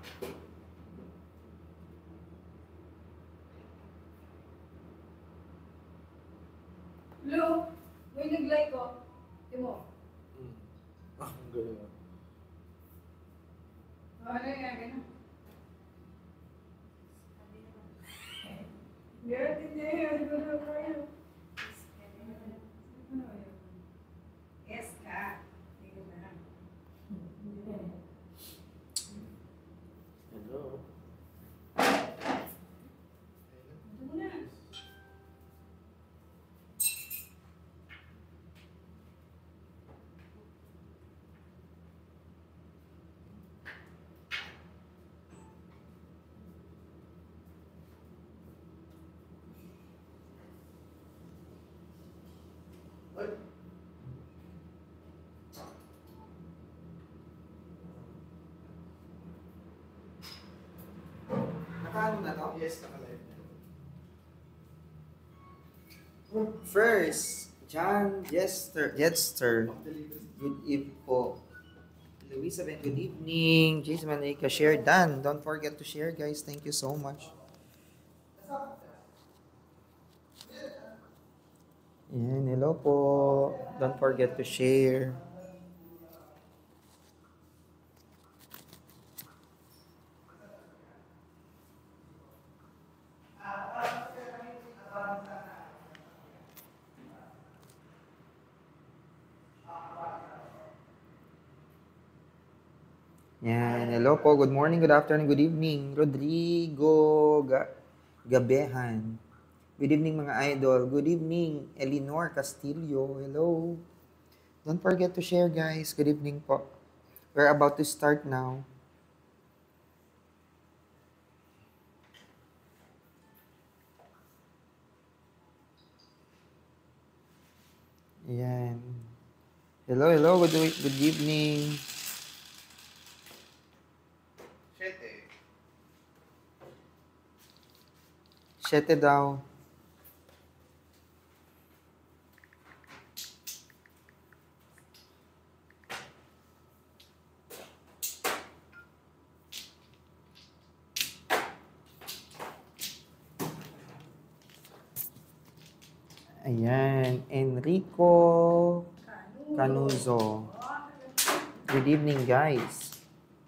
Hello? May nag-like ko. Timo. Ah, ang galing. Ano yan? Ganun. Girl, hindi. Ano kayo? Yes ka. Tingnan na. Hello. Ito mo na. Ay. Nakaano na to? Yes, naka-live na. First, John Jester. Good evening po. Luisa, good evening. Jason Manika, share done. Don't forget to share, guys. Thank you so much. Yan, hello po. Don't forget to share. Yan, hello po. Good morning, good afternoon, good evening. Rodrigo Gabehan. Good evening mga idol. Good evening, Elinor Castillo. Hello. Don't forget to share, guys. Good evening po. We're about to start now. Yan. Hello, hello. Good evening. 7 daw. Ayan, Enrico Canuzo. Good evening, guys.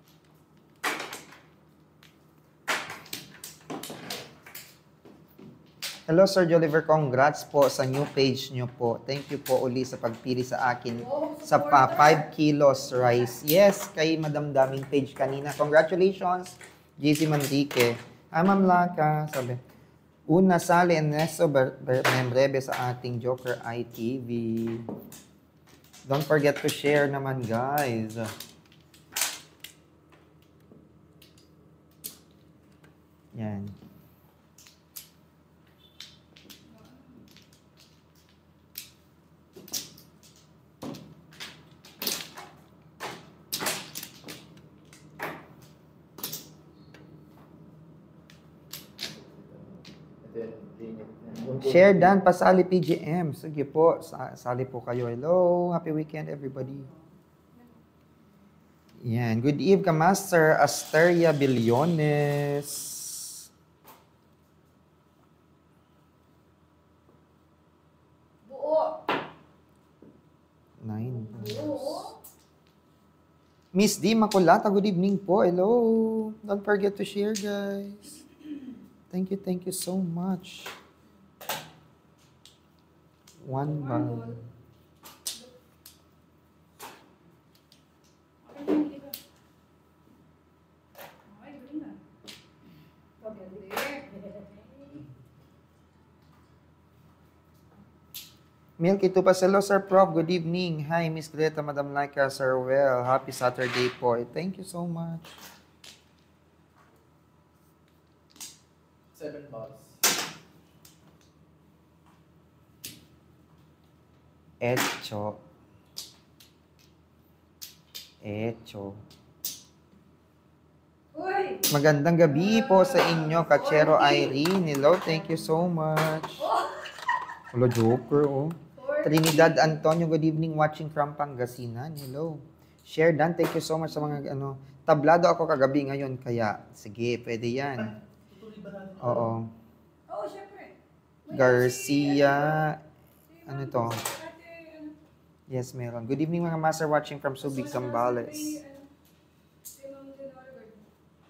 Hello, Sir Joliver. Congrats po sa new page nyo po. Thank you po uli sa pagpili sa akin sa 5 kilos rice. Yes, kay Madam Daming page kanina. Congratulations, JC Manrique. Ma'am Laka, sabi. Una sali Ernesto Membrebe sa ating Joker ITV. Don't forget to share naman, guys. Yan. Share dan, pasali PGM. Sige po, sali po kayo. Hello, happy weekend everybody. Yan, good eve ka Master Asteria Billones. Buo. 9. Buo. Miss D Makulata, good evening po. Hello. Don't forget to share, guys. Thank you so much. 1 bag. Milky Tupas, hello Sir Prof. Good evening. Hi Miss Greta, Madam Laika, Sir Well. Happy Saturday po. Thank you so much. 7 bucks. Echo. Uy! Magandang gabi po sa inyo, Kachero Irene. Hello, thank you so much. Hello, Joker, oh. Trinidad Antonio, good evening, watching from Pangasinan. Hello. Share Dan, thank you so much sa mga ano. Tablado ako kagabi ngayon, kaya sige, pwede yan. Tutuloy ba natin? Oo. Oo, syempre. Garcia, Si ano Ma'am to? Ate, ano, Yes, meron. Good evening mga master watching from Subic, Zambales. Si Ma'am Leonora Gordon.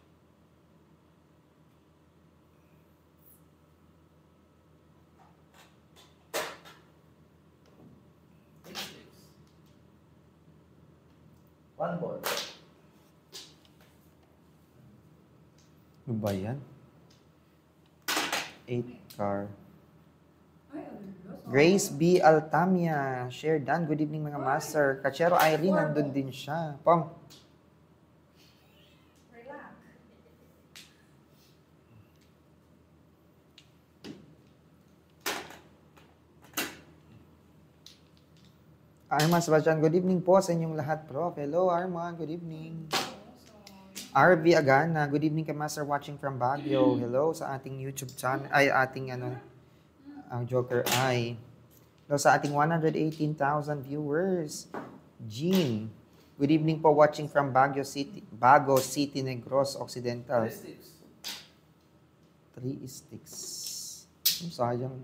One ball. Ano ba yan? 8 car. Ay, ano, lost. Grace B. Altamia, share Dan. Good evening mga master. Kachero Irene, nandun din siya. Pong, Relax. Arman Sebastian, good evening po sa inyong lahat, Prof. Hello, Arman. Good evening. RV Agana, good evening kay Master watching from Baguio. Hello sa ating YouTube channel, ay ating ano, ang Joker ay. Hello sa ating 118,000 viewers. Jean, good evening po watching from Baguio City, Negros Occidental. 3 sticks. 3 sticks. Sayang.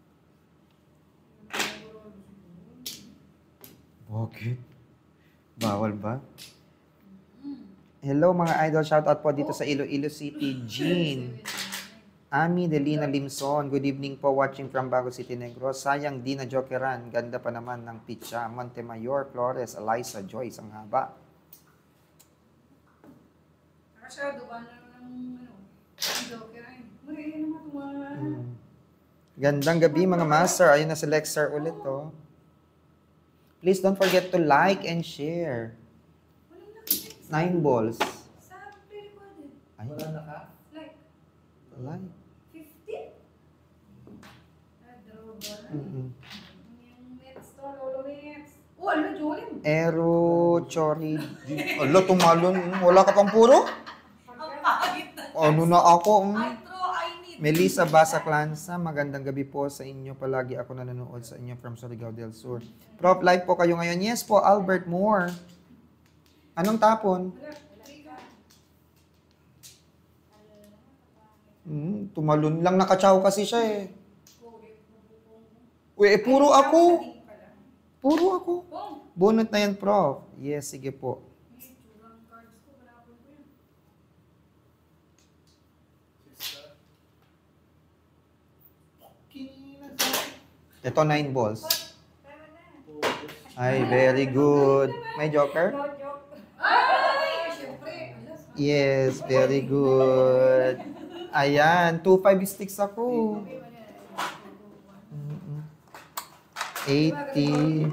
Bakit? Bawal ba? Hello mga idol, shoutout po dito sa Iloilo City. Jean, Ami Delina Limson, good evening po watching from Bago City Negros. Sayang di na jokeran, ganda pa naman ng pitcha. Montemayor, Flores, Eliza, Joyce, ang haba. Masyado ba na ng ano? Joker ay. Muna yun naman tumahan. Gandang gabi mga master, ayun na si Lexer ulit oh. Please don't forget to like and share. Walang nakikita. 9 balls. Sa pre-recorded. Ay, Wala na ka? Like, like. 50? Ah, draw ba? Mm-mm. Yung nets to, lolo nets. Oh, ano, Jolin? Ero, Chori. Ala, tumalon. Wala ka pang puro? Ang pangit na. Ano na ako? I throw, I need. Melissa Basa Clansa, magandang gabi po sa inyo. Palagi ako nanonood sa inyo from Surigao del Sur. Prof, live po kayo ngayon. Yes po, Albert Moore. Anong tapon? Wala, three ka. Tumalon lang, nakachaw kasi siya eh. Oh, Uy, puro ako. Ay, pala. Puro ako. Bong, Bunot na yan, Prof. Yes, sige po. may tsurang cards ko, wala ko yun. 6 ka? Ito, 9 balls. Tama na. Ay, very good. May joker? No joke. Ay! Siyempre. Alas, Yes, very good. Ayan, 2-5 sticks ako. 80.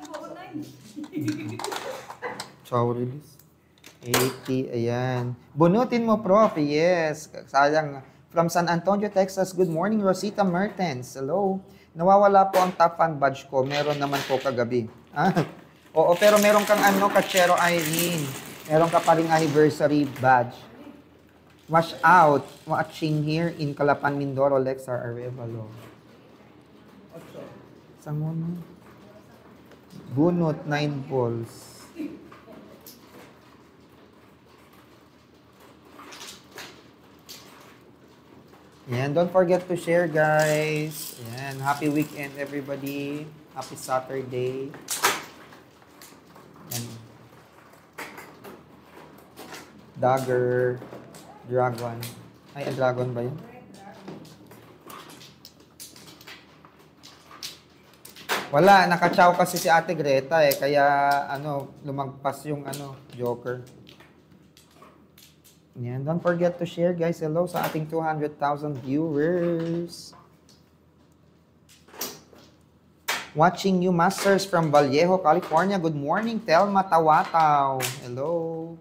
Chow release. 80, ayan. Bunutin mo, Prof. Yes. Sayang. From San Antonio, Texas. Good morning, Rosita Mertens. Hello. Nawawala po ang top fan badge ko. Meron naman po kagabi. Ah, oo, pero meron kang ano, Kachero Irene. Meron ka pa ring anniversary badge. Wash out. Watching here in Calapan, Mindoro, Lexar, Arevalo. Sango na. Bunot, 9 balls. Yan, don't forget to share, guys. Yan, happy weekend, everybody. Happy Saturday. Yan. Dagger. Dragon. Ay, a dragon ba yun? Wala, nakachow kasi si Ate Greta eh. Kaya, ano, lumagpas yung, ano, joker. Yan, don't forget to share, guys. Hello sa ating 200,000 viewers. Watching you, Masters from Vallejo, California. Good morning, Telma Tawataw. Hello.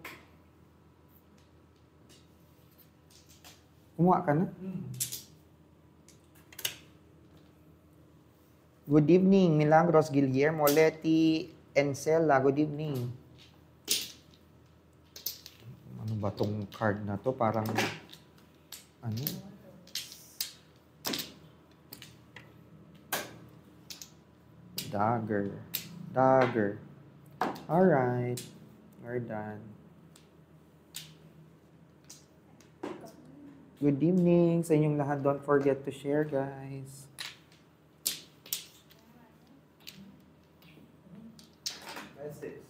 Kumuha ka na? Good evening, Milagros Guillermo, Leti Encela. Good evening. Ano ba tong card na to? Parang, ano? Dagger. Dagger. Alright. We're done. Good evening sa inyong lahat. Don't forget to share, guys. 9-6.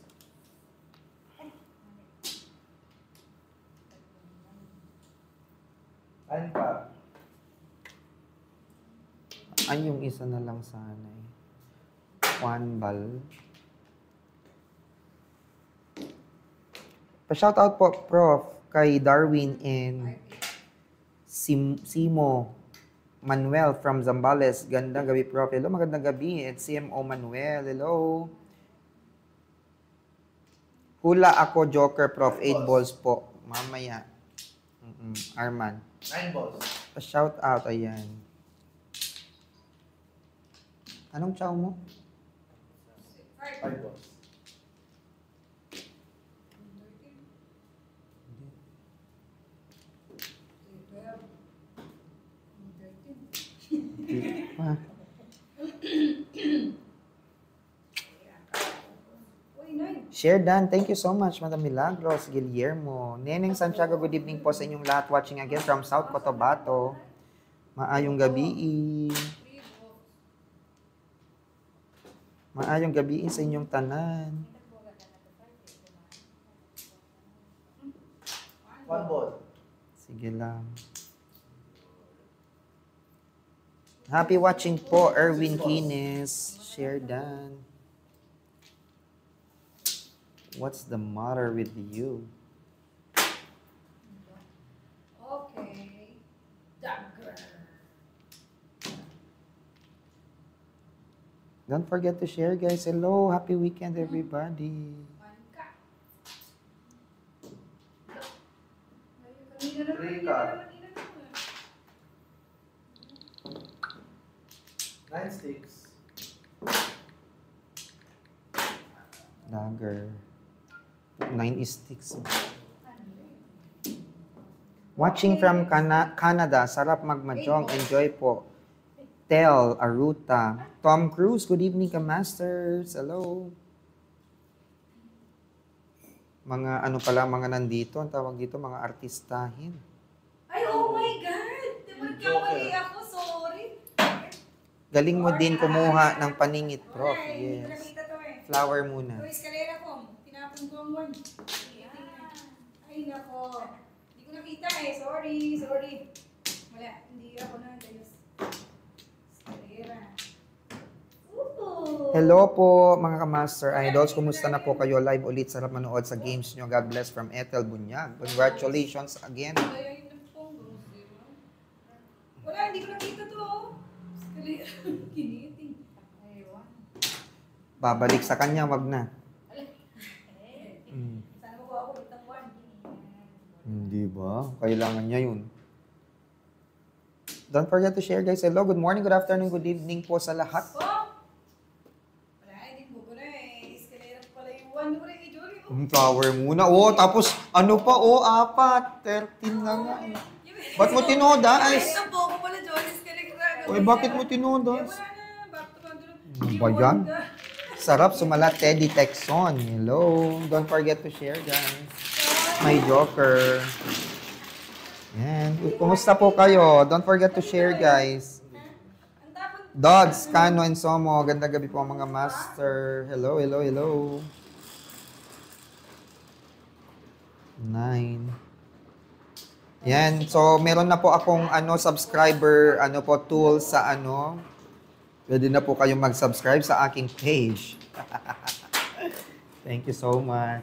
Alin pa? Ay, yung isa na lang sana eh. One ball. Pa-shoutout po, Prof, kay Darwin and Simo Manuel from Zambales. Gandang gabi, Prof. Hello, magandang gabi. At CMO Manuel, hello. Hula ako, Joker, Prof. 8 balls po. Mamaya. Arman. 9 balls. Pa-shoutout, ayan. Anong chow mo? 5 balls. Ah. Share Dan, thank you so much, Madam Milagros, Guillermo. Neneng Santiago, good evening po sa inyong lahat watching again from South Cotabato. Maayong gabi. Maayong gabi sa inyong tanan. 1 ball. Sige lang. Happy watching po, Erwin Kines. Share Dan. What's the matter with you? Okay. Dagger. Don't forget to share, guys. Hello, happy weekend, everybody. Three card. 9 sticks. Dagger. 9 sticks. Watching from Canada. Sarap magmajong. Enjoy po. Tel, Aruta. Tom Cruise, good evening ka, Masters. Hello. Mga ano pala, mga nandito. Ang tawag dito, mga artistahin. Ay, oh my God! Magkamali ako, sorry. Galing mo din kumuha ng paningit, Prof. Hindi ko Yes. nakita to eh. Flower muna. Ito, eskalera ko. Tinapon ko ang one. Ay, nako. Hindi ko nakita eh. Sorry. Wala, hindi ako na. Eskalera. Ooh. Hello po mga ka-Master Idols. Kumusta na po kayo? Live ulit. Sarap manood sa games nyo. God bless from Ethel Bunyag. Congratulations again. Kaya yun ang pong wala, hindi ko nakita to. Eskalera. Kiniting. Aywan. Babalik sa kanya, wag na. Sana mo ako ulit ang one. Hindi ba? Kailangan niya yun. Don't forget to share, guys. Hello, good morning, good afternoon, good evening po sa lahat. Oh! Wala, hindi ko na eh. Eskalera ko pala yung one. Wala, i-jory mo. Flower muna. Oh, tapos ano pa? Oh, 4. 13 na nga. Ba't mo tinoda? Ay, Ang buko pala, Jory. Eskalera. oy, bakit mo tinoda? Wala na. Back to back. Ano ba yan? Sarap sumalat, Teddy Texon. Hello. Don't forget to share, guys. My Joker. Yan. Kumusta po kayo? Don't forget to share, guys. Dods, Kano, and Somo. Ganda gabi po mga master. Hello. 9. Yan. So, meron na po akong subscriber tool sa Pwede na po kayong mag-subscribe sa aking page. Thank you so much.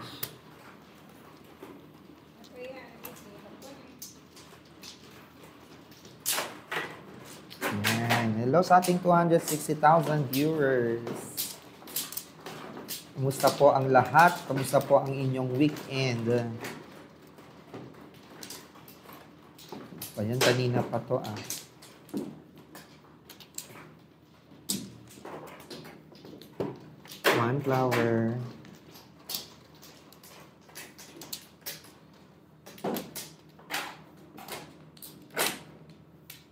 Yan. Hello sa ating 260,000 viewers. Kumusta po ang lahat? Kumusta po ang inyong weekend? Ayan, kanina pa to One flower.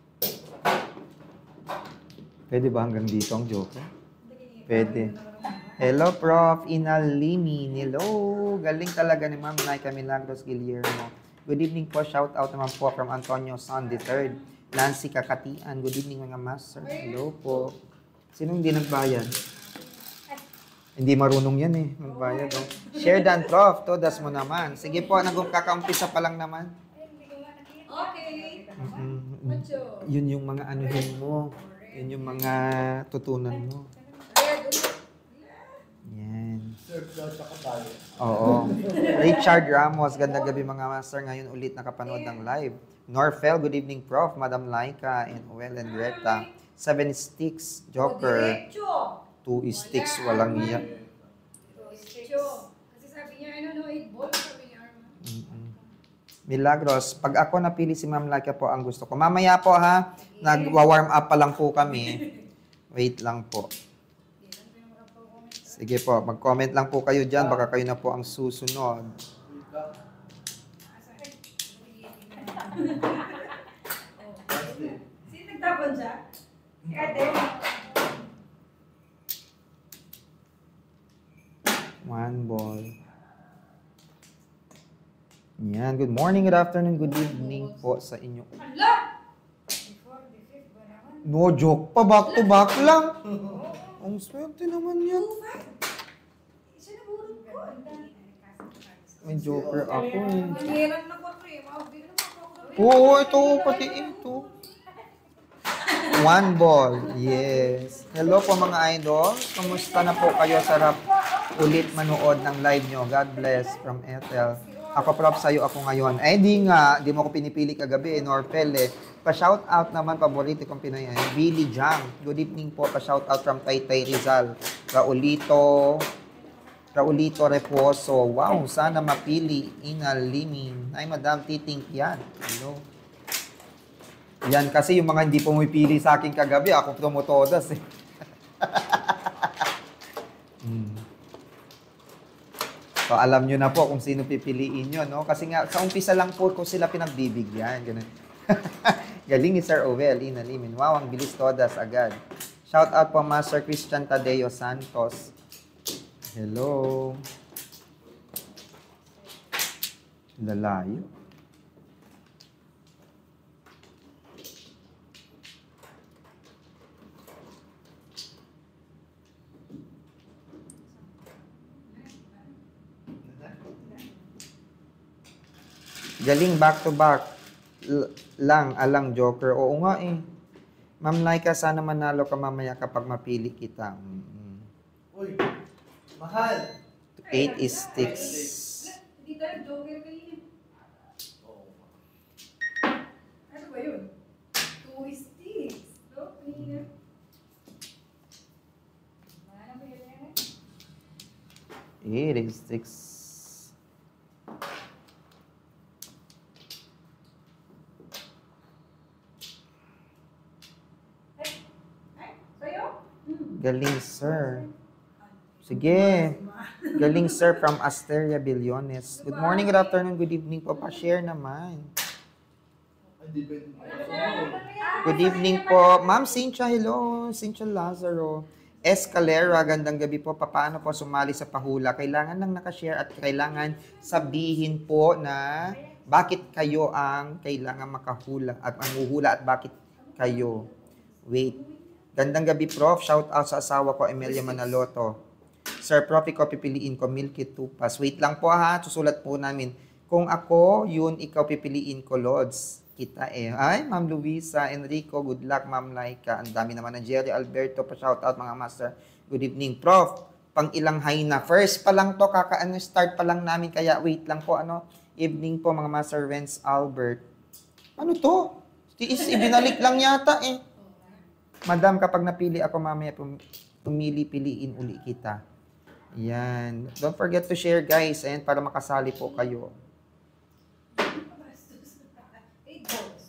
Pwede ba hanggang dito ang joke? Pwede. Hello, Prof. Inalimi. Hello. Galing talaga ni Ma'am Laika Milagros Guillermo. Good evening po. Shout out naman po from Antonio Son III. Nancy Kakatian. Good evening mga master. Hello po. Sinong hindi nagbayad? Hindi marunong yan eh. Magbayad. Oh. Share dan, Prof. Todas mo naman. Sige po, nagkakaumpisa pa lang naman. Okay. Macho. Yun yung mga anuhin mo. Yun yung mga tutunan mo. Yan. Serve daw siya tayo. Oo. Richard Ramos, gandang gabi mga master. Ngayon ulit nakapanood ng live. Norfel, good evening Prof. Madam Laika and Well and Reta. 7 sticks, Joker. 2 sticks, walang iya. Kasi sabi niya, I don't know, 8 balls, sabi niya, Arma. Milagros, pag ako napili si Ma'am Laika po ang gusto ko. Mamaya po ha, nag-warm up pa lang po kami. Wait lang po. Sige po, mag-comment lang po kayo dyan. Baka kayo na po ang susunod. Sino nagtapon siya? Si Ate. 1 ball. Yan. Good morning, good afternoon, good evening po sa inyo. Hala! Before the fifth ba naman? No joke pa, back to back lang. Ang swerte naman yan. 2-5. Isa na burot ko. May joker ako eh. Mangilang na 4 eh. Bigyan naman ako. Oo, ito, pati ito. 1 ball. Yes. Hello po mga idol. Kamusta na po kayo? Sarap ulit manood ng live nyo. God bless from Ethel. Ako Prof, sa'yo ako ngayon. Eh di nga, di mo ko pinipili kagabi, Norpel eh. Pa-shout out naman, paborito kong Pinoy. Billy Jang. Good evening po. Pa-shout out from Taytay Rizal. Raulito Reposo. Wow, sana mapili. Inalimin. Ay, Madam Titing yan. Hello. Yan, kasi yung mga hindi pumipili sa akin kagabi, ako tumutodas eh. So, alam nyo na po kung sino pipiliin nyo, no? Kasi nga, sa umpisa lang po ko sila pinagbibigyan. Ganun. Galing ni Sir Owel, Inalimin. Wow, ang bilis todas agad. Shout out po Master Christian Tadeo Santos. Hello. Lalayo. Galing back to back alang Joker. Oo nga eh. Ma'am Laika, sana manalo ka mamaya kapag mapili kita. Uy, mahal. 8 is 6. Hindi tayo joker kanina. Ano ba yun? 2 sticks. No? Kanina. Ano ba yun? 8 is 6. Galing, sir. Sige. Galing, sir, from Asteria Billones. Good morning, good afternoon, good evening po. Pa-share naman. Good evening po. Ma'am Cynthia, hello. Cynthia Lazaro. Escalera, gandang gabi po. Paano po sumali sa pahula? Kailangan lang nakashare at kailangan sabihin po na bakit kayo ang kailangan makahula at manguhula at bakit kayo. Wait. Gandang gabi, Prof. Shout out sa asawa ko, Emilia Manaloto. Sir Prof, ikaw pipiliin ko, Milky Tupas. Wait lang po ha, susulat po namin. Kung ako, yun, ikaw pipiliin ko, Lods. Kita eh. Ay, Ma'am Luisa, Enrico, good luck, Ma'am Laika. Ang dami naman ng Jerry Alberto, pa-shout out mga master. Good evening, Prof. Pang ilang high na. First pa lang to, start pa lang namin, kaya wait lang po, evening po, mga master. Renz Albert. Ano to? Ibinalik lang yata eh. Madam, kapag napili ako mamaya, piliin uli kita. Yan. Don't forget to share, guys, and para makasali po kayo. 8 balls.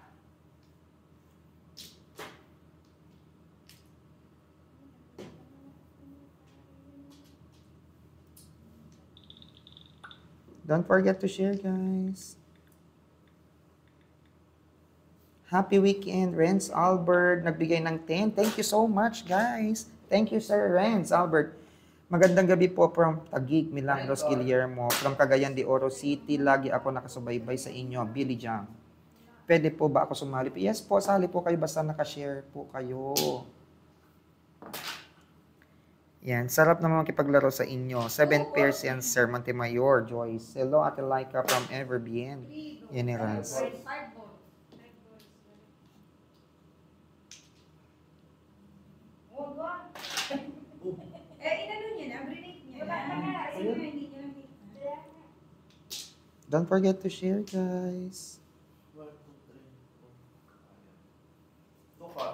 Don't forget to share, guys. Happy weekend, Renz Albert. Nagbigay ng 10. Thank you so much, guys. Thank you, Sir Renz Albert. Magandang gabi po from Taguig, Milagros, Guillermo. From Cagayan de Oro City, lagi ako nakasubaybay sa inyo. Billy Jang. Pwede po ba ako sumali? Yes po, sali po kayo basta nakashare po kayo. Yan, sarap naman makipaglaro sa inyo. 7 pairs yan, Sir Montemayor, Joyce. Hello, Ate Laika from Everbien. Generals. 5 balls. Oh, God. Inano niya na, brinate niya na. Kasi nga, hindi niya nakita. Don't forget to share, guys. 1, 2, 3, 4. Luka.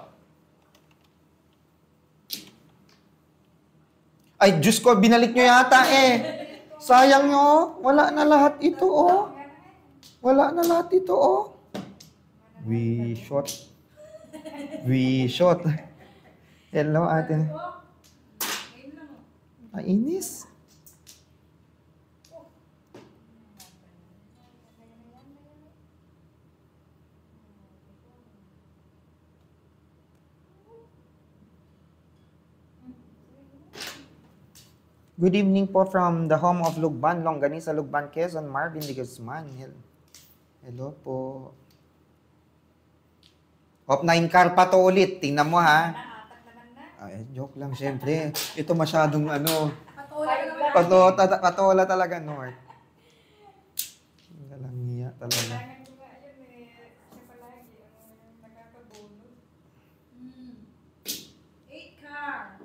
Ay, Diyos ko, binalik nyo yata eh. Sayang nyo. Wala na lahat ito, oh. Wala na lahat ito, oh. We shot. We shot. Hello, ate. Ayun lang, oh. Ainis. Good evening po from the home of Lugban, Longganisa, Lugban, Quezon, Marvin de Guzman. Hello po. Op 9 car pa to ulit. Tingnan mo ha. Ay, joke lang syempre. Ito masyadong ano, Patola ka naman. patola talaga, North. Walang niya talaga. Hmm. 8 car.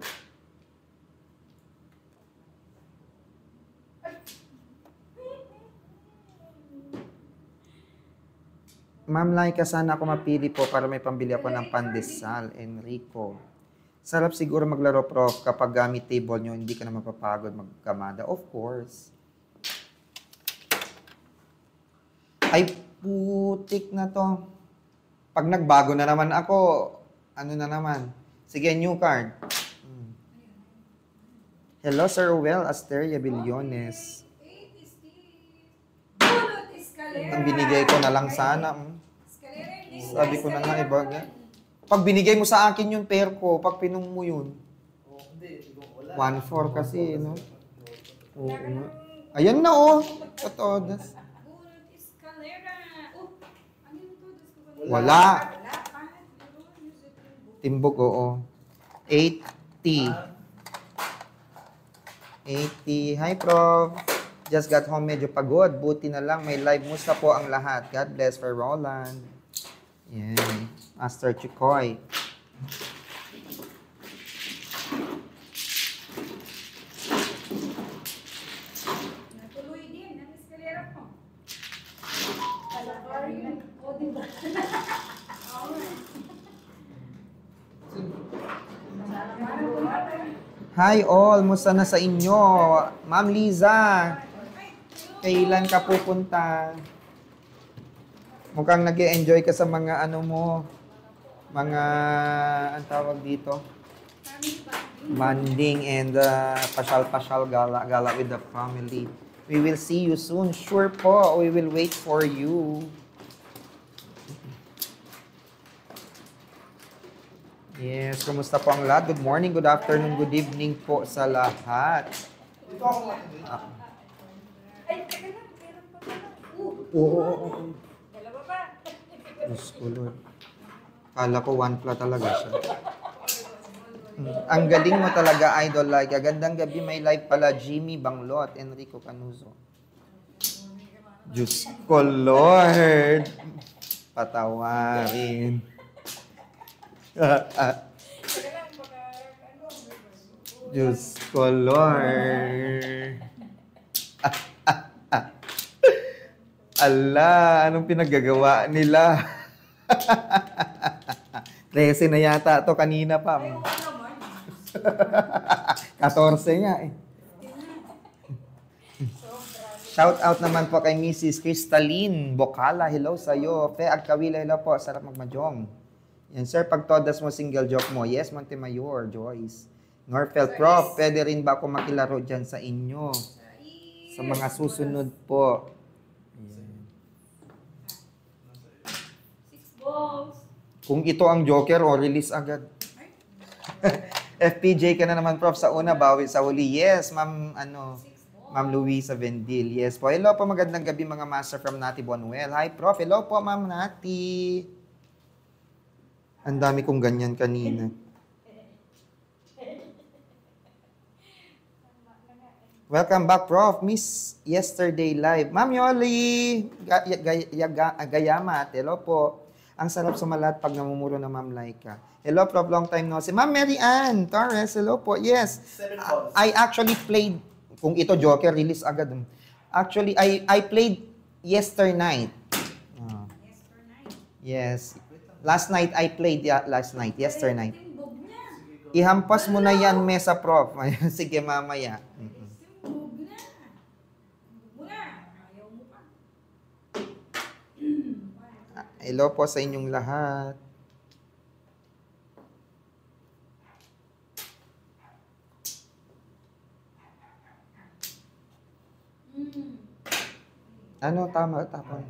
Ma'am Laika, sana ako mapili po para may pambili ako ng pandesal, Enrico. Sarap siguro maglaro, Prof, kapag gamit table nyo, hindi ka na mapapagod magkamada. Of course. Ay, putik na to. Pag nagbago na naman ako, ano na naman? Sige, new card. Hello, Sir Well Asteria Billones. 8 is this. Bulot escalera. Ang binigay ko na lang sana. Escalera in this Sabi ko na nga, escalera. iba. Pag binigay mo sa akin yung pair ko, pag pinung mo yun, Oh, hindi. Wala. 1-4 kasi, no? Oo nga. Ayan na, oh. Totoo. Bulot escalera. Oh, ano yun to? Wala. Wala. Kahit use it in book. Timbog, oo. 80. 80. Hi, Prof. Just got home, medyo pagod. Buti na lang, may live. Musta po ang lahat. God bless for Roland. Yan. Master Chikoy. Natuloy din ang escalera ko. Kalabari na. O, diba? Oo nga. Hi all, musta na sa inyo? Ma'am Liza, kailan ka pupunta? Mukhang nag-enjoy ka sa mga ano mo, mga, ang tawag dito? Banding and pasyal-pasyal gala with the family. We will see you soon. Sure po, we will wait for you. Yes, kumusta po ang lahat? Good morning, good afternoon, good evening po sa lahat. Dito ako matindi. Ay, teka lang. Meron pa pala. Oo. Dalawa pa. Diyos ko, Lord. Kala ko one flat talaga siya. Ang galing mo talaga, Idol. Like, gandang gabi, may live pala. Jimmy Banglot, Enrico Canuzo. Diyos ko, Lord. Patawarin. Diyos ko, Lord. Ala, anong pinaggagawa nila? 13 na yata to kanina pa. 14 nga eh. Shout out naman po kay Mrs. Cristaline Bocala. Hello sa'yo. Fe Agkawila, hello po. Sarap magmajong. Yan sir, pag todas mo single joke mo. Yes, Montemayor, Joyce. Norfeld Prof, pwede rin ba ako makilaro dyan sa inyo? Sa mga susunod po. 6 balls. Kung ito ang Joker, o release agad. FPJ ka na naman, Prof. Sa una, bawi sa huli. Yes, Ma'am, Ma'am 6 balls. Luisa Vendil. Yes po. Hello po, magandang gabi mga master from Nati Bonwell. Hi, Prof. Hello po, Ma'am Nati. Ang dami kong ganyan kanina. Welcome back, Prof. Miss Yesterday Live. Ma'am Yoli Gayamat. Hello po. Ang sarap sumalat pag namumuro na Ma'am Laika. Hello, Prof. Long time no see. Ma'am Mary Ann Torres. Hello po. Yes. 7 balls. I actually played, kung ito Joker, release agad. Actually, I played yesterday night. Ah, Yes for 9. yes. Last night, I played yesterday night. Timbog niya. Ihampas mo na yan, Mesa Prof. Sige, mamaya. Timbog na. Timbog mo na. Ayaw mo pa. Hello po sa inyong lahat. Ano, tama, tapon.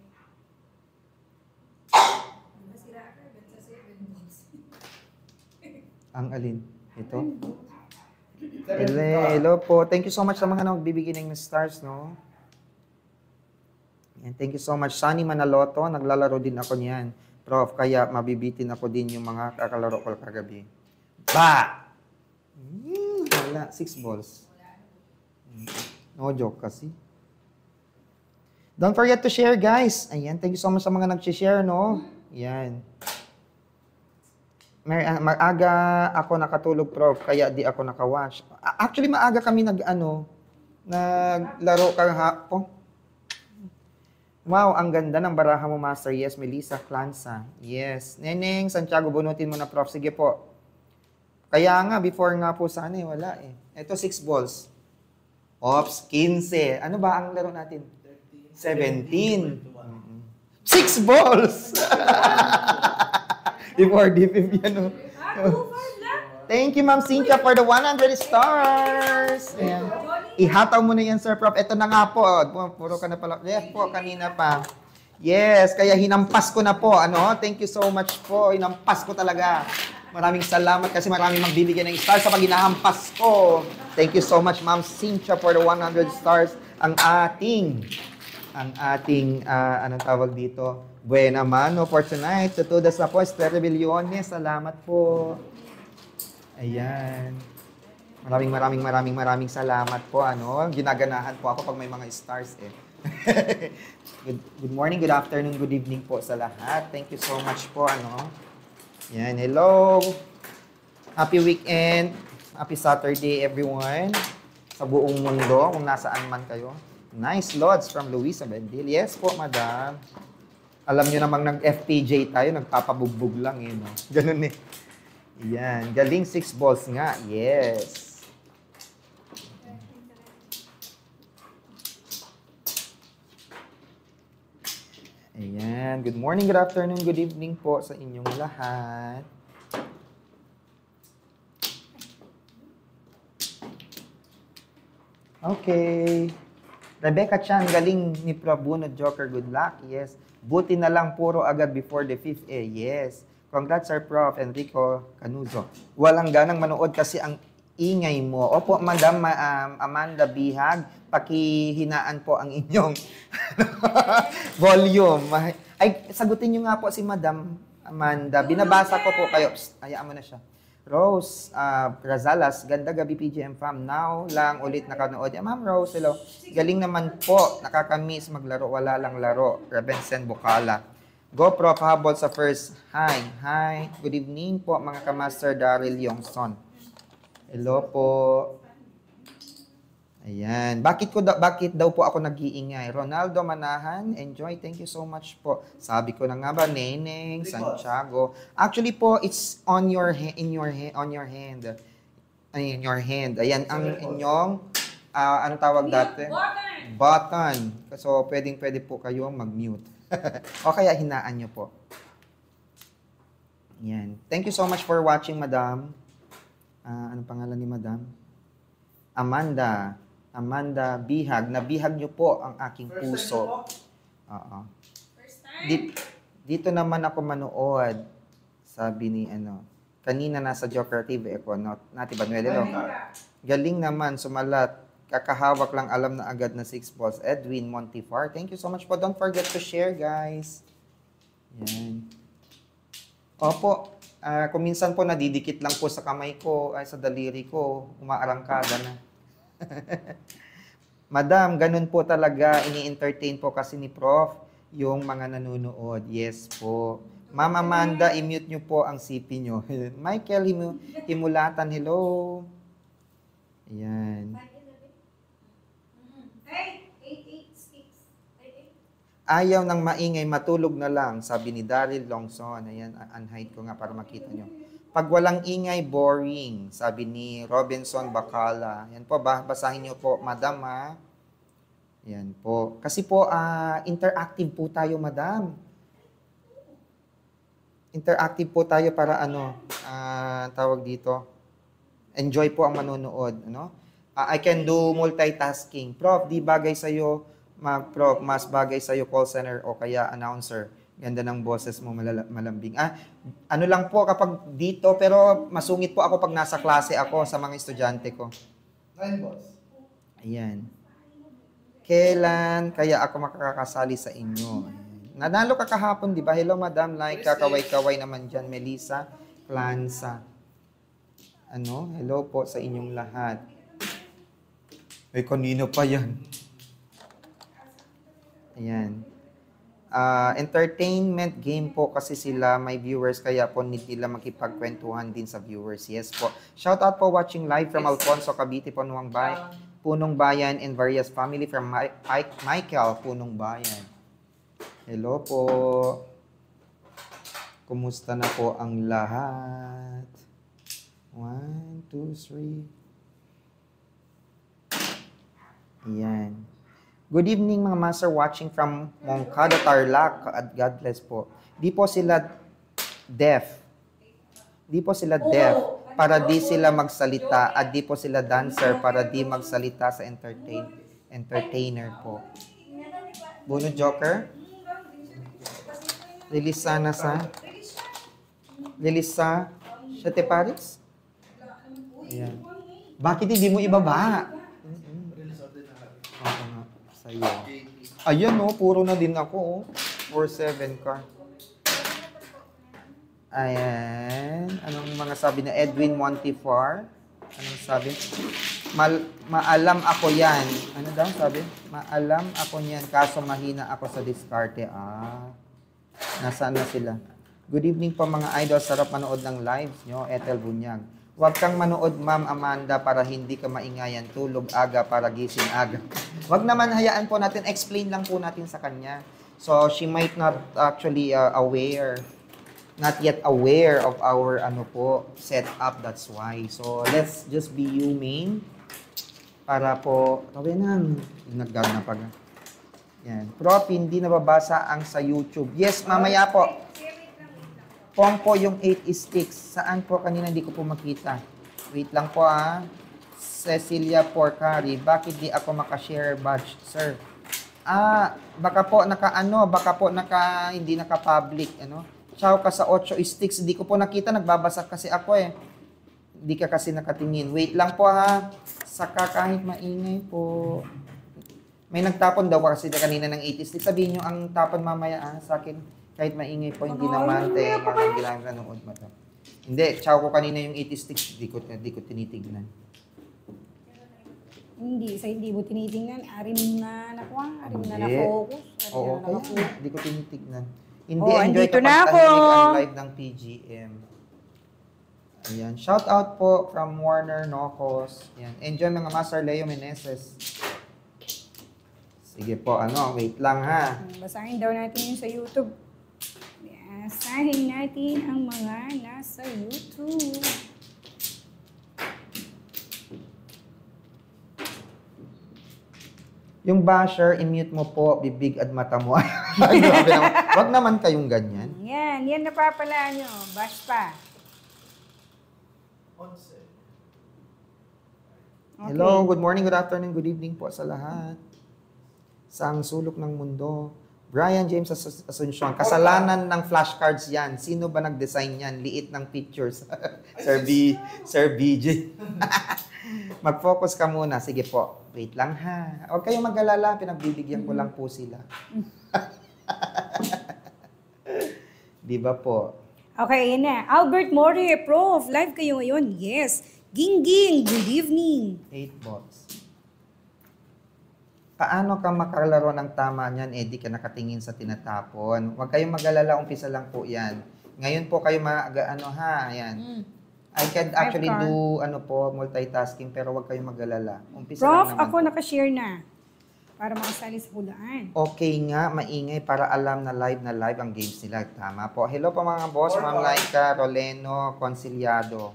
Masira ka, ba't sa 7 balls? Ang alin? Ito? 7 Hello po. Thank you so much sa mga nagbibigay ng stars, no? And thank you so much. Sunny Manaloto, naglalaro din ako niyan. Prof, kaya mabibitin ako din yung mga kakalaro ko kagabi. Ba! Wala, 6 balls. No joke kasi. Don't forget to share, guys. Ayan, thank you so much sa mga nag-share, no? Yan. Maaga ako nakatulog, Prof, kaya di ako nakawatch. Actually, maaga kami naglaro kahapon. Wow, ang ganda ng baraha mo, Master. Yes, Melissa Clansa. Yes. Neneng, Santiago, bunutin mo na, Prof. Sige po. Kaya nga, before nga po sana wala eh. Ito, 6 balls. Ops, 15. Ano ba ang laro natin? 17. 6 balls! Before DPP, ano? 2-5 lang. Thank you, Ma'am Cynthia, for the 100 stars. Ayan. Ihataw mo na yan, Sir Prof. Ito na nga po. Puro ka na pala. Yes po, kanina pa. Yes, kaya hinampas ko na po. Thank you so much po. Hinampas ko talaga. Maraming salamat kasi maraming magbibigay ng stars sa pag hinahampas ko. Thank you so much, Ma'am Cynthia, for the 100 stars. Ang ating, anong tawag dito? Buena mano for tonight. Tutudas na po, Esther Rebeliones. Salamat po. Ayan. Maraming salamat po. Ginaganahan po ako pag may mga stars eh. Good morning, good afternoon, good evening po sa lahat. Thank you so much po. Yan, hello. Happy weekend. Happy Saturday, everyone. Sa buong mundo, kung nasaan man kayo. Nice lods from Luisa Bendil. Yes po, madam. Alam niyo namang nag-FPJ tayo, nagpapabugbog lang eh, no? Ganun eh. Yan, galing 6 balls nga. Yes. Ayan. Good morning, good afternoon, good evening po sa inyong lahat. Okay. Rebecca Chan, galing ni Prabuno Joker. Good luck. Yes. Buti na lang puro agad before the 5th eh. Yes. Congrats, Sir Prof. Enrico Canuzo. Walang ganang manood kasi ang ingay mo. Opo, Madam Amanda Bihag, pakihinaan po ang inyong volume. Ay, sagutin nyo nga po si Madam Amanda. Binabasa ko po kayo. Psst, hayaan mo na siya. Rose Razalas, ganda gabi PGM fam. Now lang ulit nakanood. Ma'am Rose, hello. Galing naman po. Nakakamiss maglaro. Wala lang laro. Rebensen Bukala. Go Prof. Habol sa first. Hi. Good evening po mga kamaster Daryl Yongson. Hello po. Ayan. Bakit daw po ako nag-iingay? Ronaldo Manahan, enjoy. Thank you so much po. Sabi ko na nga ba, Neneng, Santiago. Actually po, it's on your hand. Ayan ang inyong, ano tawag dati? Button. So, pwede po kayong mag-mute. O kaya hinaan nyo po. Ayan. Thank you so much for watching, Madam. Anong pangalan ni Madam? Amanda Bihag. Nabihag nyo po ang aking puso. Oo. First time. Dito naman ako manood. Sabi ni Kanina nasa Joker TV ako, Nati Banuelero. Galing naman, sumalat. Kakahawak lang, alam na agad na 6 balls. Edwin Montifar, thank you so much po. Don't forget to share, guys. Yan. Opo, kung minsan po nadidikit lang po sa kamay ko, ay sa daliri ko, umaarangkada na. Madam, ganun po talaga, ini-entertain po kasi ni Prof yung mga nanonood. Yes po. Ma'am Amanda, i-mute nyo po ang CP nyo. Michael Himulatan, hello. Ayan. Ayaw ng maingay, matulog na lang, sabi ni Daryl Longson. Ayan, unhide ko nga para makita nyo. Pag walang ingay, boring, sabi ni Robinson Bacala. Yan po, basahin nyo po, madam, ha? Yan po. Kasi po, interactive po tayo, madam. Interactive po tayo para tawag dito, enjoy po ang manonood. I can do multitasking. Prof, di bagay sa'yo, Prof, mas bagay sa'yo call center o kaya announcer. Ganda ng boses mo, malambing. Ano lang po kapag dito, pero masungit po ako pag nasa klase ako sa mga estudyante ko. 9 balls. Ayan. Kailan kaya ako makakasali sa inyo? Ayan. Nanalo ka kahapon, di ba? Hello, madam. Like, kakaway-kaway naman dyan. Melissa Clansa. Hello po sa inyong lahat. Ay, kanino pa yan? Ayan. Entertainment game po kasi sila, may viewers, kaya po need nila makipagkwentuhan din sa viewers. Yes po. Shout out po watching live from Alfonso Cavite, Punong Bayan, and various family from Michael, Punong Bayan. Hello po. Kumusta na po ang lahat? 1, 2, 3. Ayan. Good evening mga master watching from Moncada, Tarlac. God bless po. Di po sila deaf. Di po sila deaf para di sila magsalita at di po sila dancer para di magsalita sa entertainer po. Buno Joker? Lilisa Siete Paris? Ayan. Bakit hindi mo ibaba? Oo nga, sa'yo. Ayan puro na din ako 4-7 ka. Ayan. Anong mga sabi na Edwin Montifar? Anong sabi? Maalam ako yan. Ano daw sabi? Maalam ako yan, kaso mahina ako sa diskarte. Nasaan na sila? Good evening po mga idol. Sarap manood ng lives nyo. Ethel Bunyag. Huwag kang manood, Ma'am Amanda, para hindi ka maingayan. Tulog aga para gising aga. Huwag naman, hayaan po natin. Explain lang po natin sa kanya. So, she might not actually not yet aware of our setup. That's why. So, let's just be humane. Para po, nagdag na pag. Yan. Prof, hindi nababasa ang sa YouTube. Yes, mamaya po. Pong po yung 8 sticks. Saan po? Kanina hindi ko po makita. Wait lang po Cecilia Porcari. Bakit di ako makashare badge, sir? Baka po hindi naka-public, Ciao ka sa 8 sticks. Hindi ko po nakita. Nagbabasa kasi ako Hindi ka kasi nakatingin. Wait lang po Saka kahit maingay po. May nagtapon daw kasi kanina ng 80 sticks. Sabihin nyo ang tapon mamaya sa akin. Kahit maingay po, hindi naman. Ang ginanood mo to. Hindi, chow ko kanina yung 80 sticks. Di ko tinitignan. Hindi mo tinitingnan. Arim na nakuha. Arim na na-focus. Oo, kaya hindi ko tinitignan. Hindi enjoy andito kapag na ako. ang live ng PGM. Ayan. Shout out po from Warner Nocos. Ayan. Enjoy mga Master Leo Meneses. Sige po, wait lang Basahin daw natin yung sa YouTube. Basahin natin ang mga nasa YouTube. Yung basher, i-mute mo po, bibig at mata mo. Grabe naman. Wag naman kayong ganyan. Yan napapala nyo. Bash pa. 11. Hello, good morning, good afternoon, good evening po sa lahat. Sa ang sulok ng mundo, Brian James Asuncion, kasalanan ng flashcards yan. Sino ba nag-design yan? Liit ng pictures. Sir BJ. Mag-focus ka muna. Sige po. Wait lang ha. Huwag kayong mag-alala. Pinagbibigyan ko lang po sila. Di ba po? Okay, yan na. Albert More, Prof. Live kayo ngayon. Yes. Gingging, good evening. 8 bots. Paano ka makalaro ng tama niyan, di ka nakatingin sa tinatapon? Huwag kayong mag-alala, umpisa lang po yan. Ngayon po kayo ayan. I can actually do multitasking, pero huwag kayong mag-alala. Umpisa Prof, lang naman. ako nakashare na. Para makasali sa hulaan. Okay nga, maingay para alam na live ang games nila. Tama po. Hello po mga boss, Ma'am Laika, Roleno, Conciliado.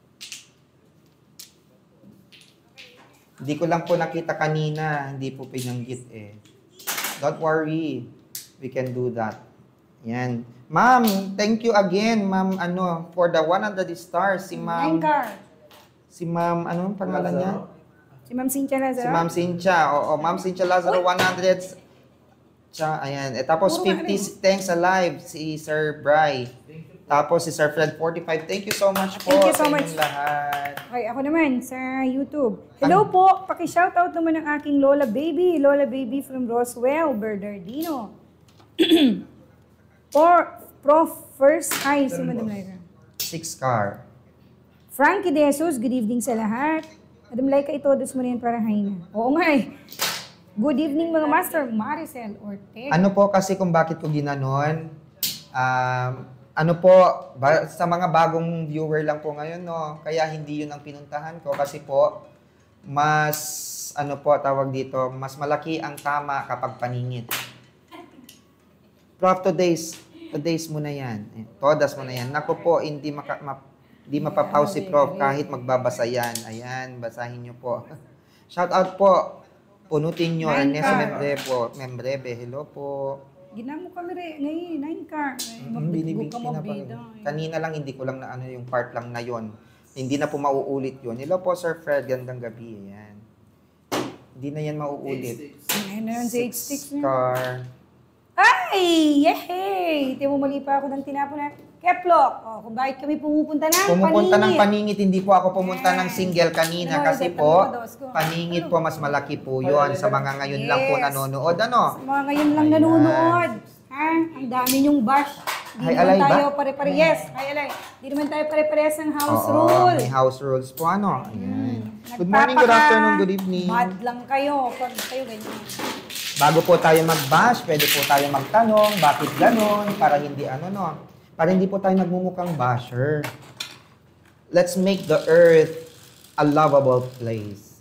Hindi ko lang po nakita kanina. Hindi po pinanggit Don't worry. We can do that. Yan. Ma'am, thank you again, ma'am, for the 100 stars. Si ma'am, anong pangalan niya? Si Ma'am Cynthia Lazaro? Si Ma'am Cynthia. Oo, Ma'am Cynthia Lazaro, 100. Ayan. Tapos 50 thanks alive si Sir Bry. Tapos si Sir Fred 45. Thank you so much po. Thank you so much. Lahat. Okay, ako naman sa YouTube. Hello po, paki-shoutout naman ng aking Lola Baby from Roswell, Bernardino. Prof, first, hi, si Madam Lyra. 6 car. Frankie De Jesus, good evening sa lahat. Madam Lyra, itodos mo na yan para hi na. Oo nga Good evening mga master, Maricel Ortega. Ano po kasi kung bakit ko ginanon? Sa mga bagong viewer lang po ngayon, no? Kaya hindi yun ang pinuntahan ko kasi po, mas, tawag dito, mas malaki ang tama kapag paningit. Prof, today's muna yan. Todas mo na yan. Naku po, hindi mapapause si Prof kahit magbabasa yan. Ayan, basahin nyo po. Shout out po. Punutin nyo. Ernesto Membrebe. Hello po. Ginamo kami ngayon, 9 car. Binibig ka na pa rin. mabida. Kanina lang, hindi ko lang na yung part lang na yon. Hindi na po mauulit yun. Hello po, Sir Fred. Gandang gabi. Ayan. Hindi na yan mauulit. Ayun na yun, 6 car. Ay! Yehey! Hindi mo mali pa ako ng tinapon na Keplok. Kung bakit kami pumupunta ng paningit. Hindi po ako pumunta ng single kanina kasi po, paningit po mas malaki po yon sa mga ngayon lang po nanonood. Sa mga ngayon lang nanonood. Ha? Ang dami niyong bash. Hindi naman tayo pare-parehas. Hindi naman tayo pare-parehas ng house rule. May house rules po. Ayan. Good morning, good afternoon, good evening. Mad lang kayo. Pag kayo ganyan. Bago po tayo mag-bash, pwede po tayo magtanong, bakit ganon, para hindi para hindi po tayo nagmumukhang basher. Let's make the earth a lovable place.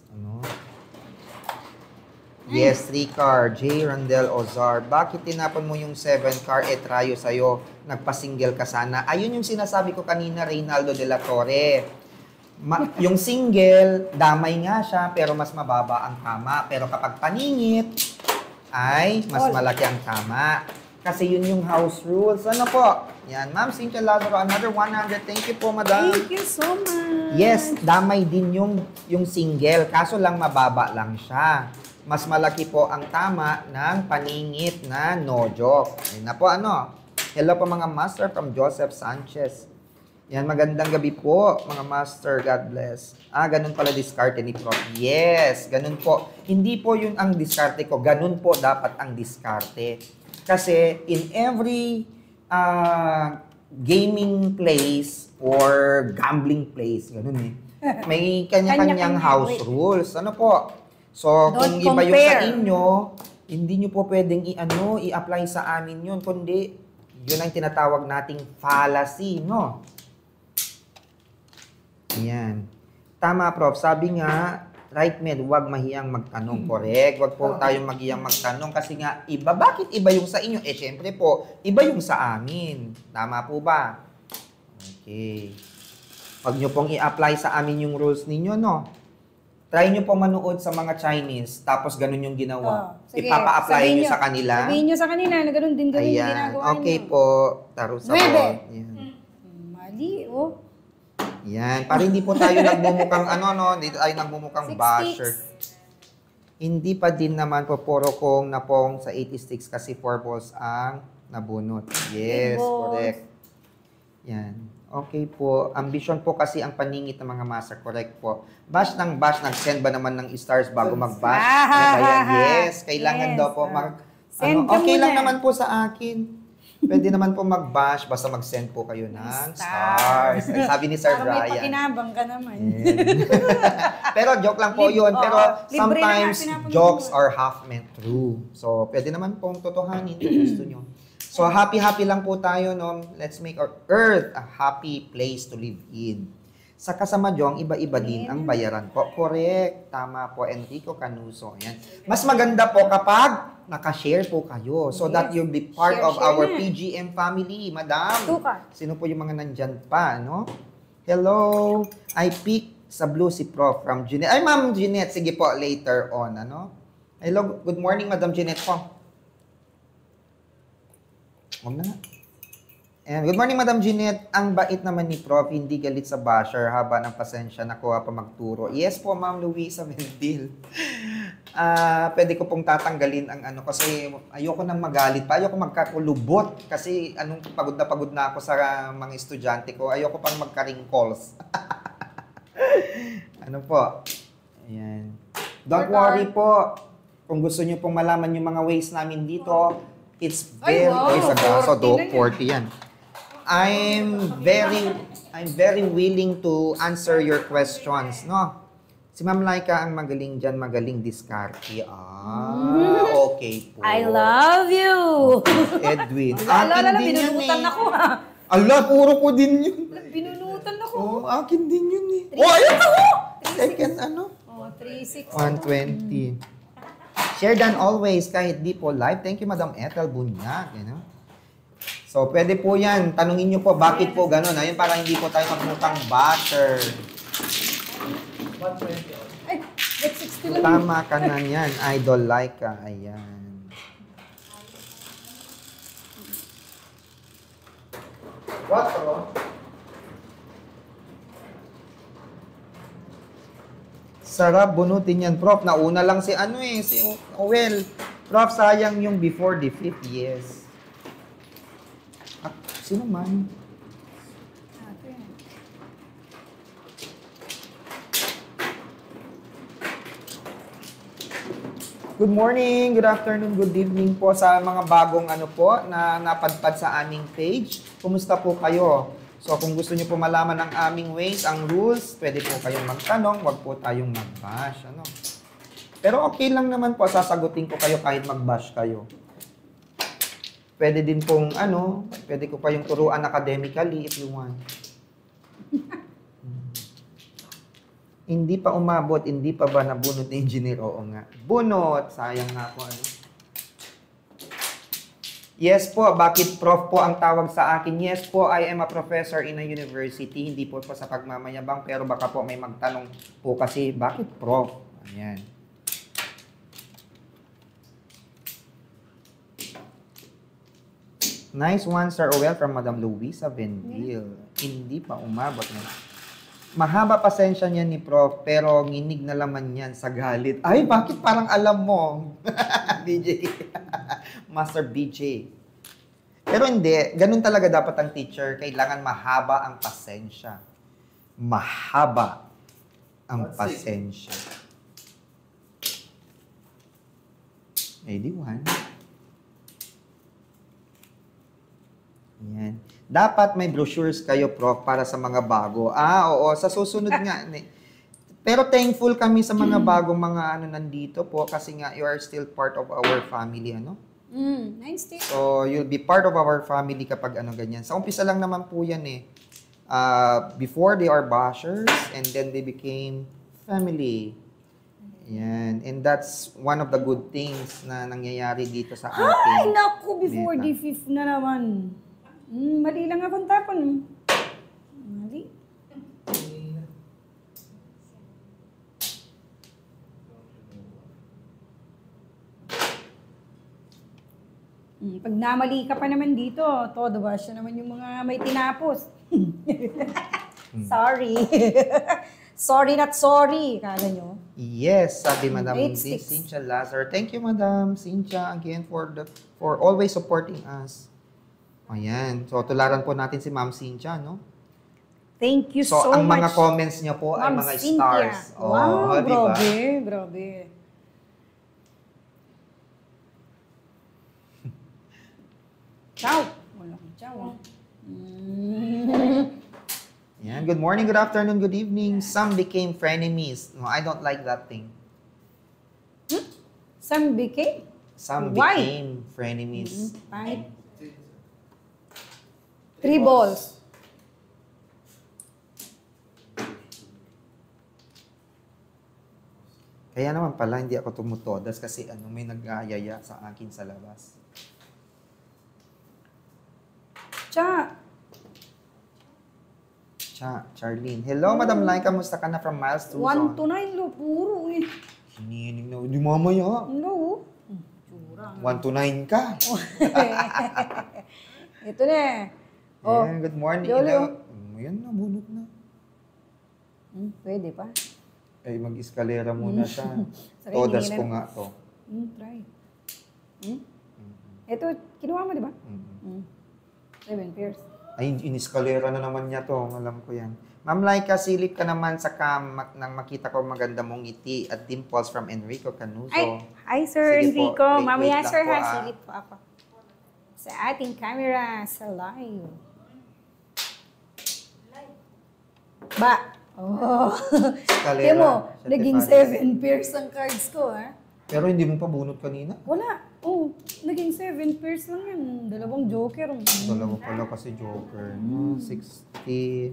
Yes, 3 car, J. Randel Ozar. Bakit tinapon mo yung 7 car, trayo sa'yo, nagpa-single ka sana? Ayun yung sinasabi ko kanina, Reynaldo de la Torre. Yung single, damay nga siya, pero mas mababa ang tama. Pero kapag paningit, ay mas malaki ang tama. Kasi yun yung house rules. Ano po? Yan, Ma'am Cynthia Lazaro, another 100. Thank you po, Madam. Thank you so much. Yes, damay din yung single. Kaso lang mababa lang siya. Mas malaki po ang tama ng paningit na no joke. Ayun na po, Hello po mga master from Joseph Sanchez. Yan, magandang gabi po, mga master. God bless. Ganun pala diskarte ni Prof. Yes, ganun po. Hindi po yun ang diskarte ko. Ganun po dapat ang diskarte. Kasi in every gaming place or gambling place, ganun may kanya-kanyang house rules. Ano po? So, kung iba yung sa inyo, hindi nyo po pwedeng i-apply sa amin yun. Kundi, yun ang tinatawag nating fallacy, no? Ayan. Tama, Prof. Sabi nga, right med, huwag mahiyang magtanong. Correct. Huwag po tayong mahiyang magtanong kasi nga, iba. Bakit iba yung sa inyo? Syempre po, iba yung sa amin. Tama po ba? Okay. Huwag nyo pong i-apply sa amin yung rules ninyo, no? Try nyo pong manood sa mga Chinese, tapos ganun yung ginawa. Ipapa-apply nyo sa kanila. Sabihin nyo sa kanila na ganun din yung ginagawa nyo. Okay po. Taro sa Mali, Yan. Para hindi po tayo nagmumukhang dito tayo nagmumukhang basher. Hindi pa din naman po puro kong napong sa 86 kasi 4 balls ang nabunot. Yes, correct. Yan. Okay po. Ambition po kasi ang paningit ng mga master. Correct po. Bash ng bash. Nag-send ba naman ng stars bago mag-bash? Kaya yes, kailangan daw po okay lang naman po sa akin. Pwede naman po mag-bash, basta mag-send po kayo ng stars. Sabi ni Sir Para may Brian. pakinabang ka naman. Pero joke lang po yun. Pero libre na sometimes nga, jokes are half meant true. So, pwede naman pong totohanin kung gusto nyo. So, happy-happy lang po tayo, no? Let's make our earth a happy place to live in. Sa kasama Jong, iba-iba din ang bayaran po. Correct. Tama po, Enrico Canuso. Ayan. Mas maganda po kapag nakashare po kayo so that you'll be part of our PGM family, madam. Sino po yung mga nandyan pa, no? Hello. I pick sa blue si Prof from Jeanette. Ay, Ma'am Jeanette. Sige po, later on, ano? Hello. Good morning, Madam Jeanette po. Huwag na nga. And good morning, Madam Jeanette. Ang bait naman ni Prof, hindi galit sa basher, haba ng pasensya, nakuha pa magturo. Yes po, Ma'am Luisa Mendil. Pwede ko pong tatanggalin ang ano, kasi ayoko nang magalit pa, ayoko magkakulubot, kasi pagod na ako sa mga estudyante ko, ayoko pang magka-ring calls. Ano po? Ayan. Don't worry po. Kung gusto nyo pong malaman yung mga ways namin dito, it's very, sa 40 yan. I'm very willing to answer your questions, no? Si Ma'am Laika ang magaling dyan, magaling diskarte. Okay po. I love you! Edwin. Alala, binunutan ako ha. Ala, puro ko din yun. Binunutan ako. Akin din yun eh. Ayun ako! Second 360. 120. Share than always, kahit di po live. Thank you, Madam Ethel Bunyag. You know? So, pwede po yan. Tanungin nyo po, bakit po ganun? Ayun, para hindi po tayo magmutang basher. 120. Ay, get 60 lang. Tama ka na yan. Idol like ka. Ayan. What, bro? Sarap bunutin yan, Prof. Nauna lang si si Owel. Prof, sayang yung before the 5th, yes. Sino man? Good morning, good afternoon, good evening po sa mga bagong na napadpad sa aming page. Kumusta po kayo? So kung gusto niyo po malaman ang aming ways, ang rules, pwede po kayong magtanong, wag po tayong mag-bash, Pero okay lang naman po, sasagutin ko kayo kahit mag-bash kayo. Pwede din pong pwede ko kayong turuan academically if you want. Hindi pa umabot, hindi pa ba nabunot ni engineer? Oo nga. Bunot! Sayang nga po Yes po, bakit prof po ang tawag sa akin? Yes po, I am a professor in a university. Hindi po sa pagmamayabang, pero baka po may magtanong po kasi, bakit prof? Ayan. Nice one, Sir Owel, from Madam Luisa Vendil. Hindi pa umabot na. Mahaba pasensya niya ni Prof, pero nginig na laman yan sa galit. Ay, bakit parang alam mo? BJ. Master BJ. Pero hindi, ganun talaga dapat ang teacher. Kailangan mahaba ang pasensya. Mahaba ang pasensya. Di one. Yan. Dapat may brochures kayo, Prof, para sa mga bago. Oo, sa susunod nga. Pero thankful kami sa mga bagong mga nandito po kasi nga you are still part of our family, Nice day. So, you'll be part of our family kapag ganyan. Sa umpisa lang naman po yan before they are bashers and then they became family. Yan. And that's one of the good things na nangyayari dito sa atin. Ay, naku, before the 5th na naman. Mali lang akong tapon. Mali. Pag namali ka pa naman dito, todo bash na naman yung mga may tinapos. Sorry. Sorry not sorry. Kala nyo? Yes, sabi Madam 8 sticks. Cynthia Lazar. Thank you, Madam Cynthia, again for always supporting us. Ayan. So, tularan po natin si Ma'am Cynthia, no? Thank you So, so ang much. mga comments niya po ay Ma'am mga Cynthia. stars. Wow, di ba? grabe. Ciao. Wala kang ciao. Yan. Good morning, good afternoon, good evening. Some became frenemies. No, I don't like that thing. Some became? Some Why? became frenemies. Pangit. 3 balls. Kaya naman pala, hindi ako tumutodas kasi may nag-aayaya sa akin sa labas. Charlene. Hello, Madam Lai. Kamusta ka na from Miles to 1 to 9 lo, puro eh. Hinihinig na. Di mamaya. No. Tsura. 1 to 9 ka. Ito na eh. Oh, Ayan, good morning. Yolo. Hello. Ayan na, bunot na. Pwede pa. Ay, mag-eskalera muna siya. Sorry, Todas hindi ko na- nga to. Try. Ito, kinuha mo, di ba? 7 pairs. Ay, iniskalera na naman niya to. Alam ko yan. Ma'am Laika, silip ka naman sa nang makita ko maganda mong ngiti at dimples from Enrico Canuso. Ay, hi Sir Sige po. Enrico. Wait Mamaya lang sir po, ha, ah. silip po ako. Sa ating camera, sa live. Ba? Oh. Eskalera. Kaya mo, Siya, naging Tiffany. 7 pairs ang cards ko, ha? Pero hindi mo pa bunot kanina? Wala. Oh, naging 7 pairs lang yan. 2 joker. Dalawa pala kasi Joker. 60.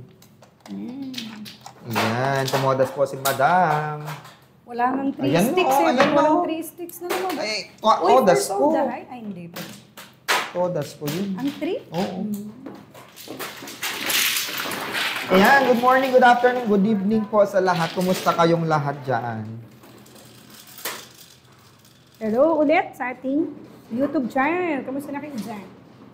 Ayan, tumodas po si Madam. Wala nang 3 Ayan, sticks oh, eh. ayan, Ba't walang oh. 3 sticks na naman? Ay, Uy, todas first ko. of the high? Ay, hindi pa. Todas ko yun. Ang 3? Oo. Ayan, good morning, good afternoon, good evening po sa lahat. Kumusta kayong lahat dyan? Hello ulit sa ating YouTube channel. Kamusta na kayo dyan?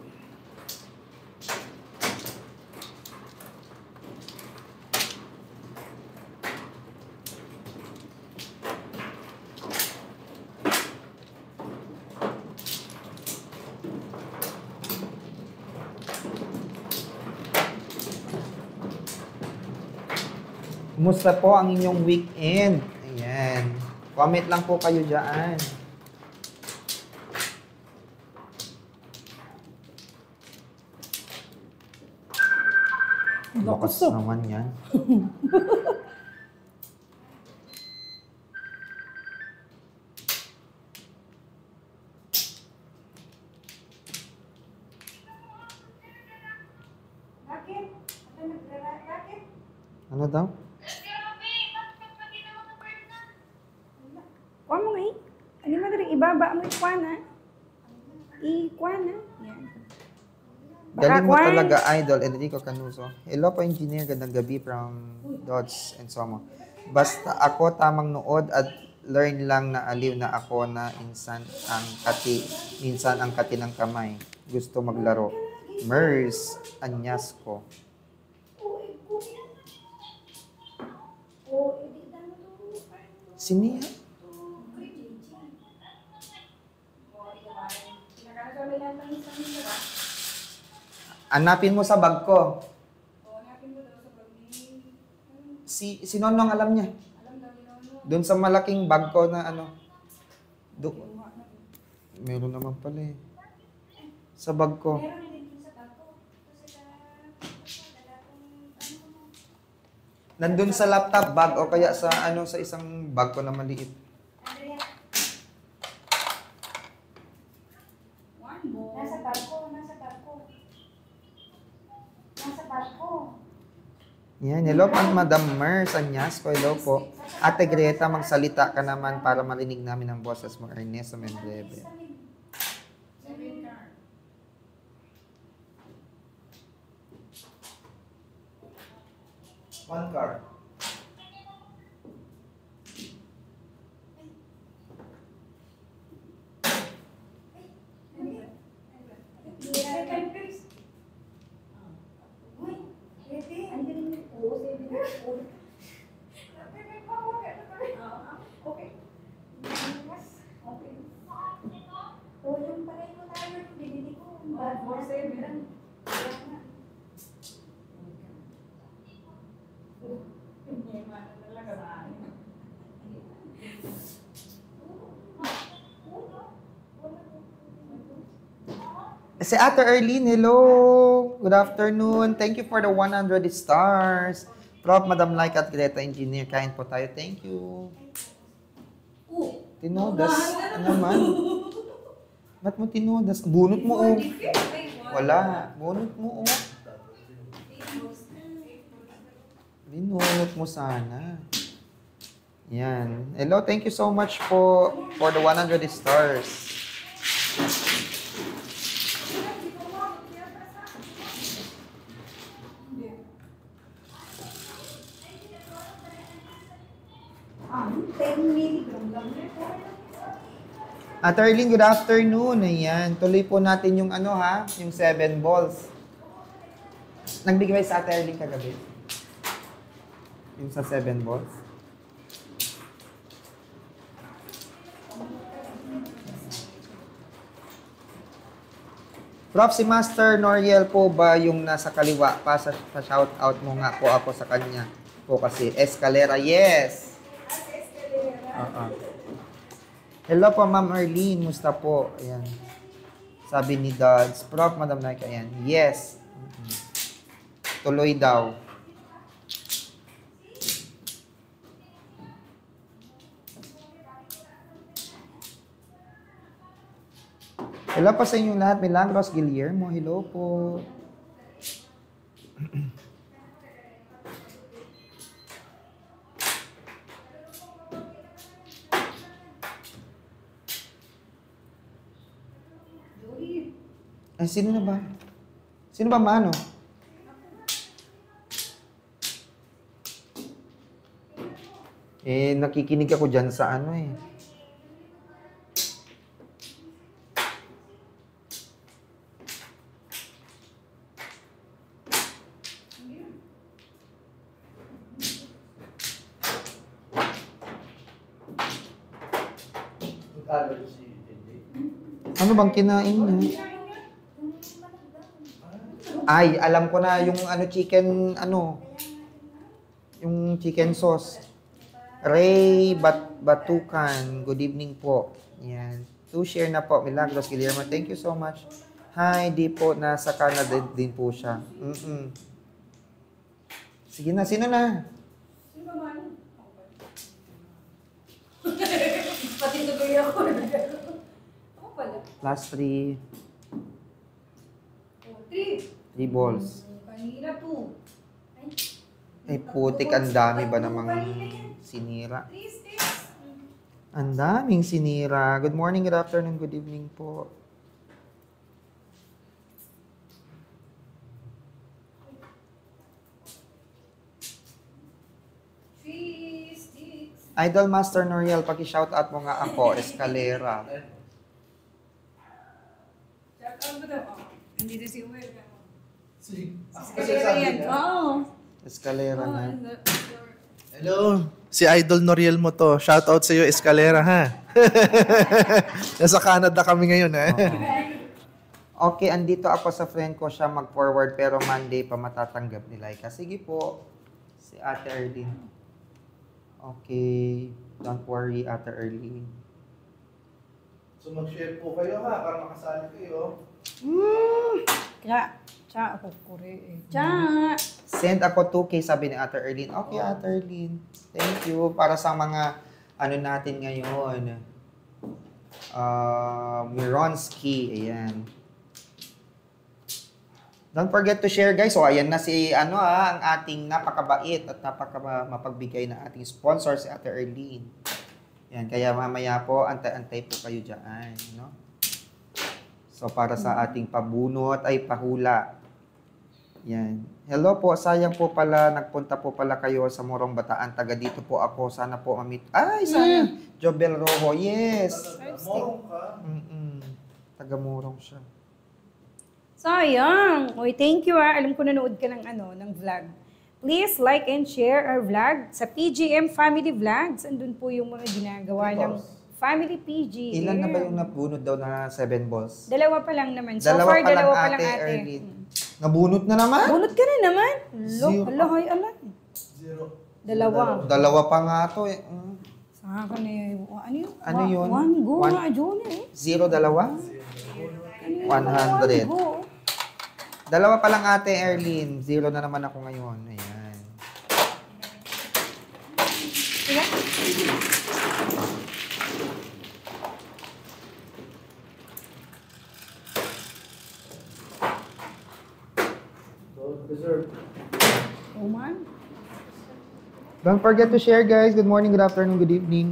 Kumusta po ang inyong weekend? Ayan. Comment lang po kayo dyan. Lakas Lakas, oh. naman yan. Bakit? Bakit? Ano daw? Kuha mo nga eh. Ano mo rin, ibaba mo ikwana. Ikwana. Yan. Galing mo Kwan. talaga, Idol Enrico Canuso. Hello po, engineer. Gandang gabi from Dodge and Somo. Basta ako tamang nood at learn lang na aliw na ako na minsan ang kati ng kamay. Gusto maglaro. Mers Anyasco. Sino yan? Hanapin mo sa bag ko. Si Nonong alam niya. Doon sa malaking bag ko na ano. Meron naman pala eh. Sa bag ko. Nandun sa laptop bag o kaya sa sa isang bag ko na maliit. Nasa barko. Yan, hello po, Madam Mers Anyasco. Hello po. Ate Greta, magsalita ka naman para marinig namin ang boses mo, Ernesto Mendrebe. One card. Si Ate Erlene, hello. Good afternoon. Thank you for the 100 stars. Prof. Madam Like at Greta Engineer. Kain po tayo. Thank you. Tinodas. Ano naman? Ba't mo tinodas? Bunot mo, oh. Wala. Bunot mo, oh. Binunot mo sana. Yan. Hello, thank you so much po for the 100 stars. Ate Arlene, good afternoon. Ayan. Tuloy po natin yung ano ha, yung 7 balls. Nagbigay sa Ate Arlene kagabi. Yung sa 7 balls. Prof, si Master Noriel po ba yung nasa kaliwa? Pa-shout out mo nga po ako sa kanya. Po kasi Escalera, yes. Hello po, Ma'am Arlene. Musta po? Ayan. Sabi ni Dads. Prof, Madam Like, ayan. Yes. Tuloy daw. Hello po sa inyong lahat. Milagros Guillermo. Hello po. Ay, sino na ba? Sino ba maano? Eh, nakikinig ako dyan sa ano eh. Ano bang kinain niya? Ay, alam ko na yung ano chicken, ano, yung chicken sauce. Ray Batukan, good evening po. Yan. To share na po, Milagros Guillermo. Thank you so much. Hi, di po, nasa Canada din po siya. Sige na, sino na? Sino ba man? Pati tuloy ako. Ako pala. Last 3 balls. Kanina 2. Ay, putik, ang dami ba namang sinira? 3 sticks. Ang daming sinira. Good morning, good afternoon, good evening po. Idol Master Noriel, paki-shout out mo nga ako, Escalera. Shout out mo daw. Hindi si Uwer. Escalera yan. Escalera na. Hello, si Idol Noriel mo to. Shout out sa iyo, Escalera, ha? Nasa Canada kami ngayon, ha? Okay, andito ako sa friend ko siya mag-forward pero Monday pa matatanggap ni Laika. Sige po, si Ate Erlene. Okay, don't worry, Ate Erlene. So mag-share po kayo, ha? Para makasali kayo. Cha ako kore. Cha. Send ako 2K, sabi ni Ate Erlene. Okay, Ate Erlene. Thank you. Para sa mga ano natin ngayon. Mironski. Ayan. Don't forget to share, guys. So, ayan na si, ang ating napakabait at napakamapagbigay na ating sponsor, si Ate Erlene. Yan. Kaya mamaya po, antay-antay po kayo dyan. No? So, para sa ating pabunot ay pahula. Yan. Hello po, sayang po pala, nagpunta po pala kayo sa Morong Bataan. Taga dito po ako, sana po mamit. Ay, sana. Jobel Rojo, yes. Morong ka? Taga Morong siya. Sayang. Uy, thank you Alam ko nanood ka ng ng vlog. Please like and share our vlog sa PGM Family Vlogs. Andun po yung mga ginagawa ng Family PG. Ilan na ba yung nabunot daw na 7 balls? Dalawa pa lang naman. So Dalawa far, pa lang, dalawa pa lang Ate ate. Erlyn. Nabunot na naman? Bunot ka na naman. Zero. Alahay, alay. Zero. Dalawa. Dalawa pa nga to eh. Sa akin eh, ano yun? Ano yun? One go One- nga, June eh. 0, dalawa? Ano yun? 100. One go. Dalawa pa lang Ate Erlyn. 0 na naman ako ngayon. Ayan. Sige. Oh man. Don't forget to share guys. Good morning, good afternoon, good evening.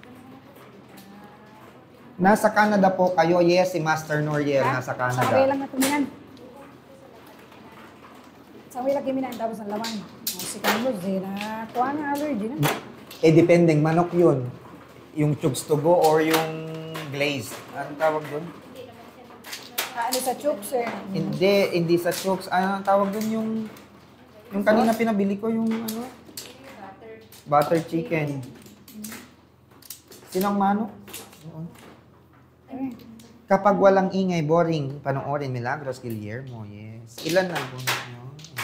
Nasa Canada po kayo. Yes, si Master Noriel. Nasa Saway Canada. lang na tuminan. Saway lang kiminan, tapos ang laman. O, si Carlos, na kuha na allergy na. Eh, depending. Manok yun. Yung chugs to go or yung glaze. Anong tawag doon? Ano sa chooks eh. Hindi sa chugs. Ano ang tawag doon yung kanina pinabili ko yung ano? Butter chicken. Sinong manok? Kapag walang ingay, boring, panoorin Milagros Guillermo, yes. Ilan na bunot nyo?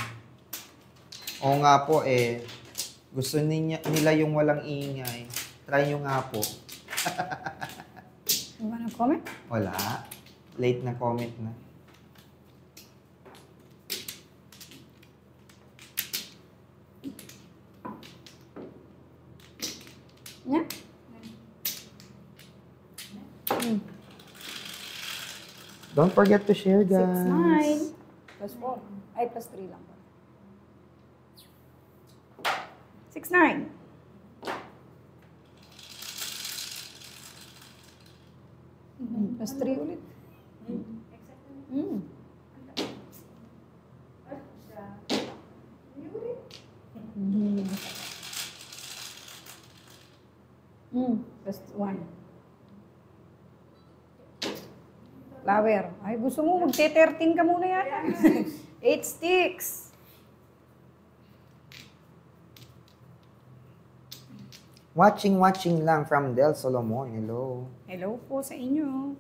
Oo nga po eh. Gusto nila yung walang ingay. Try nyo nga po. Ano ba nag-comment? Wala. Late na comment na. Yeah. Don't forget to share, 6, guys. 9. Plus 4. Ay, plus 3 lang. 6, 9. Plus 3 ulit. Plus 1. Flower. Ay, gusto mo magte-13 ka muna yata. 8 sticks. Watching lang from Del Solomon. Hello. Hello po sa inyo.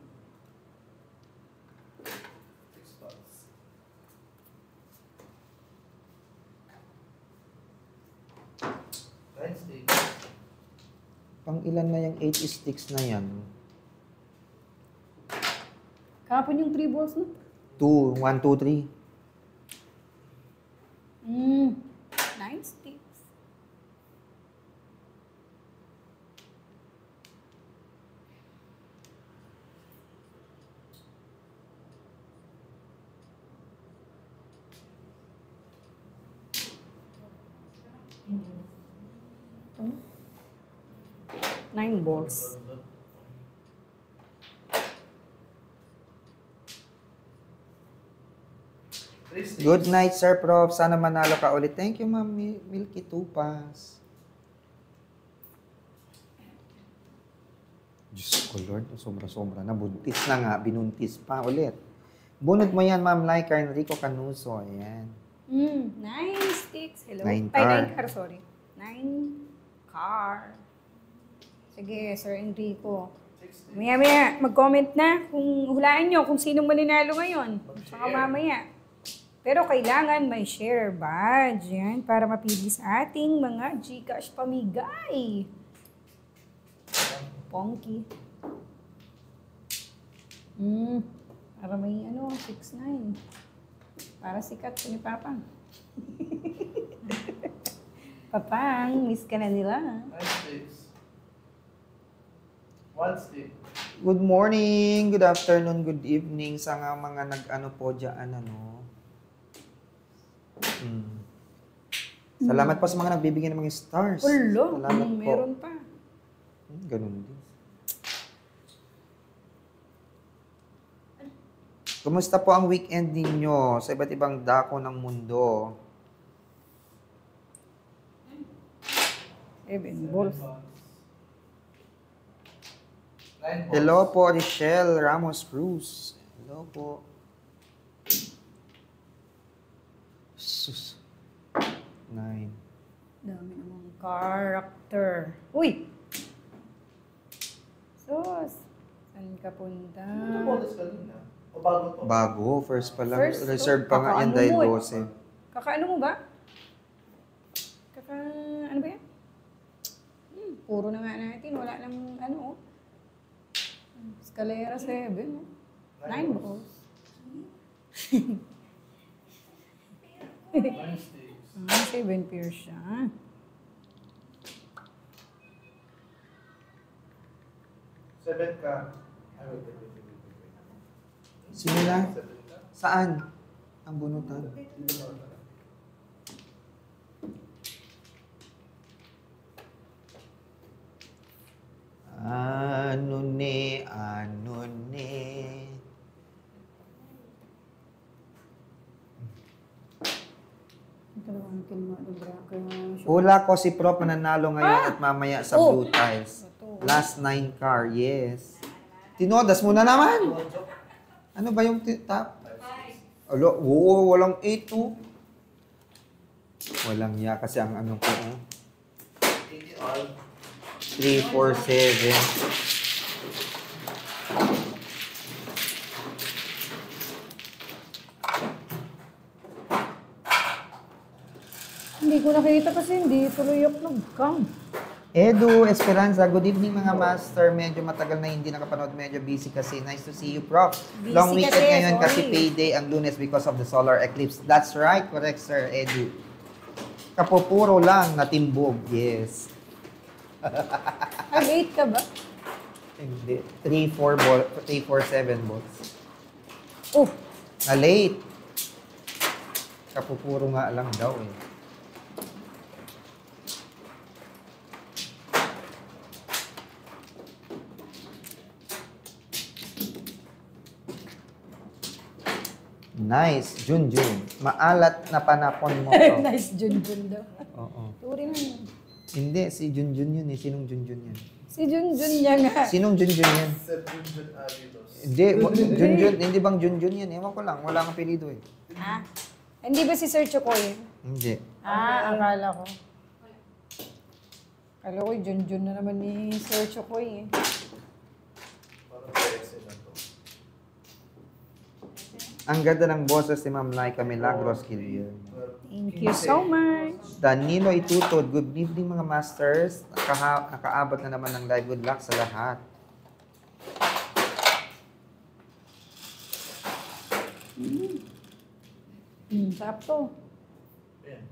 Pang ilan na yung 8 sticks na yan? Kahapon yung 3 balls, no? 2, 1, 2, 9 sticks. Nine balls. Good night, Sir Prof. Sana manalo ka ulit. Thank you, Ma'am Milky Tupas. Diyos ko, Lord. Sobra-sobra na. Buntis na nga. Binuntis pa ulit. Bunot mo yan, Ma'am Laika Enrico Canuso. Ayan. 9 sticks. Hello. 9 Ay, car. 9 car, sorry. 9 car. Sige, Sir Enrico. Maya, mag-comment na kung hulaan nyo kung sino maninalo ngayon. Saka mamaya. Pero kailangan may share badge yan para mapili sa ating mga GCash pamigay. Ponky. Para may 6-9. Para sikat ko ni Papang. Papang, miss ka na nila. 1 stick. Good morning, good afternoon, good evening sa mga nag-ano po dyan, Salamat po sa mga nagbibigay ng mga stars. Ulo, Salamat po. meron pa. Ganun din. Kumusta po ang weekend ninyo sa iba't ibang dako ng mundo? 7 balls. Hello po, Richelle Ramos Cruz. Hello po. Sus. 9. Dami namang character. Uy! ka punta. Ano bonus kanina? O bago to? Bago, first pa lang. First, Reserve pa nga yan kakaano dahil mo eh. 12. Kakaano mo ba? Ano ba yan? Puro na nga natin. Wala nang ano. Escalera 7. 9 balls. 7 pairs siya. Seven ka. Ay, wait. Sino na? Saan? Ang bunutan. Ano ne, ano ne. Hula ko si Prof mananalo ngayon at mamaya sa Blue Ties. Last 9 car, yes. Tinodas mo na naman. Ano ba yung top? Alo, walang 8 to. Walang ya kasi ang ano ko. 3, 4, 7. Hindi ko nakita kasi hindi tuloy yung nag-count. Edu Esperanza, good evening mga master. Medyo matagal na hindi nakapanood. Medyo busy kasi. Nice to see you, Prof. Busy Long weekend kasi, ngayon kasi sorry. payday ang Lunes because of the solar eclipse. That's right, correct sir, Edu. Kapupuro lang, natimbog. Yes. Nag-8 ka ba? Hindi. 3, 4, 7 balls. Oh, Na late. Kapupuro nga lang daw eh. Nice, Junjun. Maalat na panapon mo to. nice Junjun daw. Oo. Turi na yun. Hindi, si Junjun yun eh. Sinong Junjun yan? Si Junjun niya nga. Sinong Junjun yan? Sir Junjun Avilos. Hindi, Junjun. Hindi bang Junjun yan? Ewan ko lang. Wala kang apelido eh. Ah? Hindi ba si Sir Chokoy? Hindi. Akala ko. Akala ko Junjun na naman ni Sir Chokoy eh. Parang PSA na to. Ang ganda ng boses ni Ma'am Laika Milagros Killian. Thank you so much. Danilo Itutod, good evening mga masters. Nakaabot na naman ng live. Good luck sa lahat. Sakto. Ayan,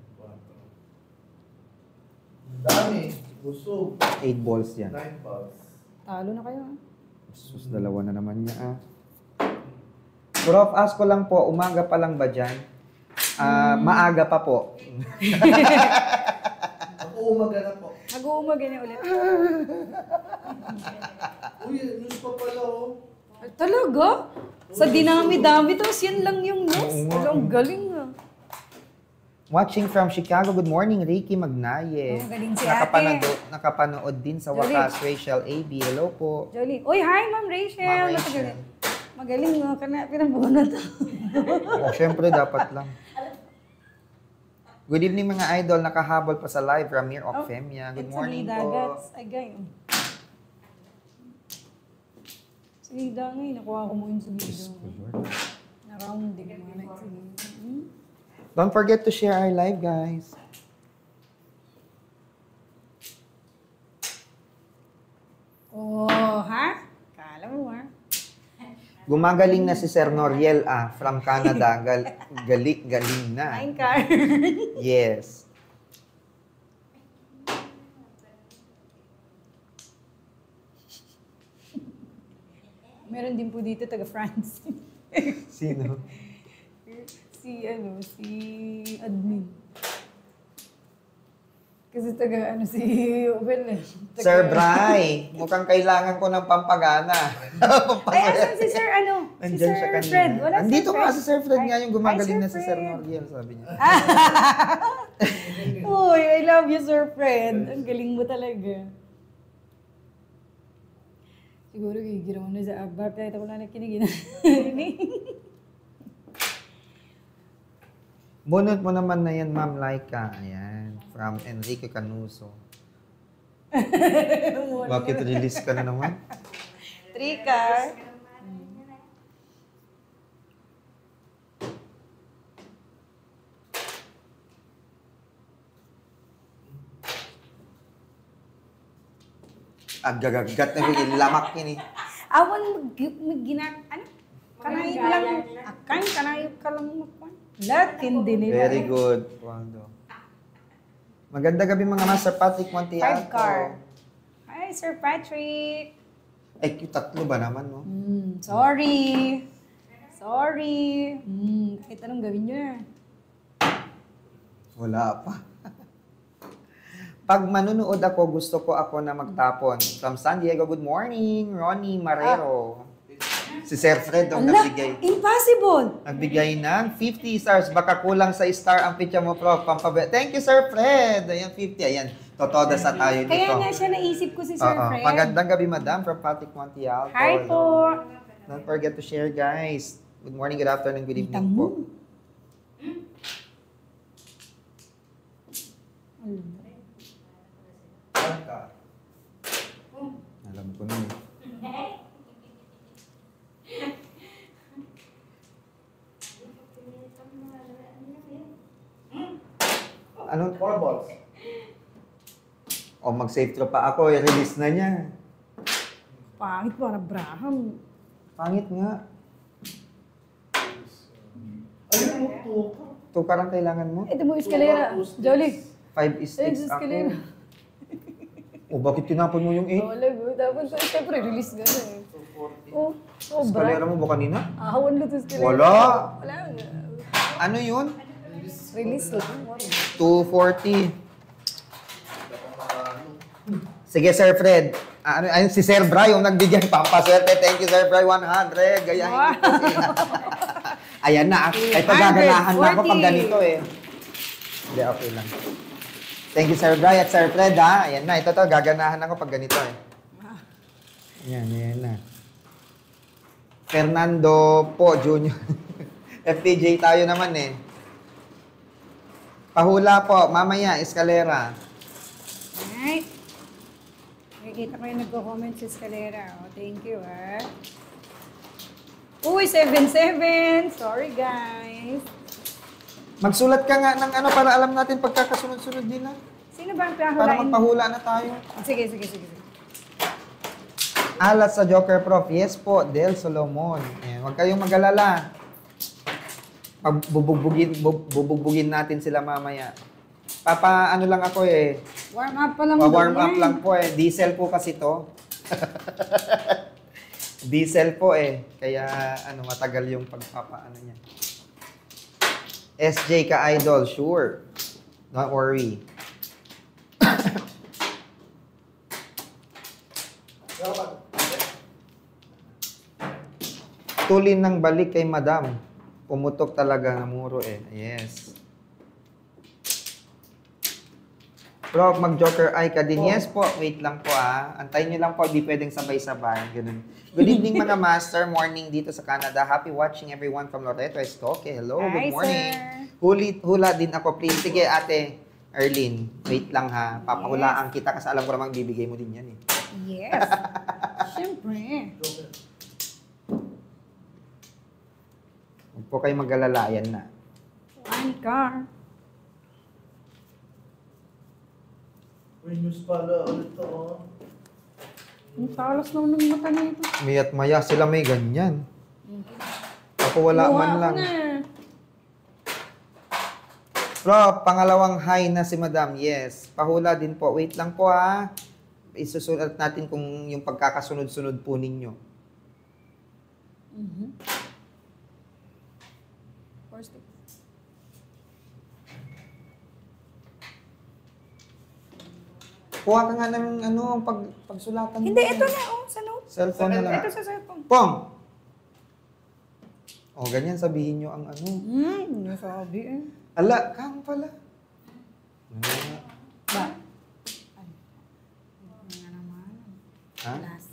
4. Dami. Busog. 8 balls yan. 9 balls. Talo na kayo ah. Sus, dalawa na naman niya ah. Prof, ask ko lang po, umaga pa lang ba dyan? Maaga pa po. Ako umaga na po. Mag-uumaga niya ulit. Uy, news pa pala oh. Ay, talaga? Sa dinami-dami, tapos yan lang yung news. Oo nga. Ang galing ah. Watching from Chicago, good morning, Ricky Magnaye. Oh, galing si ate. Nakapanood din sa Jolie. wakas, Rachel AB. Hello po. Jolie. Uy, hi Ma'am Rachel. Ma'am Rachel. Magaling mo. Pinabunot. Oh, syempre, dapat lang. Good evening mga idol, nakahabol pa sa live, Ramir Ocfemia. Good morning po. Ay, gayon. Salida nga eh. Nakuha ko mo yung salida. Na-rounding mo na salida. Don't forget to share our live, guys. Oh, ha? Kala mo ha? Gumagaling na si Sir Noriel from Canada. Galing na. Fine car. Yes. Meron din po dito taga France. Sino? si admin. Kasi taga si Ubel eh. Sir Bry, mukhang kailangan ko ng pampagana. Ay, asan si Sir Andyan si siya Sir kanina. Fred. Wala si Andito Sir nga Fred. si Sir Fred nga yung gumagaling Hi, na si Sir Fred. Noriel, sabi niya. Uy, I love you, Sir Fred. Ang galing mo talaga. Siguro gigiraw na sa abab. Kahit ako na nakinig. Bunot mo naman na yan, Ma'am Laika. Ayan, from Enrique Canuso. Bakit release ka na naman? 3 Street car. Agagagat na yung lamak yun eh. Awan ano? Kanayip lang. Akan, kanayip ka lang magpan. Latin din nila. Very good, Waldo. Maganda gabi mga Master Patrick Montiato. 5 car. Hi, Sir Patrick. Eh, tatlo ba naman, no? Sorry. Kahit anong gawin nyo na. Wala pa. Pag manunood ako, gusto ko ako na magtapon. From San Diego, good morning, Ronnie Marrero. Si Sir Fred ang nagbigay. Impossible! Nagbigay ng 50 stars. Baka kulang sa star ang picture mo, Prof. Thank you, Sir Fred. Ayan, 50. Ayan, totoda sa tayo nito. Kaya nga siya naisip ko si Sir Fred. Magandang gabi, Madam, from Patrick Montialto. Hi po! Don't forget to share, guys. Good morning, good afternoon, good evening po. Alam ko na yun. Anong 4 balls? O mag-save throw pa ako, i-release na niya. Pangit para Abraham. Pangit nga. Ayun mo to. Ito parang kailangan mo. Ito mo eskalera. Jolie. 5 sticks ako. eskalera. O bakit tinapon mo yung 8? Wala ko. Tapos siyempre release gano'n eh. Oh, Eskalera sobra. mo ba kanina? Ahawan lang ito eskalera. Wala. Wala nga. Ano yun? Release lang. 240. Sige, Sir Fred. Si Sir Bry yung nagbigyan pampaswerte. Thank you, Sir Bry. 100. Gayahin Wow. ko siya. Ayan na. Ay, pagaganahan na ako pag ganito eh. Hindi, okay lang. Thank you, Sir Bry at Sir Fred, ha? Ayan na. Ito to, gaganahan ako pag ganito eh. Ayan na. Fernando po, Junior. FPJ tayo naman eh. Pahula po, mamaya, eskalera. Alright. Nakikita ko yung nagko-comment sa eskalera. Oh, thank you, ha. Uy, 7-7. Sorry, guys. Magsulat ka nga ng ano para alam natin pagkakasunod-sunod din na. Sino ba ang Para pinahulain? magpahula na tayo. Sige. Alat sa Joker Prof. Yes po, Del Solomon. Ayan, huwag kayong mag-alala. Bubugbugin natin sila mamaya. Ano lang ako eh. Warm up pa lang. Warm daw up yan. lang po eh. Diesel po kasi to. Diesel po eh. Kaya matagal yung pagpapaano niya. SJ ka idol, sure. Don't worry. Tulin ng balik kay Madam. Pumutok talaga ng muro eh. Yes. Prof, mag-joker eye ka din. Yes po. Wait lang po ah. Antayin nyo lang po. Di pwedeng sabay-sabay. Ganun. Good evening mga master. Morning dito sa Canada. Happy watching everyone from Loreto, Escoque. Hello. Hi, Good morning. sir. Hula din ako, please. Sige, ate. Erlyn, wait lang ha. Papahulaan kita kasi alam ko namang bibigay mo din yan eh. Yes. Siyempre. Huwag po kayo mag-alala. Yan na. One car. May news pala ulit to. Ang talas naman ng mata na ito. Mayat maya sila may ganyan. Ako wala man lang. Bro, pangalawang hi na si Madam. Yes. Pahula din po. Wait lang po ha. Isusulat natin kung yung pagkakasunod-sunod po ninyo. First. Kuha ka nga ng pagsulatan mo. Hindi, ito na. Oh, sa note. Cellphone na lang. Ito sa cellphone. Pong! O, ganyan sabihin nyo ang Nasabi eh. Ala, kamo pala. Ba? Ay. Nga naman. Ha? Last.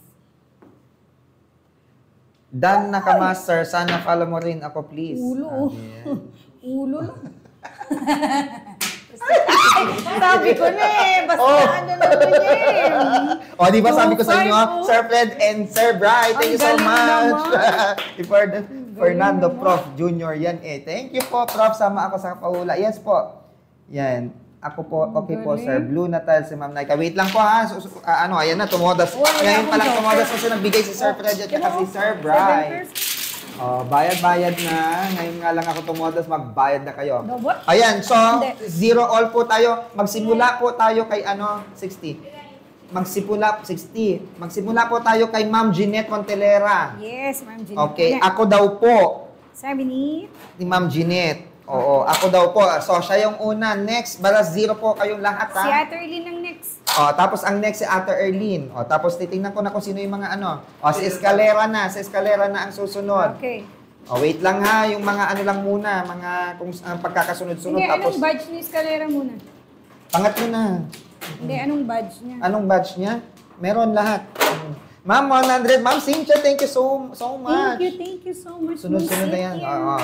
Dan Nakamaster, sana follow mo rin ako, please. Ulo. Sabi yan. Ulo lang. Sabi ko na basta Oh. ano naman yan. O, di ba sabi ko sa 2-5 inyo, po. Sir Fred and Sir Bright, thank you so Ang much. galing Fernando naman. Prof. Junior, yan eh. Thank you po, Prof. Sama ako sa pahula. Yes po. Yan. Ako po, okay po, galing. Sir. Blue na tile si Ma'am Naika. Wait lang po ha. Ayan na, tumodas. Wala Ngayon pa lang akong tumodas joker. kasi nagbigay si Sir Fred at saka si Sir 7 Bright. pairs. Oh, bayad-bayad na. Ngayon nga lang ako tumodas, magbayad na kayo. Double? Ayan, so, Hindi. 0 all po tayo. Magsimula po tayo kay 60. Magsimula po tayo kay Ma'am Jeanette Montelera. Yes, Ma'am Jeanette. Okay, ako daw po, Sabi ni... Ma'am Jeanette. Oo, ako daw po. So, siya yung una. Next, balas 0 po kayong lahat, ha? Si Ate Erlyn ang next. O, tapos ang next si Ate Erlyn. O, tapos titingnan ko na kung sino yung mga ano. O, si Escalera na. Si Escalera na ang susunod. Okay. O, wait lang ha. Yung mga ano lang muna. Mga kung pagkakasunod-sunod. Hindi, Tapos, anong badge ni Escalera muna? pangatlo na. Hindi, anong badge niya? Anong batch niya? Meron lahat. Ma'am, 100. Ma'am Cynthia, thank you so much. Thank you so much. Sunod-sunod na yan. Oo.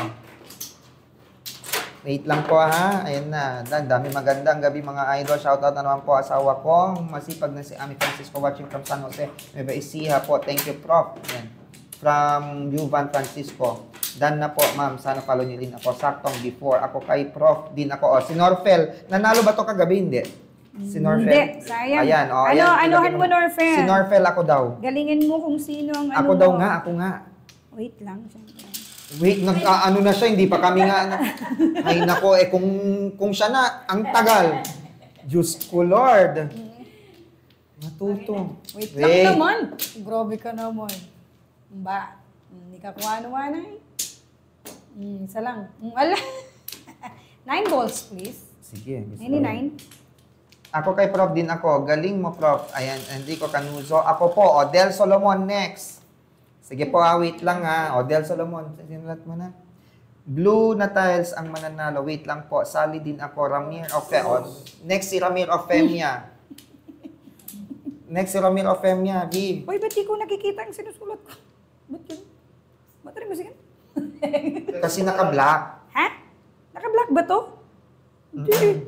Wait lang po ha. Ayan na. Dami magandang gabi mga idol. Shoutout na naman po asawa ko. Masipag na si Ami Francisco watching from San Jose. Nueva Ecija po. Thank you, Prof. Ayan. From Juvan Francisco. Dan na po, ma'am. Sana follow niyo rin ako. Saktong before. Ako kay Prof. Din ako. Si Norfel. Nanalo ba to kagabi? Hindi. Si Norfel. Hindi, sayang. Ayan. O, Ano, ayan. anuhan mo, Norfel? Si Norfel ako daw. Galingin mo kung sino ang ano Ako daw mo. nga. Ako nga. Wait lang, syempre. Wait, ano na siya, hindi pa kami nga, ay nako, kung siya na, ang tagal. Diyos ko, Lord. Matuto. Wait lang naman. Grabe ka naman. Ba? Hindi ka kung ano-ano eh. Isa lang. Ala. 9 balls, please. Sige. gusto Any ko. 9? Ako kay Prof din ako. Galing mo, Prof. Ayan, Enrico Canuso. Ako po, Odel Solomon next. Sige po, wait lang ha. Odel Solomon, sinulat mo na. Blue na tiles ang mananalo. Wait lang po. Sali din ako. Ramir Ofemia. Next si Ramir Ofemia. Next si Ramir Ofemia. V. Uy, ba't di ko nakikita ang sinusulat ko? Ba't yun? Ba't rin ba sige? Kasi naka-black. Ha? Naka-black ba to? Hindi.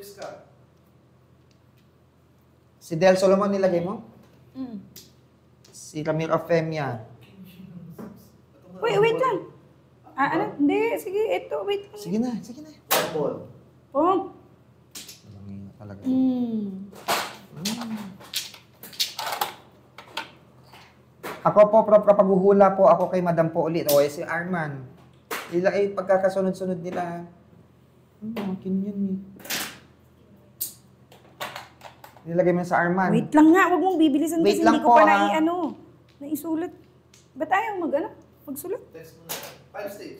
Si Del Solomon nilagay mo? Mm. Si Ramir Ofemia. Uy, wait lang. Ano? Hindi, sige, ito, wait lang. Sige na, sige na. Oh. Walang yun talaga. Ako po, Prof, kapag uhula po, ako kay Madam po ulit. O, si Arman. Pagkakasunod-sunod nila. Akin yun eh. Nilagay mo sa Arman. Wait lang nga, wag mong bibilisan Wait kasi lang hindi ko po, pa ha? naisulat. Ba't ayaw magsulat? Text mo na. 5 states.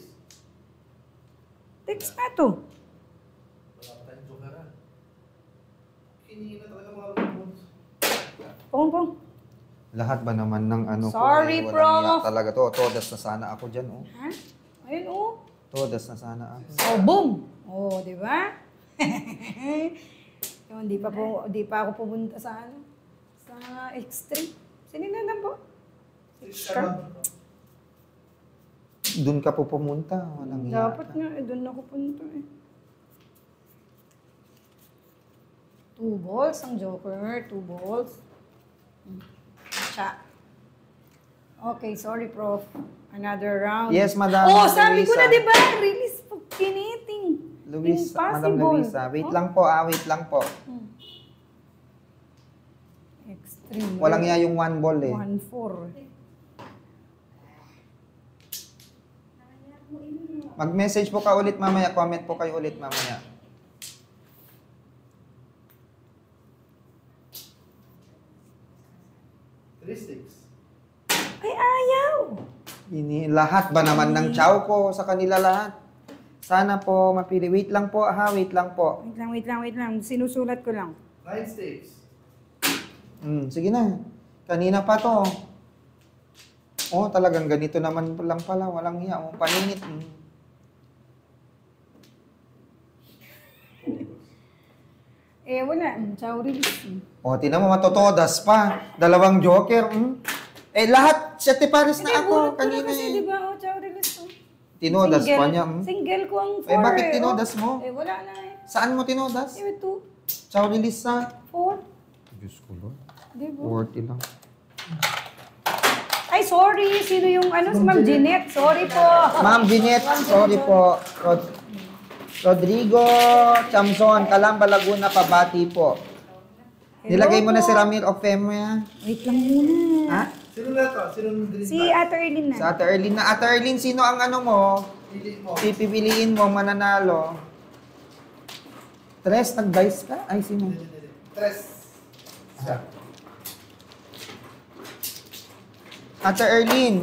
Text na to. Wala pa tayong jokeran. Hiningi na talaga mga rules. Pong. Lahat ba naman ng ano Sorry, ko? Prof. Walang iya talaga to. Todas na sana ako dyan, oh. Ha? Ayun, oh. Todas na sana ako. Oh, boom! Oh, di ba? Yung, di pa ako pumunta sa extreme. Sininanan po? Doon ka po pumunta. Walang iya. Dapat nga, doon ako punta eh. 2 balls ang joker, 2 balls. Siya. Okay, sorry, Prof. Another round. Yes, Madam Oh, sabi ko Luisa. na, di ba? Release po, kiniting. Luis, Madam Impossible. Luisa. Wait lang po, wait lang po. Extreme. Walang iya yung 1 ball eh. 1-4. Mag-message po ka ulit mamaya. Comment po kayo ulit mamaya. Ay, ayaw! Lahat ba naman ng chow ko sa kanila lahat? Sana po mapili. Wait lang po, wait lang po. Wait lang. Sinusulat ko lang. 9 states. Sige na. Kanina pa to. Oh, talagang ganito naman lang pala. Walang hiya. Oh, paninit. Wala. Chow release. Oh, tinan mo, matotodas pa. 2 joker. Lahat, 7 pares na ako kanina kasi, eh. di ba? Chow release. Tinodas pa niya. Single ko ang 4 bakit tinodas mo? Wala na eh. Saan mo tinodas? Ito. Chow release sa? 4. Diyos ko, Lord. Diba? 40 lang. Ay, sorry. Sino yung ano? Si Ma'am Jeanette. Sorry po. Ma'am Jeanette, sorry po. Rodrigo Chamson, Calamba, Laguna, pabati po. Nilagay mo na si Ramir Ofemia. Wait lang muna. Ha? Sino na to? Sino ng green Si Ate Erlyn na. Sa Ate Erlyn na. Ate Erlyn, sino ang ano mo? Pili mo. Pipiliin mo, mananalo. Tres, nag-dice ka? Ay, sino? Tres. Ate Erlyn.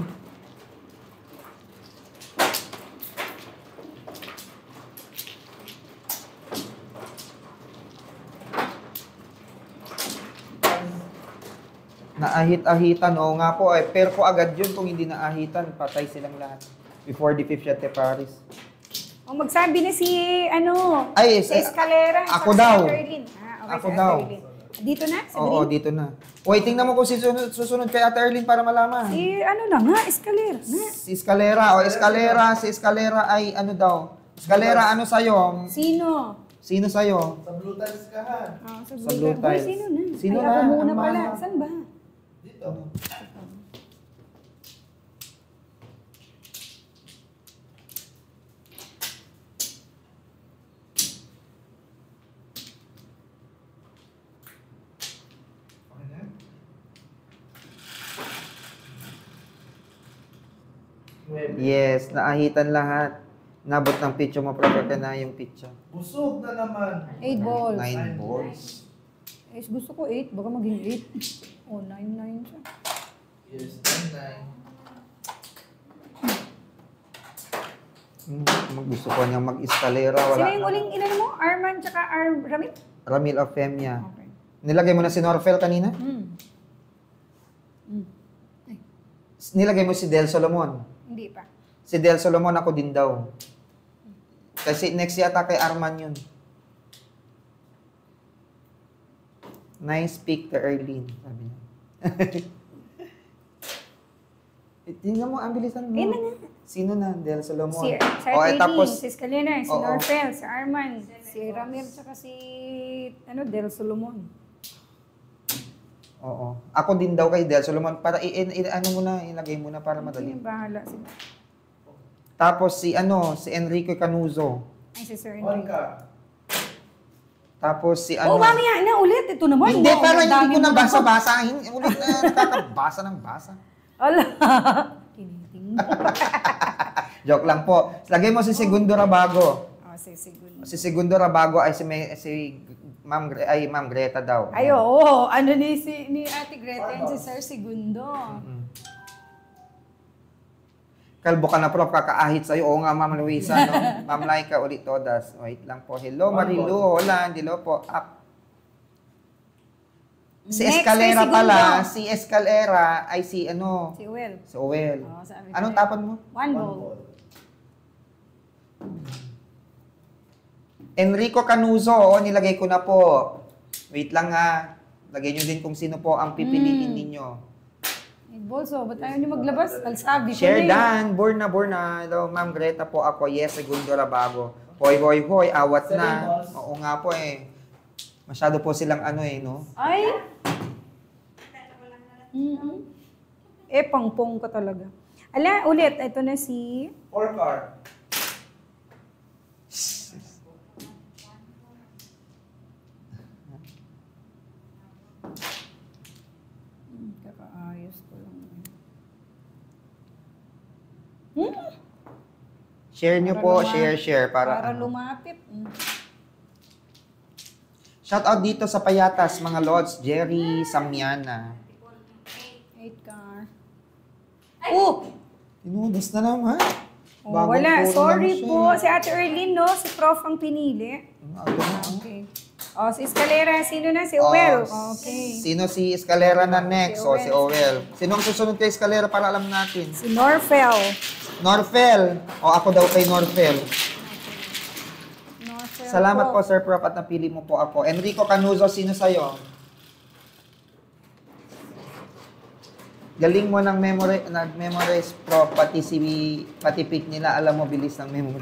Naahit-ahitan. Oo nga po. Pero po agad yun kung hindi naahitan. Patay silang lahat. Before the 5th de Paris. O magsabi na si, ano, Ay, si Escalera. ako saka daw. Si Ate Erlyn. Okay, Ako si Ate daw. Erlyn. Dito na? Sa Oo, green? dito na. Uy, tingnan mo kung susunod kay Ate Erlyn para malaman. Si, ano na nga, Escalera. Na. Si Escalera. O, Escalera. Si Escalera ay ano daw? Escalera, ano sa'yo? Sino? Sino sa'yo? Sa blue tiles ka ha. Sa Sa blue Boy, tiles. sino na? Sino Ay, na? ako muna Ang pala. mahal. Saan ba? Dito. Okay na? Nuebe. Yes, naahitan lahat. Nabot ng pitcho mo, proper ka na yung pitcho. Busog na naman. 8 balls. 9 balls. Eh, gusto ko 8. Baka maging 8. Oh, 9 siya. Yes, 9. Gusto ko niyang mag-escalera. Sino Wala yung na. uling ilan mo? Arman tsaka Ramit? Ramil Ofemia. Okay. Nilagay mo na si Norfel kanina? Nilagay mo si Del Solomon. Hindi pa. Si Del Solomon ako din daw. Kasi next yata kay Arman yun. Nice pick to Erlyn, sabi niya. Tingnan mo, ang bilisan mo. Eh, na nga. Sino na? Del Solomon. Si O, Tapos, si Escalera, si Oo. Norfel, si Arman, si Ramir, tsaka si Del Solomon. Oo. Ako din daw kay Del Solomon. Para ano mo na, ilagay mo na para madali. Yung bahala sila. Tapos si Enrique Canuzo. Ay, si Sir On Enrique. ka. Tapos si Oh, mamaya na ulit. Ito naman. Hindi, Wow, para ang hindi dami ko mo na naman. basa-basahin. Ulit na, nakakabasa ng basa. Ala. Kiniting mo. Joke lang po. Lagay mo si Segundo Rabago. Oh, si Segundo. Si Segundo Rabago ay si Ma'am Greta daw. Ay, oo. Ano ni Ate Greta yan, si Sir Segundo. Kalbo ka na, Prof. Kakaahit sa'yo. Oo nga, Ma'am Luisa. No? Ma'am Laika, ulit todas. Wait lang po. Hello, Marilu. Hola, hello po. Up. Si Next Escalera kay pala, Segundo. si Escalera ay si ano? Si Will. Si Owel. Oo, sabi ko Anong na. tapon mo? 1 ball. Enrico Canuzo, nilagay ko na po. Wait lang ha. Lagay nyo din kung sino po ang pipiliin ninyo. 8 balls, oh. Ba't ayaw niyo maglabas? Alsabi ko Share na Dan, born na. Hello, Ma'am Greta po ako. Yes, Segundo Rabago. Hoy, awat na. Oo nga po eh. Masyado po silang no? Ay! Eh, pangpong ka talaga. Ala, ulit. Ito na si... 4 car. Kakaayos ko lang. Share nyo po, share. Para Para lumapit. Shout out dito sa Payatas, mga Lods, Jerry, Samiana. 8 car. Oh! Tinudas na naman. Oh, Bagong wala. puro Sorry lang siya. po. Si Ate Erlyn, no? Si Prof ang pinili. Okay. Oh, si Escalera. Sino na? Si Owel. Okay. Sino si Escalera na next? Si Si Owel. Sino ang susunod kay Escalera para alam natin? Si Norfel. Norfel. Ako daw kay Norfel. Norfel Salamat po, Sir Prof, at napili mo po ako. Enrico Canuzo, sino sa'yo? Galing mo ng nag-memorize, Prof. Pati pick nila, alam mo, bilis ng memory.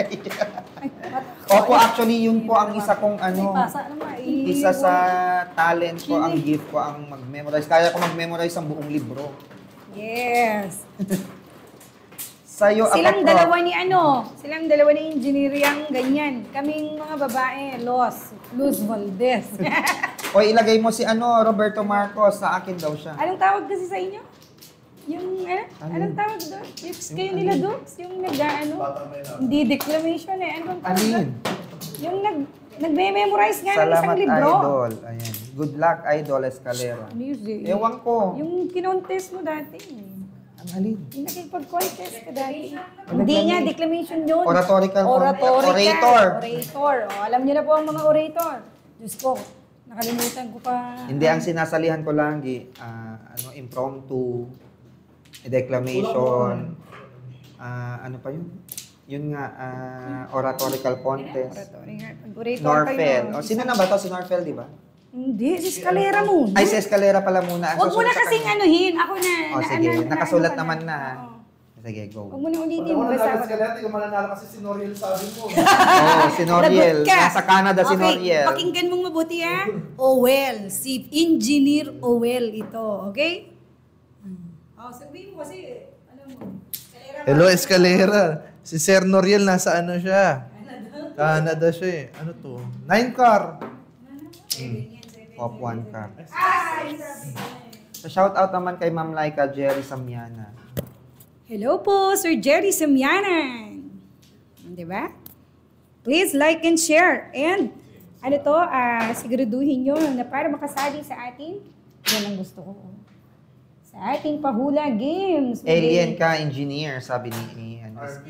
Opo, actually, yun po ang isa kong isa sa talent ko, ang gift ko, ang mag-memorize. Kaya ko mag-memorize ang buong libro. Yes. Sa'yo, Silang dalawa ni engineer yung ganyan. Kaming mga babae, Luz Valdez. O ilagay mo si Roberto Marcos, sa akin daw siya. Anong tawag kasi sa inyo? Yung, anong tawag doon? Kayo nila doon? Yung hindi declamation Anong tawag doon? Yung nagme-memorize nga ng isang Salamat, libro. Idol. Ayan. Good luck, Idol Escalera. Music. Ewan ko. Yung kinontest mo dati. Ang halin. Yung nakipag-contest ka dati. Hindi nga, declamation yun. Oratorical. Orator. O, alam niyo na po ang mga orator. Diyos ko, nakalimutan ko pa. Hindi, ang sinasalihan ko lagi, impromptu, declamation, ano pa yun? Yun nga, oratorical contest. Orator Norfel. kayo. O, sino na ba to? Si Norfel, di ba? Hindi, si Escalera muna. Ay, si Escalera pala muna. Huwag mo na kasing anuhin. Ako na. O, sige. Nakasulat naman na. Oo. Sige, go. Huwag mo na ulitin. Wala Basta na Escalera, hindi ko mananalo kasi si Noriel sabi mo. Oo, si Noriel. Lagot ka. Nasa Canada si Noriel. Pakinggan mong mabuti ha. Owel. Si Engineer Owel ito. Okay? Sabihin mo kasi, alam mo. Hello, Escalera. Si Sir Noriel, nasa siya? Canada siya eh. Ano to? 9 car. Pop 1 ka. So, shout out naman kay Ma'am Laika Jerry Samiana. Hello po, Sir Jerry Samianan. Diba? Please like and share. And siguraduhin nyo na para makasali sa atin, yan ang gusto ko. Sa ating pahula games. Alien ka, engineer, sabi ni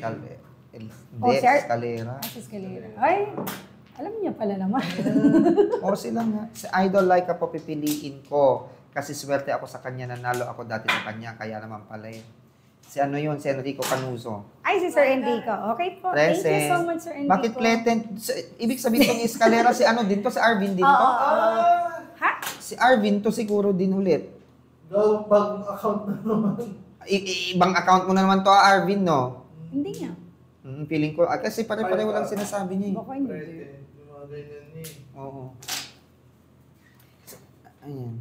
Escalera. Escalera. Ay, alam niya pala naman. O sila nga. Si Idol Laika po pipiliin ko. Kasi swerte ako sa kanya, nanalo ako dati sa kanya, kaya naman pala eh. Si Si Enrico Canuso. Ay, si Sir Enrico. Okay po. Present. Thank you so much, Sir Enrico. Bakit pleasant? Ibig sabihin itong Escalera, si din to? Si Arvin din to? Ha? Si Arvin to siguro din ulit. Bagong account na naman. Ibang account mo na naman to, Arvin, no? Hindi nga. Feeling ko, kasi pare-pareho lang sinasabi niya. Baka hindi. Yung mga ganyan eh. Oo. Ayan.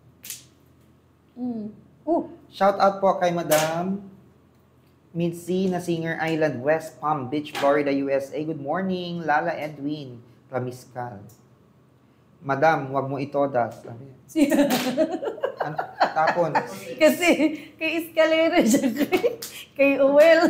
Shout out po kay Madam Mitzi na Singer Island, West Palm Beach, Florida, USA. Good morning, Lala Edwin Ramiscal. Madam, wag mo itodas. Tapon. Kasi kay Escalera siya, kay Owel.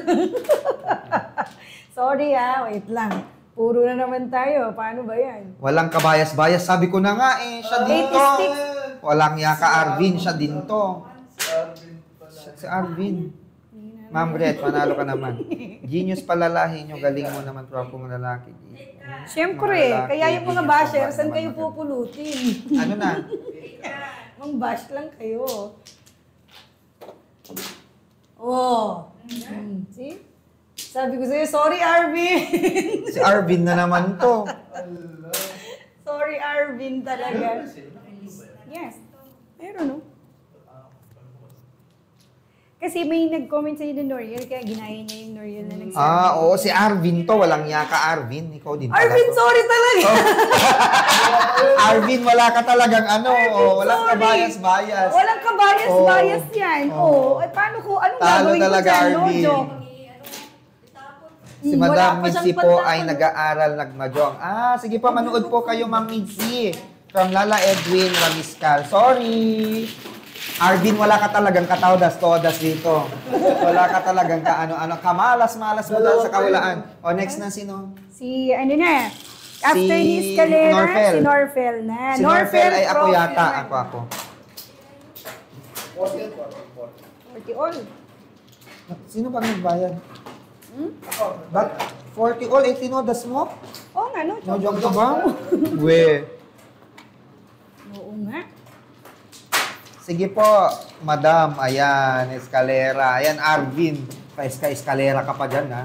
Sorry wait lang. Puro na naman tayo. Paano ba yan? Walang kabayas-bayas. Sabi ko na nga siya dito. 86. Walang yaka Arvin, siya din to. Si Arvin. Ma'am Red, panalo ka naman. Genius palalahi nyo, galing mo naman propong lalaki. Siyempre, Mga lalaki, kaya yung mga genius basher, naman saan kayo naman. pupulutin? Ano na? Mang bash lang kayo. Oh. See? Sabi ko sa'yo, sorry Arvin. Si Arvin na naman to. Sorry Arvin talaga. Yes. Meron no? Kasi may nag-comment sa'yo ng Noriel, kaya ginaya niya yung Noriel na nagsabi. Oo, si Arvin to. Walang yaka Arvin. Ikaw din pala Arvin, to. sorry talaga. Arvin, wala ka talagang walang sorry. kabayas-bayas. Walang kabayas-bayas yan. Oo. Paano ko, anong Talo gagawin ko talaga, dyan, no, Arvin. joke? Si Wala Madam pa Mitzi siyang po pantapon. ay nag-aaral, nagmajong. Sige pa, manood po kayo, Ma'am Mitzi. From Lala Edwin Ramiscal. Sorry. Arvin, wala ka talagang katawdas-todas dito. Wala ka talagang kamalas-malas mo dahil sa kawalaan. O, next na sino? Si, after Si ni Escalera, Norfel. si Norfel na. Si Norfel ay ako Prof. yata. naman. Ako. 40 all. Sino ba nagbayad? Ba't 40 all, tinodas mo? Oo nga, no? No joke ka ba? We. Oo nga. Sige po, Madam. Ayan, Escalera. Ayan, Arvin. Escalera ka pa dyan, ha?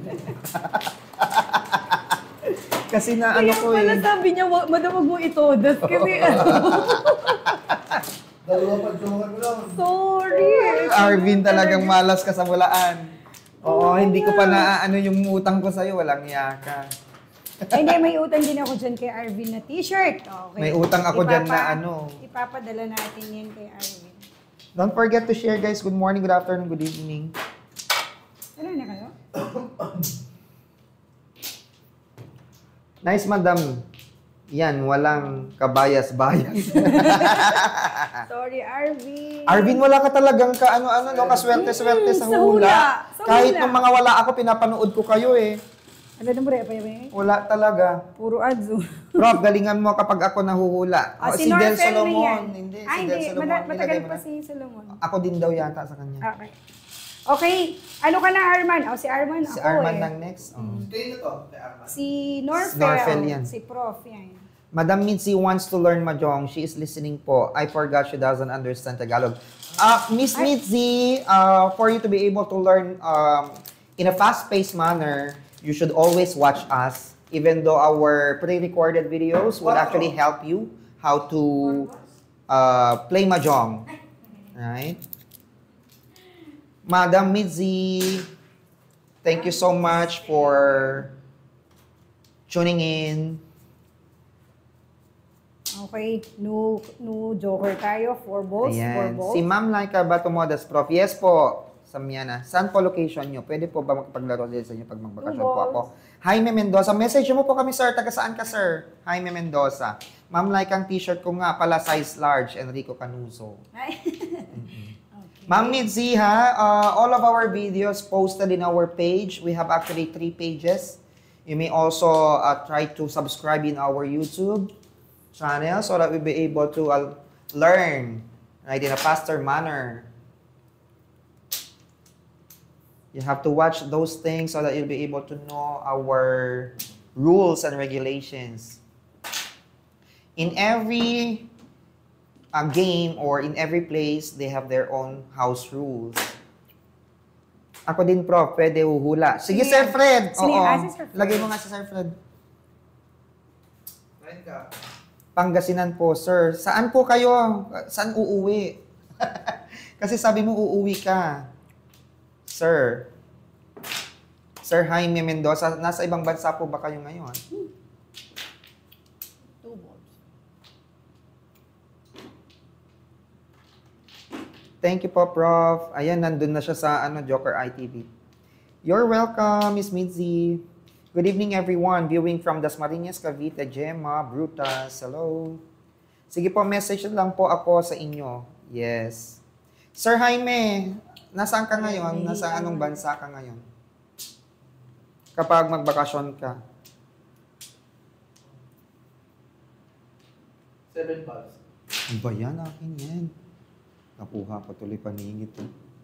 Kasi na Kaya pala sabi niya, madam, wag mo itodas. Kasi Dalawa pa joker mo lang. Sorry. Arvin, talagang malas ka sa bulaan. Oo, hindi ko pa ano yung utang ko sa'yo. Walang yaka. Hindi, may utang din ako dyan kay Arvin na t-shirt. Okay. May utang ako dyan na ano. Ipapadala natin yan kay Arvin. Don't forget to share, guys. Good morning, good afternoon, good evening. Ano na kayo? Nice, madam. Yan, walang kabayas-bayas. Sorry, Arvin. Arvin, wala ka talagang ka-ano-ano, no? Kaswerte-swerte sa hula. Kahit nung mga wala ako, pinapanood ko kayo eh. Ano na mo rin, apay? Wala talaga. Puro adzo. Prof, galingan mo kapag ako nahuhula. Si Del Norfel na Solomon. yan. Hindi, Ay, si Del hindi. Solomon. Matagal Nilagay mo pa na. si Solomon. Ako din daw yata sa kanya. Okay. Okay. Ano ka na, Arman? Si Arman Si ako Arman eh. ng next. Oh. Kayo to, kay Arman. Si Norfel. Norfel yan. Si Prof. Yan. Madam Mitzi wants to learn Mahjong. She is listening po. I forgot she doesn't understand Tagalog. Miss Mitzi, for you to be able to learn in a fast-paced manner, you should always watch us. Even though our pre-recorded videos will actually help you how to play Mahjong. Right? Madam Mitzi, thank you so much for tuning in. Okay. No joker tayo. 4 balls. 4 Ayan. balls. Si Ma'am Laika Batomodas, Prof. Yes po, Samyana. Saan po location nyo? Pwede po ba magpaglaro din sa inyo pag magbakasyon po ako? Jaime Mendoza. Message mo po kami, sir. Taga saan ka, sir? Jaime Mendoza. Ma'am Laika, ang t-shirt ko nga pala size large. Enrico Canuso. Ay. Ma'am Mitzi, ha? All of our videos posted in our page. We have actually 3 pages. You may also try to subscribe in our YouTube channel so that we'll be able to learn right in a faster manner. You have to watch those things so that you'll be able to know our rules and regulations. In every game or in every place, they have their own house rules. Ako din, Prof, pwede uhula. Sige, Sir Fred. Sige, Oo. si Sir Fred. Lagay mo nga si Sir Fred. Kain ka. Pangasinan po, sir. Saan po kayo? Saan uuwi? Kasi sabi mo uuwi ka. Sir. Sir Jaime Mendoza, nasa ibang bansa po ba kayo ngayon? 2 balls. Thank you po, Prof. Ayan, nandun na siya sa Joker ITV. You're welcome, Miss Mitzi. Good evening, everyone. Viewing from Dasmariñas, Cavite, Gemma, Brutas. Hello. Sige po, message lang po ako sa inyo. Yes. Sir Jaime, nasaan ka ngayon? Nasa anong bansa ka ngayon? Kapag magbakasyon ka. 7 balls. Ano ba yan? Akin yan. Nakuha ko tuloy paningit.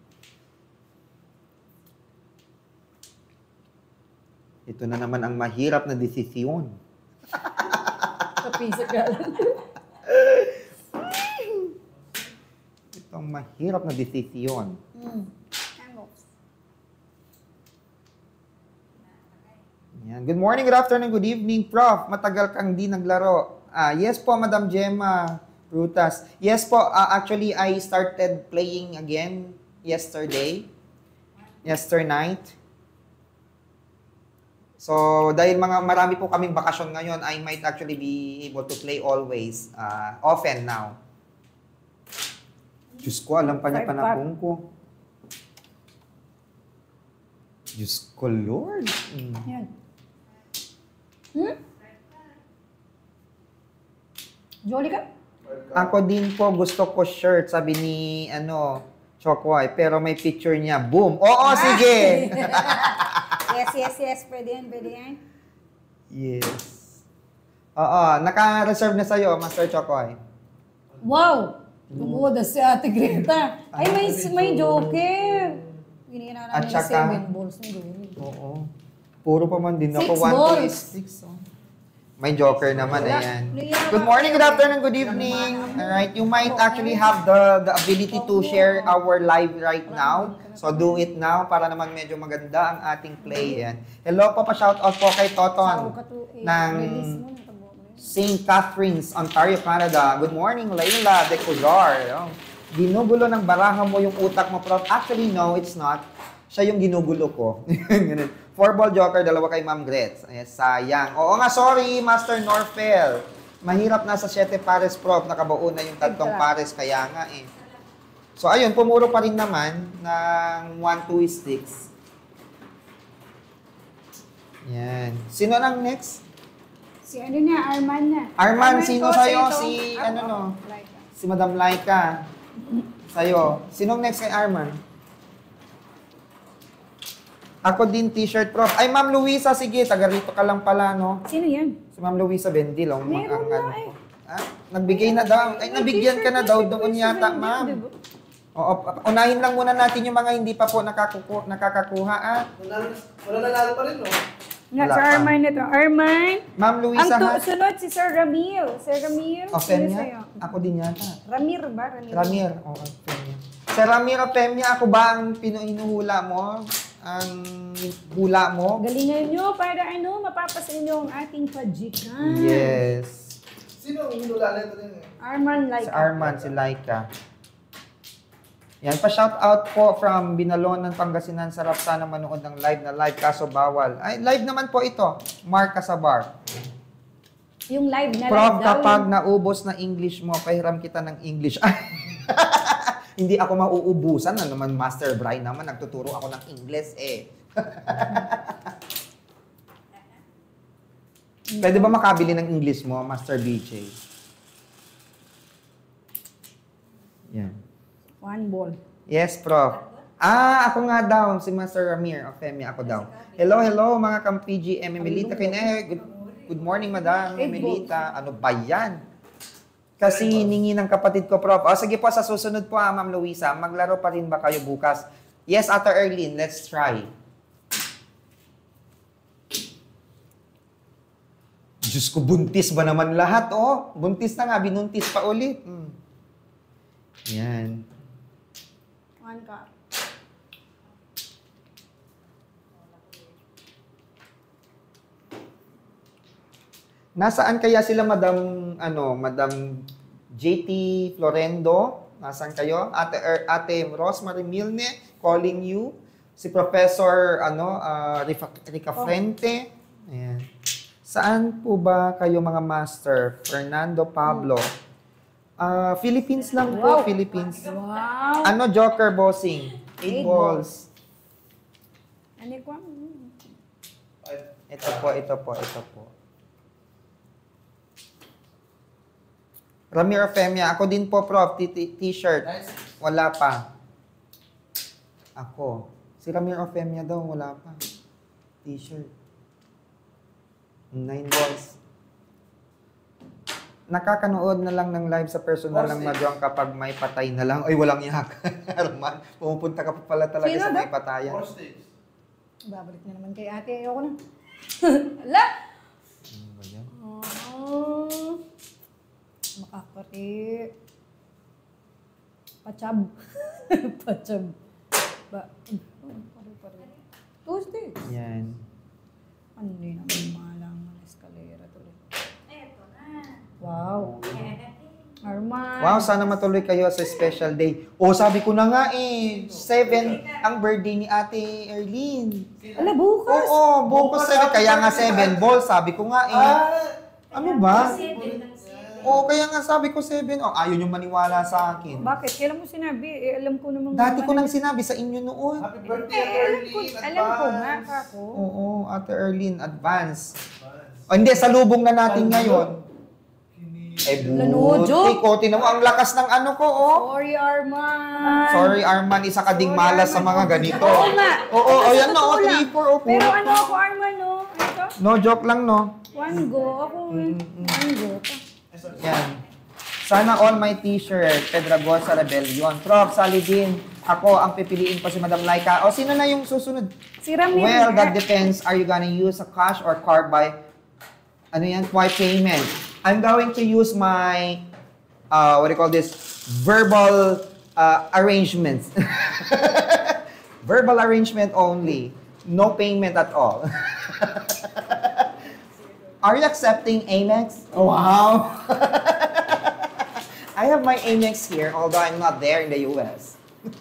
Ito na naman ang mahirap na desisyon. Kapisa ka lang. Ito ang mahirap na desisyon. Yan. Good morning, good afternoon, good evening, Prof. Matagal kang di naglaro. Yes po, Madam Gemma Brutas. Yes po, actually, I started playing again yesterday. Night. So, dahil marami po kaming bakasyon ngayon, I might actually be able to play always, often now. Diyos ko, alam pa niya panapong ko. Diyos ko, Lord. Yan. Jolly ka? Ako din po, gusto ko shirt, sabi ni, Chokoy, pero may picture niya. Boom! Oo, sige! Yes. Pwede yan. Yes. Oo, naka-reserve na sa'yo, Master Chokoy. Wow! Tumuda si Ate Greta. Ay, may joker. Ginina At namin saka- 7 balls na doon. Oo. Puro pa man din ako. 6 1 balls. 6. May joker naman, ayan. Good morning, good afternoon, good evening. Alright, you might actually have the ability to share our live right now. So do it now para naman medyo maganda ang ating play. Yan. Hello po, pa-shoutout po kay Toton ng St. Catharines, Ontario, Canada. Good morning, Layla de Cuzar. Ginugulo ng baraha mo yung utak mo, Prof. Actually, no, it's not. Siya yung ginugulo ko. 4-ball joker, 2 kay Ma'am Gretz. Ay, sayang. Oo nga, sorry, Master Norfel. Mahirap na sa 7 pares, Prof. Nakabuo na yung 3 pares, kaya nga eh. So, ayun, pumuro pa rin naman ng 1-2 sticks. Yan. Sino nang next? Si ano na, Arman na. Arman, sino po, sa'yo? ito. Si, ano no? Laika. Si Madam Laika. Sa'yo. Sinong next kay Arman? Ako din, t-shirt, Prof. Ay, Ma'am Luisa, sige, taga rito ka lang pala, no? Sino yan? Si Ma'am Luisa Bendil, Meron na eh. Nagbigay na daw. Ay, nabigyan ka na daw doon yata, Ma'am. Oo, unahin lang muna natin yung mga hindi pa po nakakakuha, ah. Wala nanalo pa rin, no? Nga, Wala sa pa. Arman na to. Arman, Ma'am Luisa, ang sunod si Sir Ramil. Sir Ramil, Ofemia? sino sa'yo? Ako din yata. Ramir ba? Ramir. Oo, Ofemia. Sir Ramir Ofemia, ako ba ang pinuhinuhula mo? Ang hula mo? Galingan nyo para mapapasa nyo ang ating pajikan. Yes. Sino ang hinula nito din? Arman like. Si Arman, si Laika. Yan, pa-shout out po from Binalonan, Pangasinan. Sarap sana manood ng live na live, kaso bawal. Ay, live naman po ito. Mark Casabar. Yung live na Prof, live daw. kapag naubos na English mo, pahiram kita ng English. Hindi ako mauubusan. Ano naman, Master Brian naman, nagtuturo ako ng English eh. Pwede ba makabili ng English mo, Master BJ? Yan. 1 ball. Yes, Prof. Ako nga daw, si Master Ramir Ofemia, ako daw. Hello, mga ka-PG, Melita Kine. Good morning, Madam Melita. Ano ba yan? Kasi hiningi ng kapatid ko, Prof. Sige po, sa susunod po, Ma'am Luisa, maglaro pa rin ba kayo bukas? Yes, Ate Erlene, let's try. Diyos ko, buntis ba naman lahat, oh? Buntis na nga, binuntis pa ulit. Yan. 1 cup. Nasaan kaya sila, Madam JT Florendo? Nasaan kayo? Ate Rosemary Milne, calling you. Si Professor, Rica Frente. Ayan. Saan po ba kayo, mga master? Fernando Pablo. Philippines lang po, Philippines. Wow. Joker bossing? 8 balls. Ano ko? Ito po. Ramiro Femia, ako din po, Prof. T-shirt. Wala pa. Ako. Si Ramiro Femia daw, wala pa. T-shirt. 9 balls. Nakakanood na lang ng live sa personal ng Madjong kapag may patay na lang. Ay, walang yak. Arman, pumupunta ka pa pala talaga Sino sa may daw? patayan. Babalik na naman kay ate. Ayoko na. Ala! Ano ba yan? Makakari. Pachab. Pachab. Pare. Tuesday. Yan. Ano din naman malang ng eskalera tuloy. Wow. Arman. Wow, sana matuloy kayo sa special day. Sabi ko na nga 7 ang birthday ni Ate Erlene. Ala, bukas. Oo, bukas 7. Kaya nga 7 balls, sabi ko nga Ano ba? Kaya nga sabi ko 7. Ayaw nyo maniwala sa akin. Bakit? Kailan mo sinabi? Alam ko namang... Dati ko nang sinabi sa inyo noon. Happy birthday, Ate Erlene. Alam ko nga ako. Oo, Ate Erlene, advance. Hindi, salubong na natin ngayon. Lanujo. Kote na mo. Ang lakas ng ano ko, Sorry, Arman. Sorry, Arman. Isa ka ding malas sa mga ganito. Oo nga. Ayan na. 3, 4, Pero ano ako, Arman, no? Ito, No, joke lang, no? 1 go. Ako, 1 go pa. Yan. Sana all my t-shirt, Pedragosa Rebellion. Prof, sali din. Ako, ang pipiliin pa si Madam Laika. Sino na yung susunod? Si Ramir. Well, that depends. Are you gonna use a cash or card by, by payment? I'm going to use my, verbal arrangements. Verbal arrangement only. No payment at all. Are you accepting Amex? Oh, wow. I have my Amex here, although I'm not there in the US.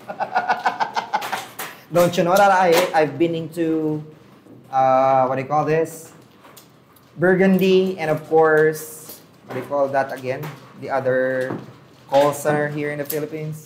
Don't you know that I've been into, what do you call this? Burgundy, and of course, what do you call that again? The other call center here in the Philippines.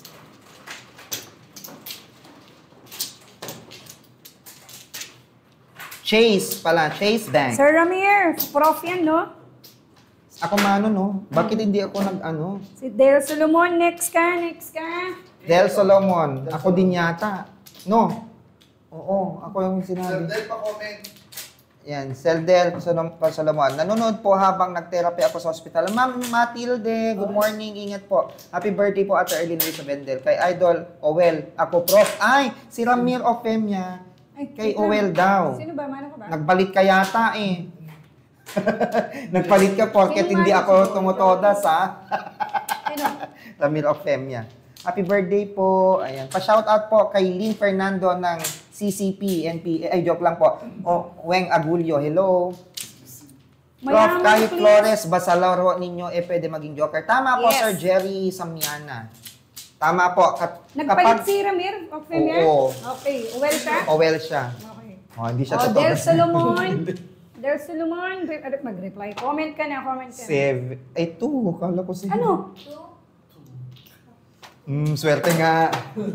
Chase Bank. Sir Ramir, prof yan, no? Ako mano, no? Bakit hindi ako nag-ano? Si Del Solomon, next ka. Del Solomon, ako din yata. No? Oo, ako yung sinabi. Sir, pa-comment. Yan, Seldel Solomon. Nanonood po habang nag-therapy ako sa hospital. Ma'am Matilde, good morning, ingat po. Happy birthday po, Ate Erlene Luisa Bendel. Kay Idol Owel, ako prof. Ay, si Ramir Ofemia. Kay Owel daw. Sino ba? Mano ka ba? Nagbalit ka yata eh. Nagpalit ka porket hindi ako tumutodas ha. Sino? Ramir Ofemia. Happy birthday po. Ayan. Pa-shoutout po kay Lynn Fernando ng CCP, NPA. Ay, joke lang po. O, Weng Agulio. Hello. Prof, Mayaman, kahit please. Flores, basta laro ninyo, pwede maging joker. Tama po, Yes. Sir Jerry Samiana. Tama po. Nagpalit si Ramir? Okay niya? Oo. Okay. Well siya? Owel siya. Okay. Oh, hindi siya Oh, totoo. Del Solomon. Del Solomon. Mag-reply. Comment ka na. Save. Ay, 2. Kala ko si... Ano? Swerte nga.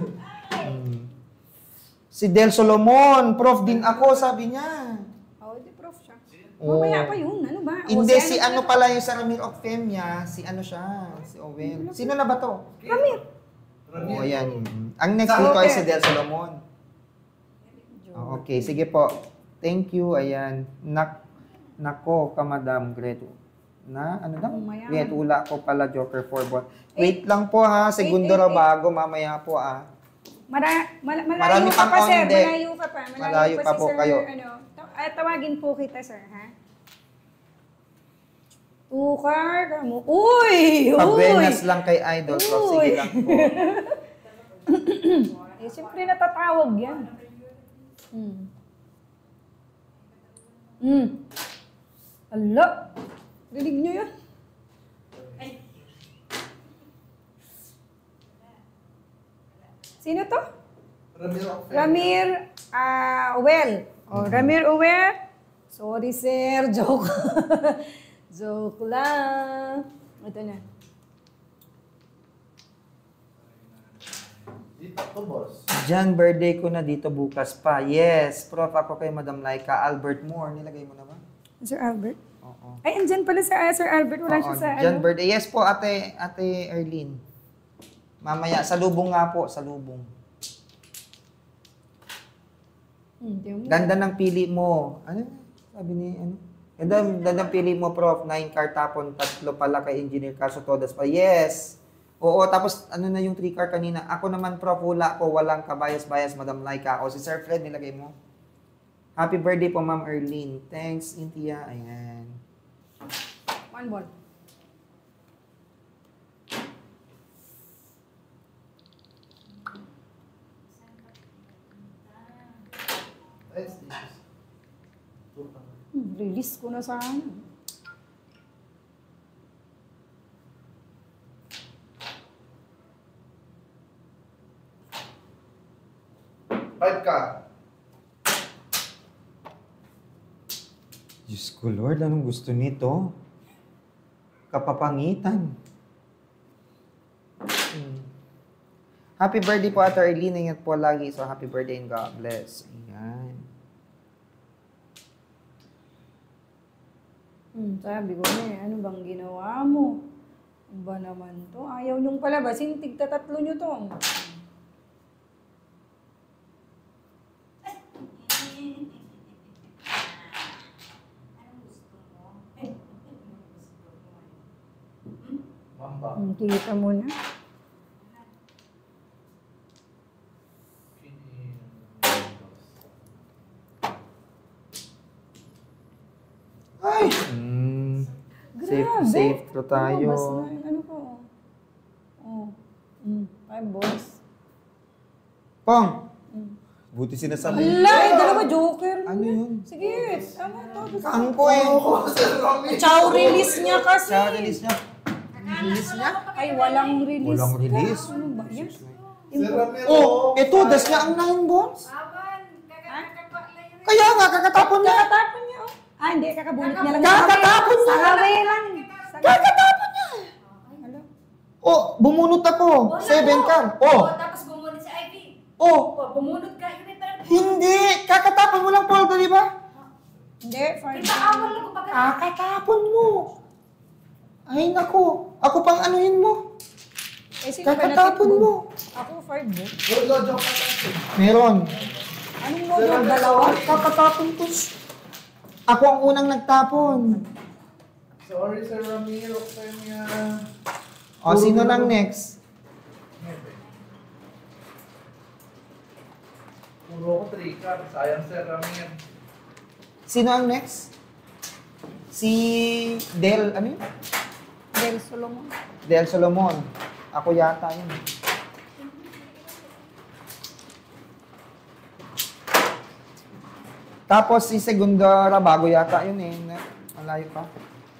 Si Del Solomon, prof din ako, sabi niya. Oh, di prof siya. Oo. Mamaya pa yun. Ano ba? Hindi, si ano pala yung sa Ramir Ofemia, si ano siya, si Owen. Sino na ba to? Ramir. Oo, yan. Ang next dito ay si Del Solomon. Oh, okay, sige po. Thank you, ayan. Nako, kamadam, great. Ano daw? Mayaman. Great, ula ko pala, Joker 4 ball. Wait lang po ha, segundo na bago, mamaya po ah. Malayo ka pang pa, sir. onde. Malayo ka pa. Malayo pa si po sir, kayo. Tawagin po kita, sir, ha? Tukar, mo. Uy! Pagwenas lang kay Idol, Prof. Sige lang po. Eh, siyempre natatawag yan. Ala! Rinig nyo yun? Sino to? Ramir Owel. Oh, Ramir Owel. Sorry, sir. Joke. Joke lang. Ito na. Dito po, boss. Jan, birthday ko na dito bukas pa. Yes, Prof. Ako kay Madam Laika. Albert Moore. Nilagay mo na ba? Sir Albert? Oo. Ay, andyan pala sa Sir Albert. Wala siya sa Jan, ano. birthday. Yes po, Ate Erlene. Mamaya, salubong nga po, salubong. Ganda ng pili mo. Ano? Sabi ni, ano? Ganda ng pili mo, Prof. 9 car tapon, 3 pala kay Engineer Caso Todas pa. Yes! Oo, tapos ano na yung 3 car kanina? Ako naman, Prof. Hula ko, walang kabayas-bayas, Madam Laika. O si Sir Fred, nilagay mo. Happy birthday po, Ma'am Erlene. Thanks, Intia. Ayan. One ball. Release ko na sana. Five ka. Diyos ko, Lord, anong gusto nito? Kapapangitan. Happy birthday po, Ate Arlene. Ingat po lagi. So, happy birthday and God bless. Ayan. Sabi ko ano bang ginawa mo? Ano ba naman to? Ayaw niyong palabasin, tigtatatlo niyo to. Mamba. Kita mo na. Ay! Safe to tayo. Bas na, ano ko? Oh. 5 balls. Pong! Buti sinasabi. Hala, dalawa joker. Ano yun? Sige, tama to. Kangko eh. Chow release niya kasi. Sa release niya. Release niya? Ay, walang release. Walang release. Ano ba yan? Oh, ito, das niya ang 9 balls. Kaya nga, kakatapon niya. Kakatapon niya, oh. Ah, hindi, kakabunot niya lang. Kakatapon niya. Sa hawi lang. Kakatapon niya. Hala. Oh, bumunot ako. 7 ka. Oh. Tapos bumunot si Ivy. Oh. Bumunot ka. Hindi. Kakatapon mo lang, Paul, di ba? Hindi, fine. Ipaawan lang ko pag Kakatapon mo. Ay, naku. Ako pang anuhin mo. Eh, sino ba Kakatapon natipid? mo. Ako, 5 mo. Meron. Anong mo yung dalawa? Kakatapon to. Ako ang unang nagtapon. Sorry, Sir Ramiro. Kanya. O, sino lang next? Puro ko 3 ka. Sayang, Sir Ramiro. Sino ang next? Si Del, ano yun? Del Solomon. Del Solomon. Ako yata yun. Tapos si Segunda bago yata yun eh. Ang layo pa.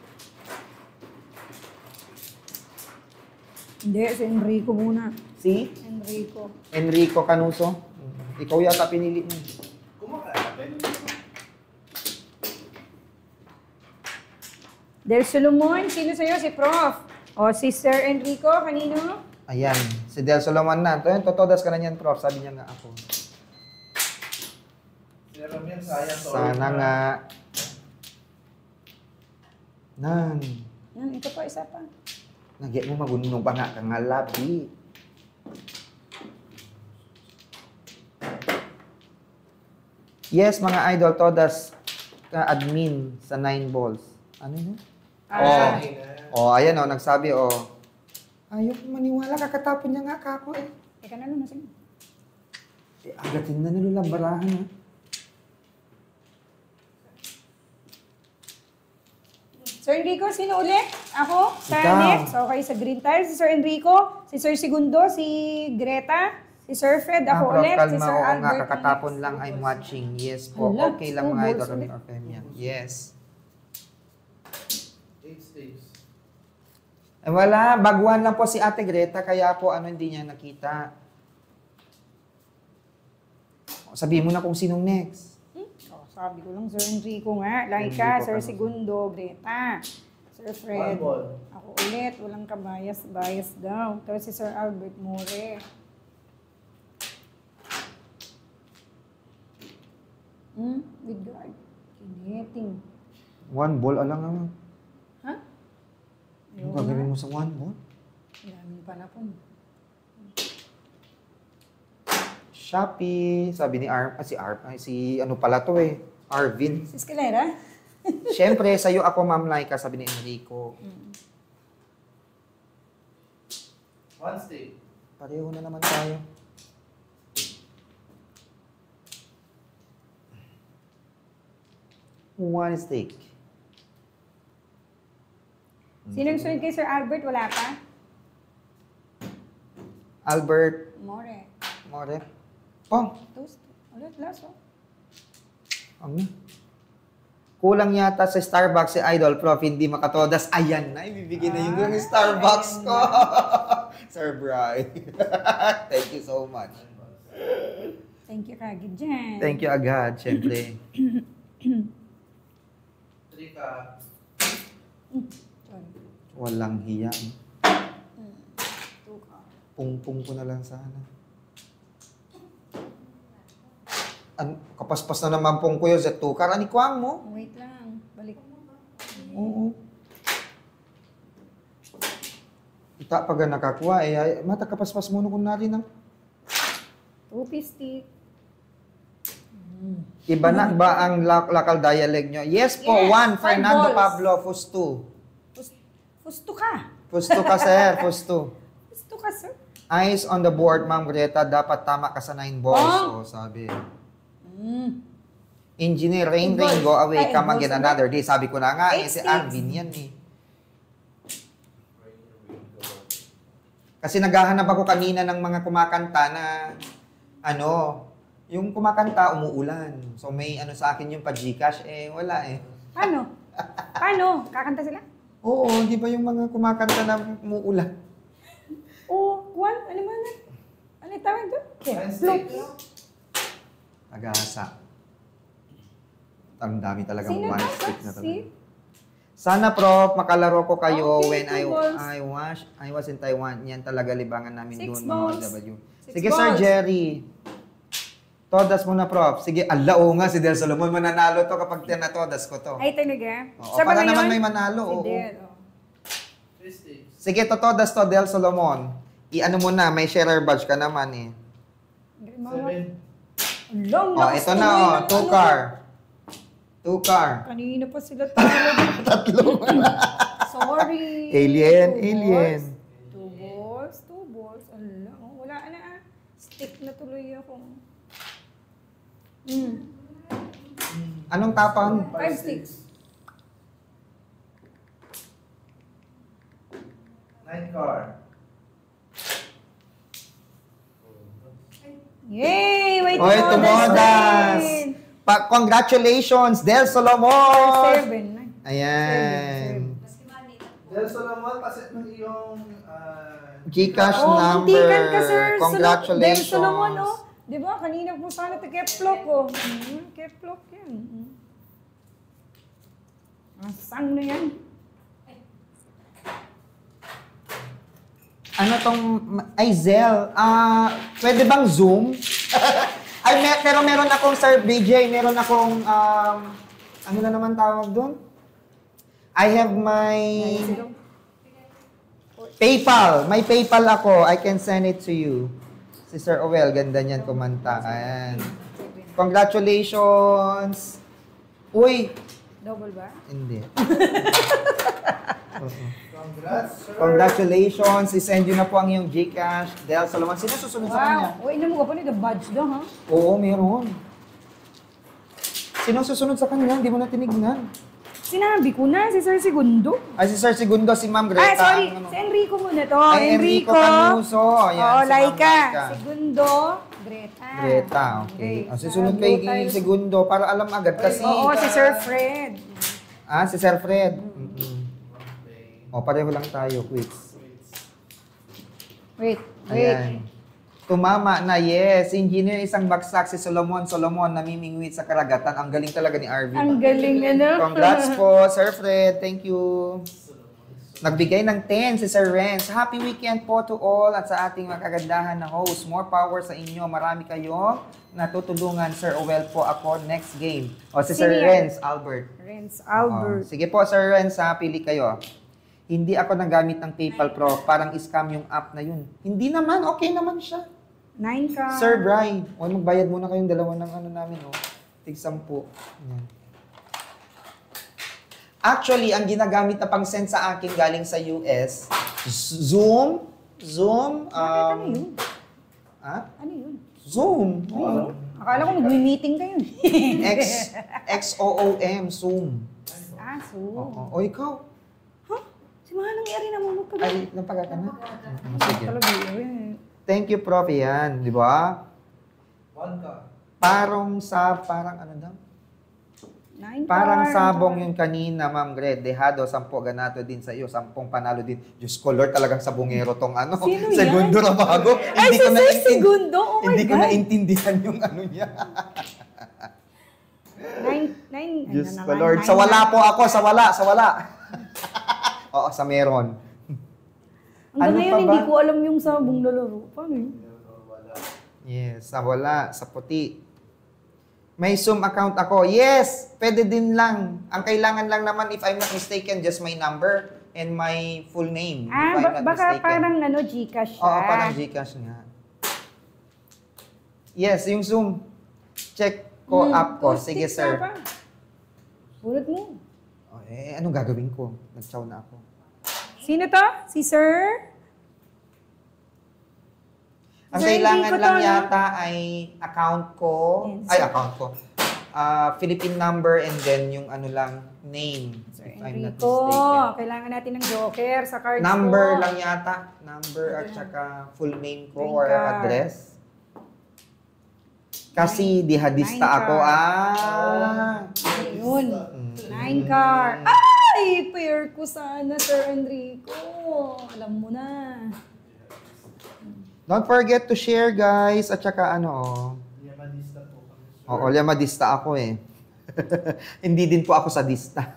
Hindi, si Enrico muna. Si Enrico. Enrico Canuso. Ikaw yata pinili mo. Del Solomon, sino sa'yo? Si Prof. O si Sir Enrico, kanino? Ayan, si Del Solomon na. Ito yun, totodas ka na yan, Prof. Sabi niya nga ako. Sir Ramiro, sayang. Sorry. Sana nga. Nan. Yan, ito po, isa pa. Nagyat mo magunong pa nga kang labi. Yes, mga idol, todas ka-admin sa 9 balls. Ano yun? Oh, ayan oh, nagsabi oh. Ayaw ko maniwala, kakatapon niya nga kako eh. Teka na lang, nasing. Agatin na nilulang barahan ha. Sir Enrico, sino ulit? Ako? Sa Ikaw. next? Okay, sa Green Tiles, si Sir Enrico, si Sir Segundo, si Greta, si Sir Fred, ako Prof, ulit, si kalma, Sir oo nga, Albert. kakatapon lang, I'm watching. Yes po, Hala, okay lang two mga balls idol ulit. of Femia. Yes. 8 stays. Eh wala, baguhan lang po si Ate Greta, kaya po ano hindi niya nakita. Sabihin mo na kung sinong next. Oh, sabi ko lang, Sir Enrico nga. Laika, Enrico Sir ka na. Segundo, Greta. Sir Fred. 1 ball. Ako ulit, walang kabayas daw. Tapos si Sir Albert More. With guard. Kineting. 1 ball, alang naman. Ha? Ano gagawin mo sa 1 ball? Daming panapon. Shopee, sabi ni si ano pala to eh, Arvin. Si Escalera? Siyempre, sa'yo ako, Ma'am Laika, sabi ni Enrico. 1 stay. Pareho na naman tayo. One steak. Sinong sunod kay Sir Albert? Wala pa? Albert More. More. Oh, Toast. Ulit, last oh. ano? Kulang yata sa Starbucks si Idol Prof, hindi makatodas. Ayan na, ibibigay na yung Starbucks ko. Sir Brian. Thank you so much. Thank you kagid dyan. Thank you agad, syempre. 3 ka. Sorry. Walang hiya. 2 ka. Pungpung ko na lang sana. Kapaspas na naman pong ko yun sa tukar. Ani kuwang mo? Wait lang. Balik. Oo. Ita pag nakakuha, eh, mata kapaspas mo kung natin ng 2-piece stick. iba na ba ang local dialect nyo? Yes po, Yes, 1, 5 Fernando balls. Pablo, Fustu. Fusto ka. Fustu ka, sir, Fustu. Fusto ka, sir. Eyes on the board, Ma'am Greta, dapat tama ka sa 9 balls. Oh. Oh, sabi. Mm. Engineer, rain, Eight go balls. away, Ay, come eight again balls another day. Sabi ko na nga, 8 si sticks. Alvin yan eh. Kasi naghahanap ako kanina ng mga kumakanta na, ano, Yung kumakanta, umuulan. So may ano sa akin yung pa-Gcash, wala eh. Paano? Paano? Kakanta sila? Oo, di ba yung mga kumakanta na umuulan? Oo, Juan, ano man na? Ano yung tawag doon? Float. Nag-aasa. Ang dami talagang Sino one ba? stick na Si? talaga. Sana, Prof, makalaro ko kayo Okay, when 2 balls. I was in Taiwan. Yan talaga libangan namin 6 doon, balls. mga OFW. 6 Sige, Sir balls. Jerry. Todas muna, Prof. Sige, oo nga, si Del Solomon mananalo to kapag tinatodas ko to. Ay, talaga? Oo, Siya ba para ngayon? naman may manalo. Si Oo. Del, oh. Sige, totodas to, Del Solomon. I-ano mo na, may sharer badge ka naman eh. Long, Oh, ito na, oh, 2 car. 2 car. Kanina pa sila talo. Tatlo. Sorry. Alien, 2 alien. balls. 2 balls. Ala, oh, wala na ah. Stick na tuloy ako. Anong tapang? 5 sticks. 9 car. Yay! Wait, Oy, tumodas! Congratulations, Del Solomon! 7. Ayan. Del Solomon, kasi ng iyong Gcash Oh, number. muntikan ka, sir. Del Congratulations. Solomon, oh. Di ba? Kanina po sana ito keplok, oh. Keplok yan. Asang na yan. Ano tong, ay Zel, pwede bang Zoom? Pero meron akong, Sir BJ, meron akong, ano na naman tawag doon? I have my PayPal. May PayPal ako. I can send it to you. Si Sir Owel, ganda niyan kumanta. Ayan. Congratulations! Uy! Double ba? Hindi. congrats, sir. Congratulations! I-send you na po ang iyong Gcash. Del Solomon, sino susunod sa kanya? Wow. Uy, ino mo ka pa nito badge daw, ha? Oo, meron. Sino susunod sa kanya? Hindi mo na tinignan. Sinabi ko na, si Sir Segundo. Ay, si Sir Segundo, si Ma'am Greta. Ah, sorry. ang ano. Si Enrico muna to. Ay, Enrico Canuso. Ayan, Oh, si Ma'am Laika. Laika. Segundo. Greta. Greta, okay. Susunod kay Segundo para alam agad kasi. Oo, si Sir Fred. Si Sir Fred. O, pareho lang tayo, quits. Wait. Ayan. Tumama na, yes. Engineer, isang bagsak si Solomon, namimingwit sa karagatan. Ang galing talaga ni Arvin. Ang galing, ano? Congrats po, Sir Fred. Thank you. Nagbigay ng 10 si Sir Renz. Happy weekend po to all at sa ating makagandahan na host. More power sa inyo. Marami kayong natutulungan. Sir Owel po ako next game. O si Sir Sino yan? Renz Albert. Renz Albert. Sige po, Sir Renz, pili kayo. Hindi ako nagamit ng PayPal Pro. Parang scam yung app na yun. Hindi naman. Okay naman siya. 9 ka. Sir Brian, magbayad muna kayong dalawa ng ano namin, oh. Tig-10. Ayan. Actually, ang ginagamit na pang-send sa akin galing sa US, Zoom, Ano yun? Ano yun? Zoom. Oo. Akala ko mag-meeting kayo. XOOM, Zoom. So. O ikaw? Huh? Si Manang Eri naman magpag- Ay, napaga ka na? Sige. Talaga yun. Thank you, Prof. Yan, di ba? 1 car. Parang ano daw? 9 Parang car. sabong yung kanina, Ma'am Gred. Dehado, 10 ganato din sa iyo, 10 panalo din. Diyos ko, Lord, talagang sabongero tong ano. Sino yan? Segundo na bago. Ay, si Sir Segundo? Oh my Hindi ko God. naintindihan yung ano niya. 9. Diyos ko, Lord. Sa wala po ako, sa wala. Oo, sa meron. Hanggang Ano ngayon, pa ba? hindi ko alam yung sabong na laro. Paano yun? Yes, sa wala, sa puti. May Zoom account ako. Yes, pwede din lang. Ang kailangan lang naman, if I'm not mistaken, just my number and my full name. If I'm not Baka mistaken. parang Gcash siya. Oo, parang Gcash nga. Yes, yung Zoom. Check ko app ko. 2 Sige, sticks sir. ka pa. Sulat mo. Anong gagawin ko? Nag-chow na ako. Sino to? Si Sir? Ang Sir, kailangan hindi ko lang to, no? yata ay account ko. Yes. Ay, account ko. Philippine number and then yung ano lang, name. Sir If I'm not Enrico. mistaken. Kailangan natin ng joker sa cards Number ko. lang yata. Number at saka full name ko Green or card. address. Kasi dihadista Nine ako. Ayun. 9 car. Ay! Pair ko sana, Sir Enrico. Alam mo na. Don't forget to share, guys. At saka Yamadista po kami. Oo, liamadista ako eh. Hindi din po ako sadista.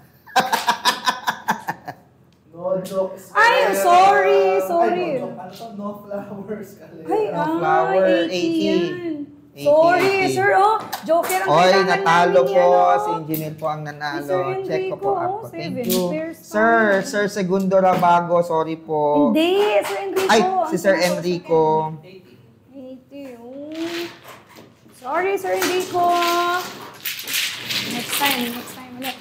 No jokes. Ay, sorry. Ay, no joke. Ano to? No flowers. Ay, No flower, 80 80. yan. 80, Sorry, 80. sir. Joker ang Oy, kailangan natalo namin po. yan, Si Engineer po ang nanalo. Sir Check ko po Enrico, ako. 7 Thank you. pairs Sir Segundo Rabago, sorry po. Hindi, Sir Enrico. Ay, Ang si Sir sagot, Enrico. 80. Oh. Sorry, Sir Enrico. Next time ulit.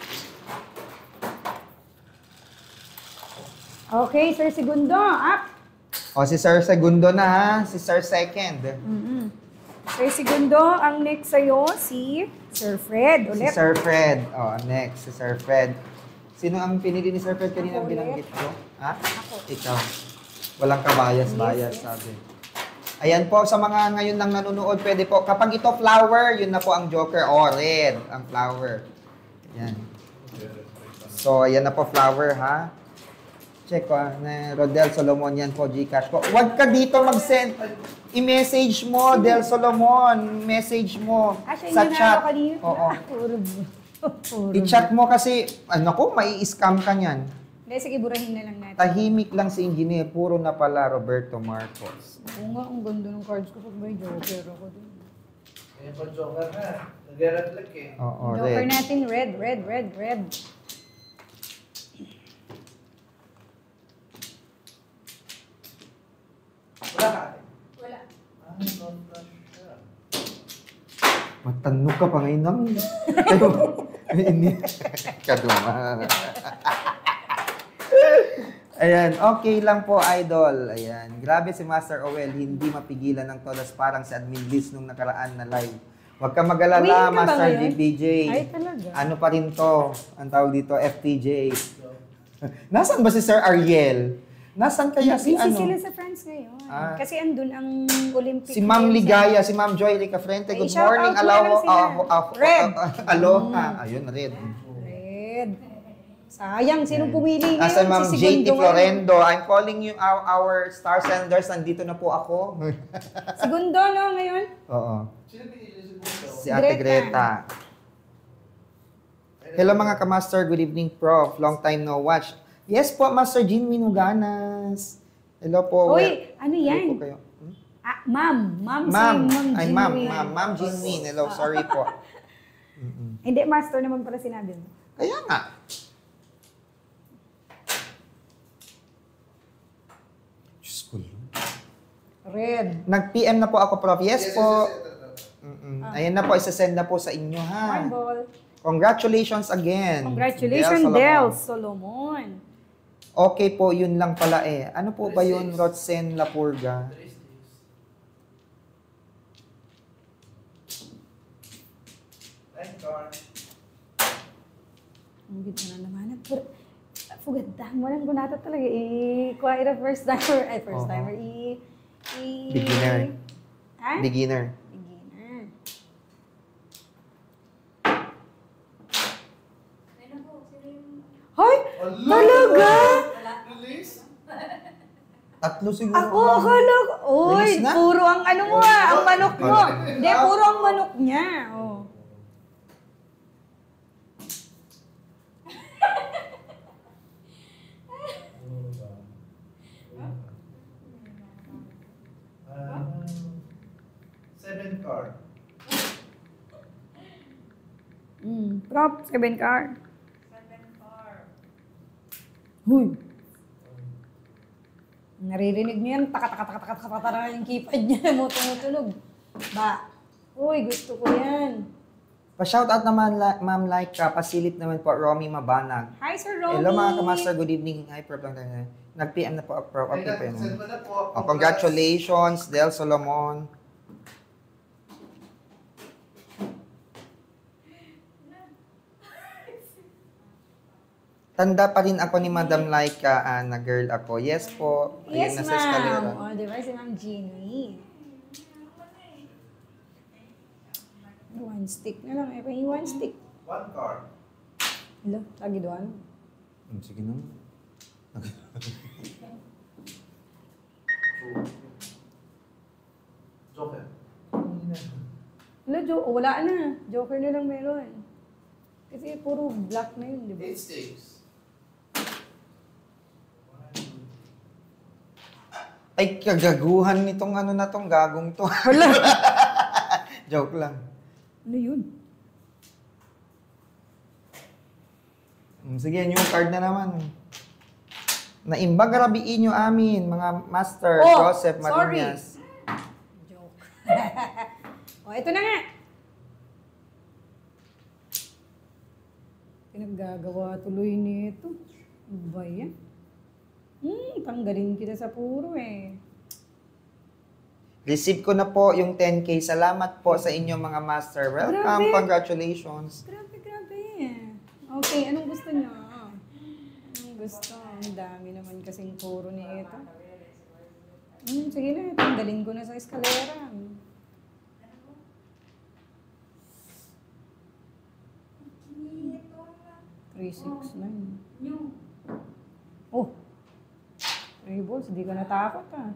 Okay, Sir Segundo, up. O, si Sir Segundo na ha. Si Sir Second. Sir Segundo, ang next sa'yo, si Sir Fred Si ulit. Sir Fred. O, next, si Sir Fred. Sino ang pinili ni Sir Fred kanina Ako binanggit ulit. ko? Ha? Ako. Ikaw. Walang kabayas-bayas, Yes. sabi. Ayan po, sa mga ngayon lang nanonood, pwede po. Kapag ito flower, yun na po ang joker. O, red, ang flower. Ayan. So, ayan na po flower, ha? Check ko, na Rodel Solomon, yan po, Gcash po. Huwag ka dito mag-send. I-message mo, Del Solomon. Message mo Siya sa yung chat. nanalo kanina. Oo. Puro. I-chat mo kasi, ko, mai-scam ka niyan. Hindi, sige, burahin na lang natin. Tahimik lang si engineer, puro na pala Roberto Marcos. Oo nga, ang ganda ng cards ko pag may joker ako din. Ayan po, joker na. Nag-reflect eh. Oo, Joker red. natin, red. Wala ka ate? Wala. Non-flash siya. Matanong ka pa ngayon ng... Kaduma. Ayan, okay lang po, idol. Ayan, grabe si Master Owel, hindi mapigilan ng todas parang si Admin Liz nung nakaraan na live. Huwag ka mag-alala, Wait ka ba Master ngayon? GBJ. Ay, talaga? Ano pa rin to? Ang tawag dito, FTJ. Nasaan ba si Sir Ariel? Nasaan kaya si Busy ano? sila sa France ngayon. Ah. Kasi andun ang Olympic. Si Ma'am Games. Ligaya, si Ma'am Joy Ricafrente. Good Ay, shout morning. out mo na lang sila. Red. Aloha. Ayun, red. Red. Sayang, sinong pumili ngayon? Asa Ma'am Si JT Segundo Florendo. I'm calling you our star senders. Nandito na po ako. ngayon. Segundo, no, ngayon? Oo. Sino pinili si Buto? Si Ate Greta. Hello mga ka-master. Good evening, Prof. Long time no watch. Yes po, Master Jean Minuganas. Hello po. Uy, ano Hello yan? po kayo. Ah, ma'am. Ma'am, Ma'am. si Ma'am Ay, Jean ma'am. Win. Ma'am Jean Win. Hello, sorry po. Hindi, master naman pala sinabi mo. Kaya nga. Diyos ko lang. Red. Nag-PM na po ako, Prof. Yes po. Yes. Ayan na po, isasend na po sa inyo, ha? One ball. Congratulations again. Congratulations, Del Del Solomon. Solomon. Okay po, yun lang pala eh. Ano po ba yun, Rotzen Lapurga? Nine card. Ang ganda na naman. Fugadam mo lang kunata talaga. Quite a first timer. Ay, first Oo. timer. Beginner. Ha? Beginner. Beginner. Ayun na po, sino yung... Hoy! Talaga? Release? Tatlo siguro. Ako, akala ko. Uy, Release na? puro ang ano mo ang manok mo. Hindi, puro ang manok niya. Oh. Seven card. Prop, 7 card. 7 car. Huy! Naririnig niyo yan, taka yung keypad niya mo tumutunog. Ba? Uy, gusto ko yan. Pa-shoutout naman, Ma'am Laika. Pasilip naman po, Romy Mabanag. Hi, Sir Romy. Hello mga ka-master, good evening. Hi, Prof. Nag-PM na po, Prof. Okay po yun. Send mo na po. Oh, congratulations, Del Solomon. Tanda pa rin ako ni Madam Laika na girl ako. Yes po. Ayun, Yes, nasa eskalera. ma'am. O, di ba si Ma'am Jeannie? One stick na lang. Eh, pa one stick. One card. Hala, lagi doon. Sige naman. Joker. Hala, wala na. Joker na lang meron. Kasi puro black na yun, di ba? 8 sticks. Ay, kagaguhan nitong ano na tong gagong to. Hala! Joke lang. Ano yun? Sige, new card na naman. Naimbag rabiin nyo amin, mga master, Joseph Marinas. Joke. Ito na nga. Pinaggagawa tuloy nito. Ano ba yan? Tanggalin kita sa puro eh. Receive ko na po yung 10K. Salamat po sa inyo mga master. Welcome, Grabe. congratulations. Grabe. Okay, anong gusto nyo? Anong gusto? Ang dami naman kasing puro ni ito. Sige na, tanggalin ko na sa eskalera. 369. Oh! 3 balls, di ka natakot ah.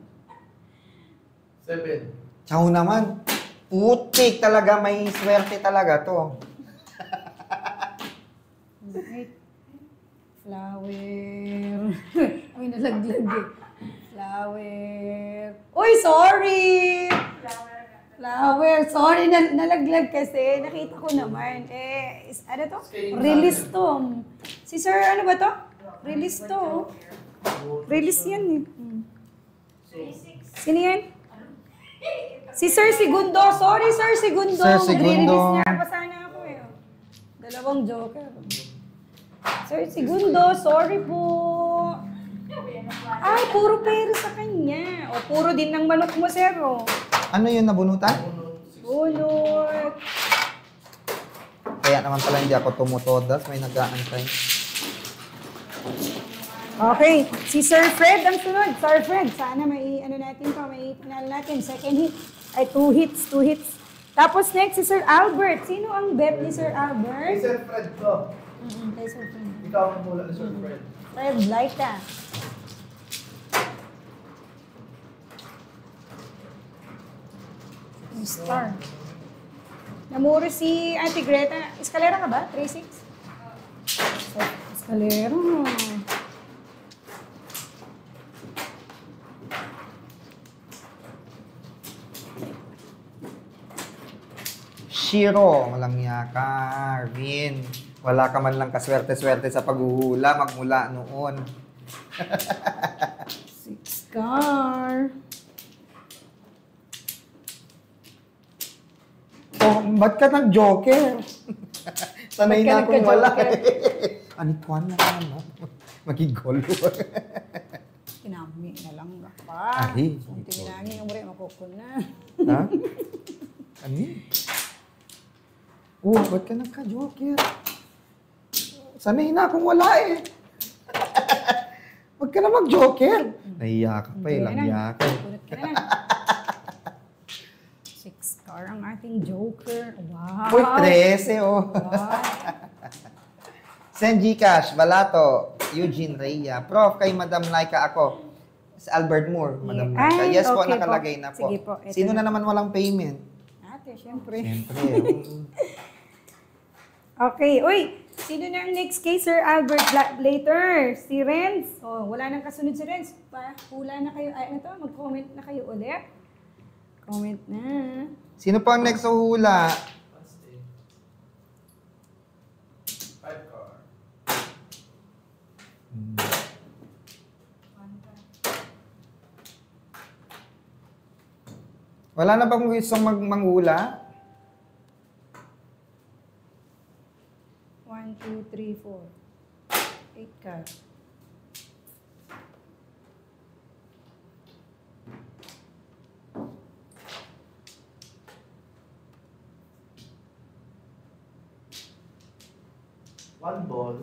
7. Chow naman. Putik talaga, may swerte talaga to. 8. Flower. Ay, nalaglag eh. Flower. Uy, sorry! Flower. Sorry, nalaglag kasi. Nakita ko naman. Ano to? Release to. Si Sir, ano ba to? Release to. Release yan eh. Sino yan? Si Sir Segundo. Sorry, Sir Segundo. Sir Segundo. Mag-release niya pa sana ako eh. Dalawang joker. Sir Segundo, sorry po. Ay, puro pera sa kanya. O, puro din ng manok mo, sir. O. Ano yun, nabunutan? Bunot. Kaya naman pala hindi ako tumutodas, may nag-aantay. Okay, si Sir Fred ang sunod. Sir Fred, sana may natin pa, may panalo natin. Second hit. Ay, 2 hits. Tapos next si Sir Albert. Sino ang bet ni Sir Albert? Sir Fred to. Kay Sir Fred. Ikaw ang mula ni Sir Fred. Fred, like that. Star. Namuro si Ate Greta. Eskalera ka ba? 3-6? Eskalera. Shiro, walang yaka. Arvin, wala ka man lang kaswerte-swerte sa paghuhula magmula noon. 6 car. Oh, ba't ka nag-joker? Sanay Ba't ka na akong wala. nagka-joker? Anituan na ano? Magigolo. Kinami na lang pa. Ay, Kung timinangin yung rin, makukul na. Ha? Ano yun? Oh, ba't ka nagka-joker? Sanay na akong wala eh. Huwag ka na mag-joker. Nahiya ka pa eh, langya ka. Kunot ka na. 6 car ang ating joker. Wow. Uy, 13 oh. Wow. Send Gcash, Balato, Eugene Rhea. Prof, kay Madam Laika ako. Si Albert Moore, Madam Laika. Ay, Yes po, okay po. nakalagay na po. Sige po, eto Sino na. na naman walang payment? Ate, syempre. Siyempre. Okay, uy! Sino na ang next case, Sir Albert later? Si Renz. Oh, wala nang kasunod si Renz. Hula na kayo. Ay, ano to? Mag-comment na kayo ulit. Comment na. Sino po ang next sa hula? 5 card. Wala na bang gustong manghula? 1, 2, 3, 4. 8 ka. One ball.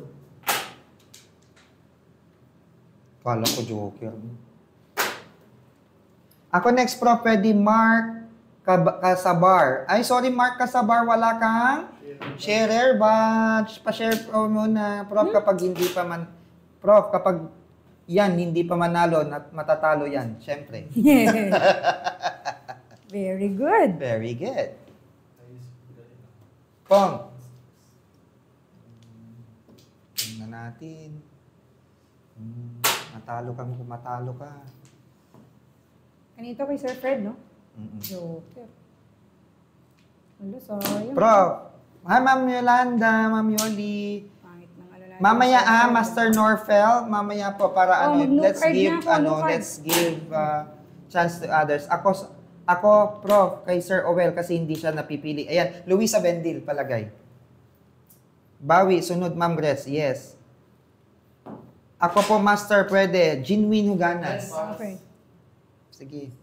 Kala ko joker. Ako next, Prof. Pwede Mark Kasabar. Ay, sorry Mark Kasabar, wala kang sharer batch. Pa-share po muna. Prof, kapag hindi pa man... Prof, kapag yan, hindi pa manalo, matatalo yan. Siyempre. Very good. Very good. Pong. Tingnan natin. Matalo ka kung matalo ka. Kanito kay Sir Fred, no? Mm-mm. Joker. Wala, sayang. Prof. Hi, Ma'am Yolanda, Ma'am Yoli. Pangit ng ano natin. Mamaya Master Norfel, mamaya po para no let's card give na ako, no card. let's give chance to others. Ako Prof kay Sir Owel kasi hindi siya napipili. Ayan, Luisa Bendil palagay. Bawi, sunod Ma'am Grace, yes. Ako po Master pwede, Jinwin Huganas. Okay. Sige.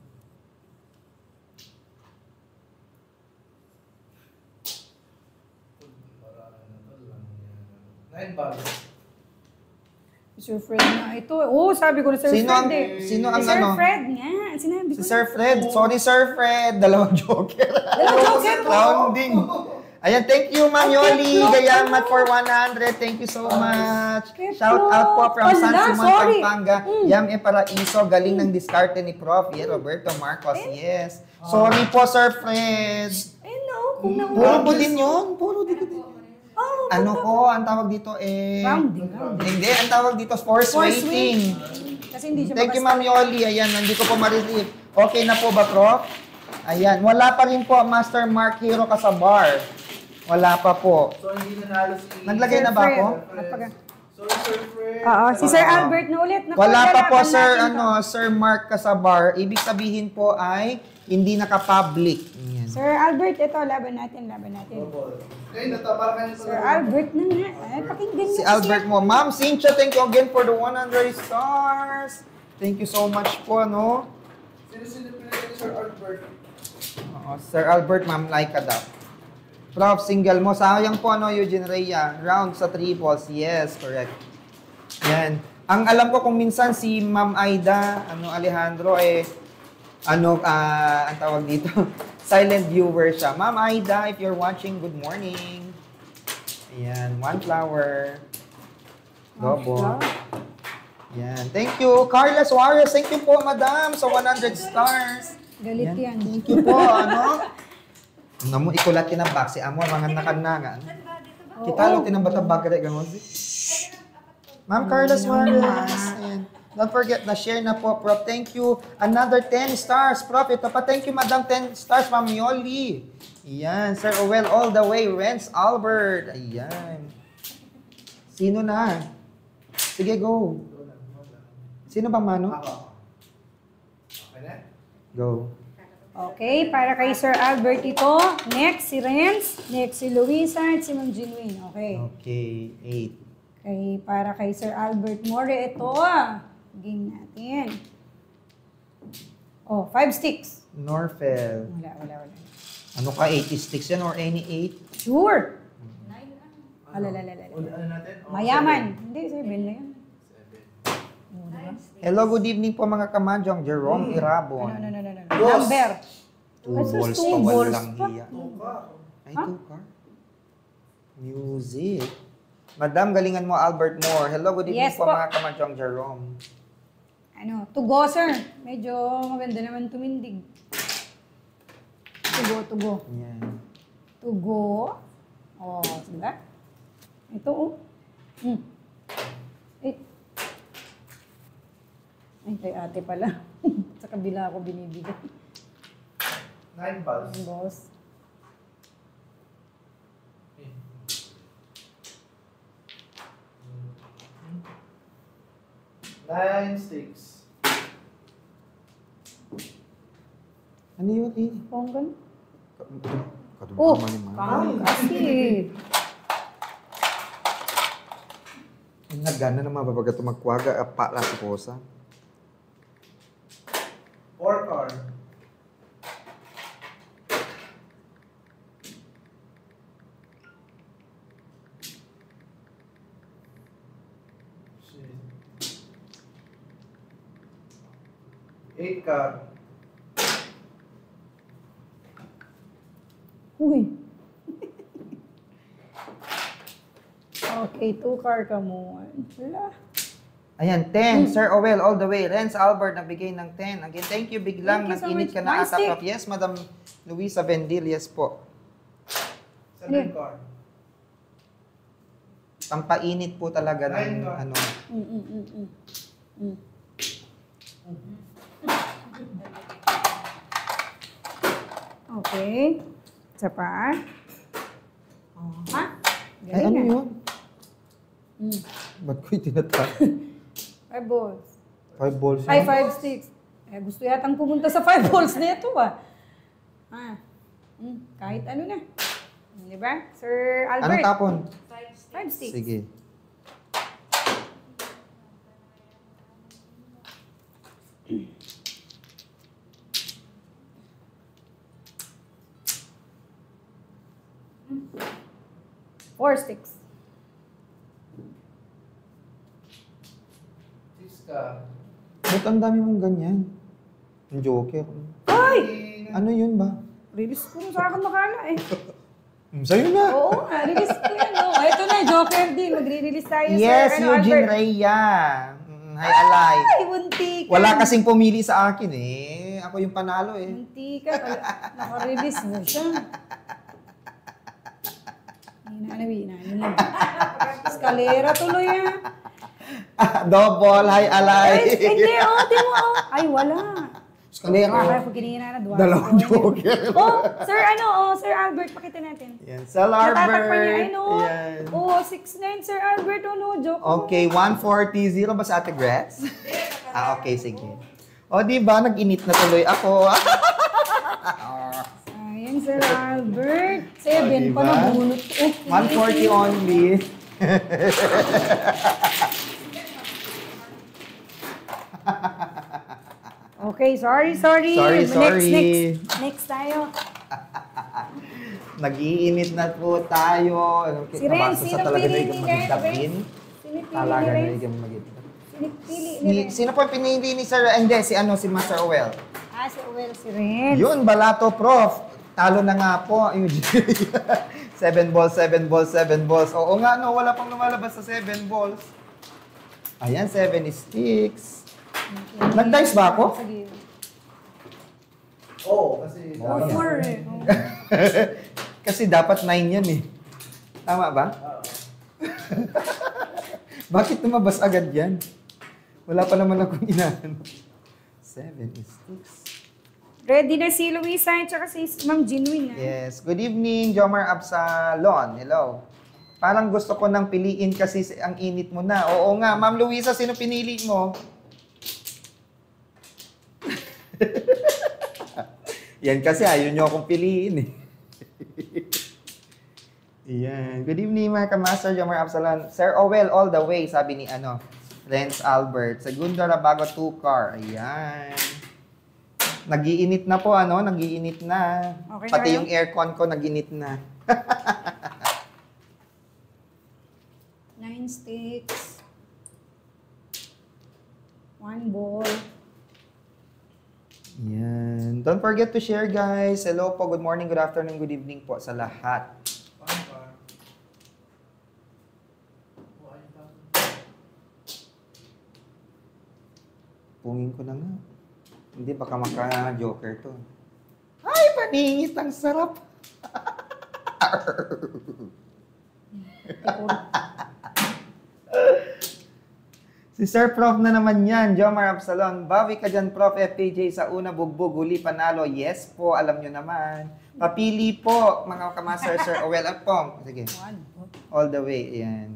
Sir Fred nga ito. Oh, sabi ko na Sir Sino ang- Fred eh. sino ang Sir ano? Fred nga. Sinabi ko Si Sir Fred, sorry Sir Fred, dalawang joker. Dalawang joker po. Rounding. Ayan, thank you Ma'am Ang Yoli, cute, Gayamat for 100. Thank you so much. Cute, Shout out po from Ala, San Simon, sorry. Pampanga. Yam e Paraiso, galing ng diskarte ni Prof. Yeah, Roberto Marcos, yes. Sorry po Sir Fred. no. Kung Puro po din yun. Puro din. Oh, Ano ko, ang tawag dito Rounding. Hindi, ang tawag dito force Force rating. Kasi hindi siya Thank you, Ma'am Yoli. Ayan, hindi ko po ma-receive. Okay na po ba, Prof? Ayan, wala pa rin po Master Mark Hero Kasabar. Wala pa po. So, hindi nanalo si... Naglagay na ba ako? So, Sir Fred. Oo, si Sir Albert na ulit. Naku, Wala pa po, lalaban Sir, natin to. Sir Mark Kasabar. Ibig sabihin po ay hindi naka-public. Ayan. Sir Albert, ito, laban natin. Okay, natapar ka nito. Sir Albert na nga. Ay, pakinggan niyo Si Albert mo. Ma'am Cynthia, thank you again for the 100 stars. Thank you so much po, no? Sino pinili ni Sir Albert? Oo, Sir Albert, Ma'am Laika daw. Prof, single mo. Sayang po, Eugene Rhea. Round sa triples. Yes, correct. Yan. Ang alam ko kung minsan si Ma'am Aida, Alejandro, ang tawag dito, silent viewer siya. Ma'am Aida, if you're watching, good morning. Ayan, one flower. Gobo. Yan. Thank you, Carla Suarez. Thank you po, madam, sa 100 stars. Galit yan. Thank you po, mo ikulat kinabak si amo mga nakanangan. Kita lo tinambata kare ganun si. Ma'am Carla Suarez. Ayan. Don't forget na share na po, Prof. Thank you. Another 10 stars, Prof. Ito pa, thank you, Madam 10 stars, Ma'am Yoli. Ayan, Sir Owel all the way, Renz Albert. Ayan. Sino na? Sige, go. Sino bang mano? Ako. Okay na? Go. Okay, para kay Sir Albert ito. Next, si Renz. Next, si Luisa at si Ma'am Jinwin. Okay. Okay, 8. Okay, para kay Sir Albert More, ito. Game natin. Oh, 5 sticks. Norfel. Wala. Ano ka, 80 sticks yan or any 8? Sure. Alalala. Ano natin? Mayaman. Hindi, 7 na yan. Hello, good evening po mga kamanjong. Jerome Irabon. No. Dos. Number. 2 Kasi balls two pa, balls walang pa. hiya. Ay, 2 car. Music. Madam, galingan mo Albert Moore. Hello, good evening Yes po po. mga kamanjong Jerome. Tugo, sir. Medyo maganda naman tumindig. Tugo. Yan. Tugo. Oh, diba? Ito, oh. Ay, kay ate pala. Sa kabila ako binibigay. 9 balls. Boss. Nine sticks. Ano yun eh? Ponggan? Oh, Oh, kang kasi. Nagana naman babaga ito magkwaga. Pala si Kosa. 4 card. Shit. 8 card. Okay, 2 car ka mo. Wala. Ayan, 10. Sir Owel, all the way. Renz Albert, nagbigay ng 10. Again, thank you, biglang. Thank you so Nag-init much. ka na One ata, stick. Prof. Yes, Madam Luisa Vendil, yes po. Seven car. Pampainit po talaga ng ano. Okay. Isa pa. Ha? Ay, ano Galing yun? Ba't ko'y tinatap? 5 balls. 5 balls Ay, yun? 5 sticks. Eh, gusto yatang pumunta sa 5 balls na ito ah. Kahit ano na. Di ba? Sir Anong Albert. tapon? 5 sticks. Sige. Four sticks. Six ka. Ba't ang dami mong ganyan? Yung joker. Ay! Ano yun ba? Release ko sa akin makala eh. Sa'yo na! Oo nga, release ko yan. Oh. Ito na, Joker din. Magre-release tayo Yes, sir. Eugene Albert? Rhea. Hi, Alay. Ay, munti ka. Wala kasing pumili sa akin eh. Ako yung panalo eh. Munti ka. Naka-release mo siya. Hinanabi. Escalera tuloy ah. Double, hi, Alay. Ay, hindi, oh, di mo, oh. Ay, wala. Escalera. Kaya pag kinihina na, Dalawang joker. Oh, Sir Albert, pakita natin. Yan, Sir Natatakpan niya, Albert. ay no. Yan. Oh, 6'9", Sir Albert, oh no, joke. Okay, 140 ba sa Ate Gretz? Okay, sige. O, di ba, nag-init na tuloy ako. Ayan, Sir Albert. 7 Oh, pa diba? na bunot. 140 only. Okay, sorry. Sorry. Next tayo. Nag-iinit na po tayo. Si Ren, sino pili ni Ren? magdabin. Sinipili Talaga ni na Ren? yung magdabin. Sinipili ni Ren? Sino po yung pinili ni Sir? Hindi, si Master Owel. Si Owel, si Ren. Yun, Balato Prof. Talo na nga po. 7 balls, 7 balls, 7 balls. Oo nga, no, wala pang lumalabas sa 7 balls. Ayan, 7 sticks. Nag-dice ba ako? Sige. Oo, kasi... Oh, yeah. 4 eh. Oh. Kasi dapat 9 yan eh. Tama ba? Bakit tumabas agad yan? Wala pa naman akong inahan. 7 sticks. Ready na si Luisa at saka si Ma'am Genuine. Yes. Good evening, Jomar Absalon. Hello. Parang gusto ko nang piliin kasi ang init mo na. Oo nga. Ma'am Luisa, sino pinili mo? Yan kasi ayaw nyo akong piliin eh. Yan. Good evening mga kamaster, Jomar Absalon. Sir Owel, all the way, sabi ni Renz Albert. Segundo Rabago 2 car. Ayan. Nag-iinit na po, Nag-iinit na. Okay, Pati kayo? yung aircon ko, nag-init na. 9 sticks. 1 ball. Yan. Don't forget to share, guys. Hello po, good morning, good afternoon, good evening po sa lahat. Pungin ko na nga. Hindi, baka maka-joker to. Ay, paningit, ang sarap. Si Sir Prof na naman yan, Jomar Absalon. Bawi ka dyan, Prof. FPJ, sa una bugbog, huli panalo. Yes po, alam nyo naman. Papili po, mga kamaster, Sir Owel Apong. Sige, 1 all the way. Ayan.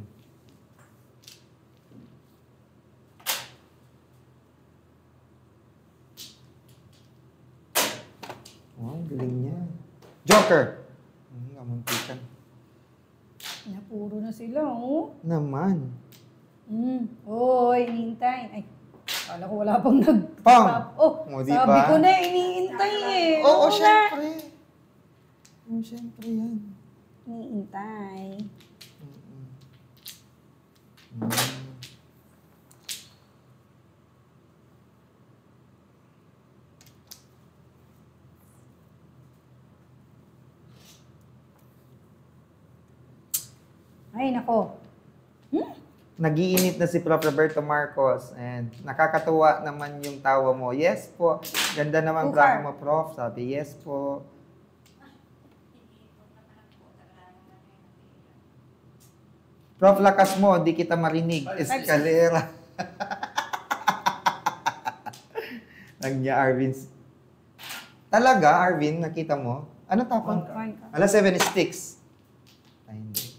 Wow, galing niya. Joker! Kamuntikan. Napuro na sila, oh. Naman. Oy, hinihintay. Ay, kala ko wala pang Pang! Oh, O, di sabi ba? ko na, iniintay eh. Oo, nga. syempre. Syempre yan. Iniintay. Ay, nako. Nagiinit na si Prof. Roberto Marcos. And nakakatuwa naman yung tawa mo. Yes po. Ganda naman Ukar. plano mo, Prof. Sabi, yes po. Prof, lakas mo. Di kita marinig. Eskalera. Nagnya Arvin. Talaga, Arvin, nakita mo? Ano tapon? One car. Ala, 7 sticks. Ay, hindi.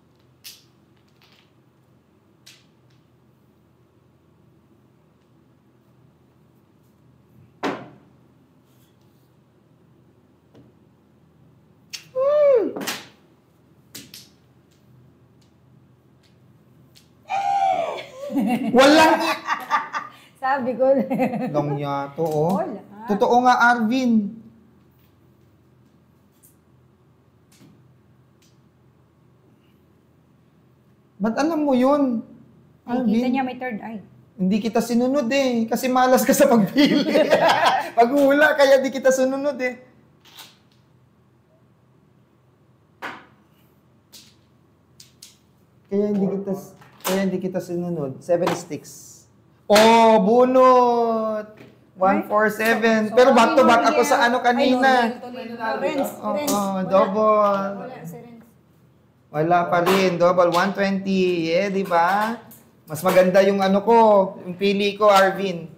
Walang Sabi ko. long niya to, oh. Wala. Totoo nga, Arvin. Ba't alam mo yun? Nakikita niya may third eye. Hindi kita sinunod eh. Kasi malas ka sa pagpili. Paghula, kaya di kita sununod eh. Kaya hindi kita sinunod. 7 sticks. Oh, bunot! 147. Pero back to back ako sa ano kanina. Renz. Double. Wala, si Renz. Wala pa rin. Double 120. Yeah, di ba? Mas maganda yung ano ko, yung pili ko, Arvin.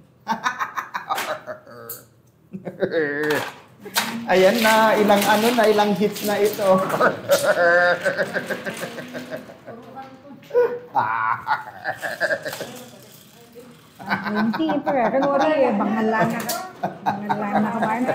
Ayan na, ilang hits na ito. Hindi pa rin. Kanuri eh. Bangalan na kamana.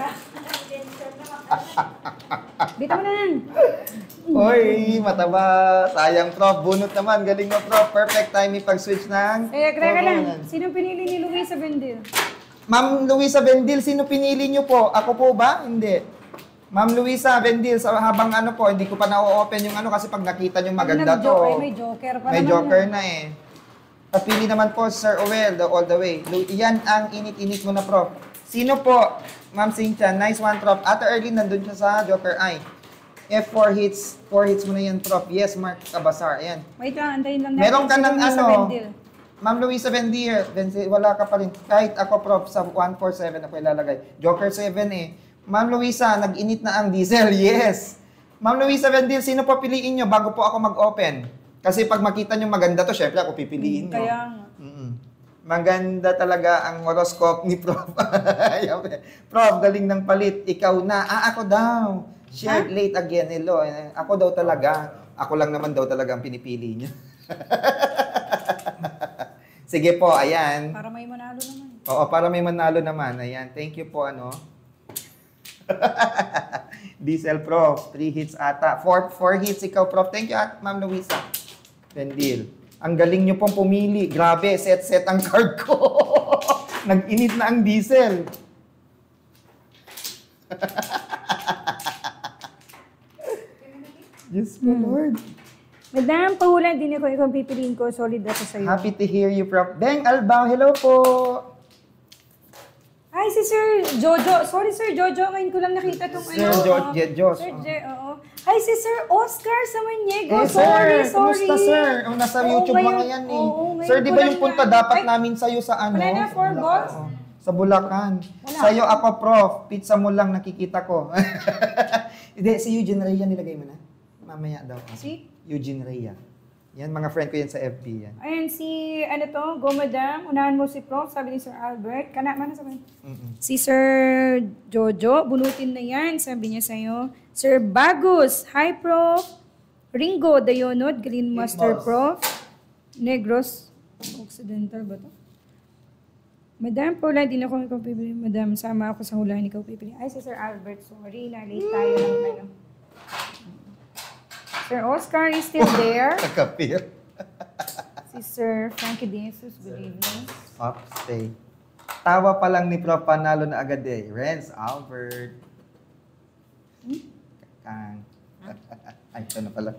Dito mo na yan. Hoy, mataba. Sayang, Prof. Bunot naman. Galing mo, Prof. Perfect timing pag-switch ng... Teka lang. Sino pinili ni Luisa Bendil? Ma'am Luisa Bendil, sino pinili niyo po? Ako po ba? Hindi. Ma'am Luisa Bendil, habang ano po, hindi ko pa na-open yung ano kasi pag nakita niyo maganda to. May joker pa May naman. joker na eh. Papili naman po, Sir Owel, all the way. Yan ang init-init mo na, Prof. Sino po? Ma'am Cynthia, nice one, Prof. Ate Erlyn, nandun siya sa joker eye. F4 hits. 4 hits mo na yan, Prof. Yes, Mark Cabasar. Ayan. Wait lang, antayin lang natin. Meron ka si ng Luisa ano? Bendil. Ma'am Luisa Bendil, wala ka pa rin. Kahit ako, Prof, sa 147 ako ilalagay. Joker 7 eh. Ma'am Luisa, nag-init na ang diesel. Yes. Ma'am Luisa Bendil, sino po piliin nyo bago po ako mag-open? Kasi pag makita nyo maganda to, syempre ako pipiliin nyo. Kaya nga. Maganda talaga ang horoscope ni Prof. Prof, galing ng palit. Ikaw na. Ako daw. Shared late again. Hello. Ako daw talaga. Ako lang naman daw talaga ang pinipili niya. Sige po, ayan. Para may manalo naman. Oo, para may manalo naman. Ayan. Thank you po, ano. Diesel, Prof. 3 hits ata. 4 hits ikaw, Prof. Thank you, Ma'am Luisa. Bendil. Ang galing nyo pong pumili. Grabe, set ang card ko. Nag-init na ang diesel. Yes, my Lord. Madam, pahulan din ako. Ikaw ang pipiliin ko. Solid ako sa'yo. Happy to hear you, Prof. Beng Albao, hello po. Hi, si Sir Jojo. Sorry, Sir Jojo. Ngayon ko lang nakita tong Sir Jos. Sir oo. Hi, si Sir Oscar Samaniego. Eh, sir, Sorry. kumusta, sir? Nasa Oo, YouTube ngayon- mga yan eh. oo, ngayon Sir, di ko ba lang yung punta na- dapat Ay, namin sa'yo sa ano? wala na, 4 balls? Oo. Sa Bulacan. Wala. Sa'yo ako, Prof. Pizza mo lang nakikita ko. Hindi, si Eugene Rhea nilagay mo na. Mamaya daw. Si? Eugene Rhea. Yan, mga friend ko yan sa FB yan. Ayan, si, ano to, Go Madam. Unahan mo si Prof. Sabi ni Sir Albert. Mana sabi? Si Sir Jojo. Bunutin na yan. Sabi niya sa'yo. Sir Bagus. Hi, Prof. Ringo Dayonod. Green Master Prof. Negros. Occidental ba to? Madam, Paula, di na ako ikaw pipili. Madam, sama ako sa hulahan ikaw pipili. Ay, si Sir Albert. Sorry, na-late tayo ng ano. Sir Oscar is still there. Nakapir. Si Sir Frankie Jesus, good evening. Stay. Tawa pa lang ni Prof. Panalo na agad eh. Renz, Albert. Kang. Ay, ito na pala.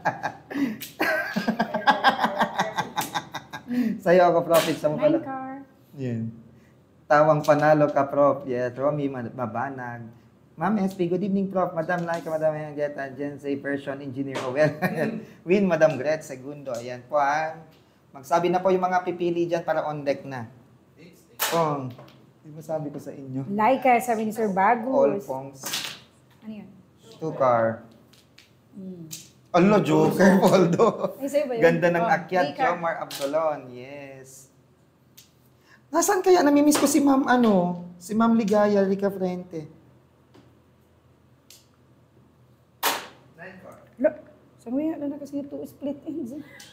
Sa'yo ako, Prof. Sa mo pala. Nine car. Yan. Tawang panalo ka, Prof. Yes, Romy Mabanag. Ma'am SP, good evening, Prof. Madam Laika, Madam Geta, Gen Z Version Engineer Owel. Win, Madam Gret, Segundo. Ayan po, Magsabi na po yung mga pipili dyan para on deck na. Pong, di ba sabi ko sa inyo? Laika, sabi ni Sir All Bagus. pongs. Ano yun? 2 car. Hmm. Ano, Joker, Poldo. Ay, sa'yo ba yun? Ganda ng Oh, akyat, Laika. Jomar Absalon. Yes. Nasaan kaya? Namimiss ko si Ma'am, si Ma'am Ligaya, Rica Frente. Lo, saan mo yan? Ano na kasi ito? Split ends.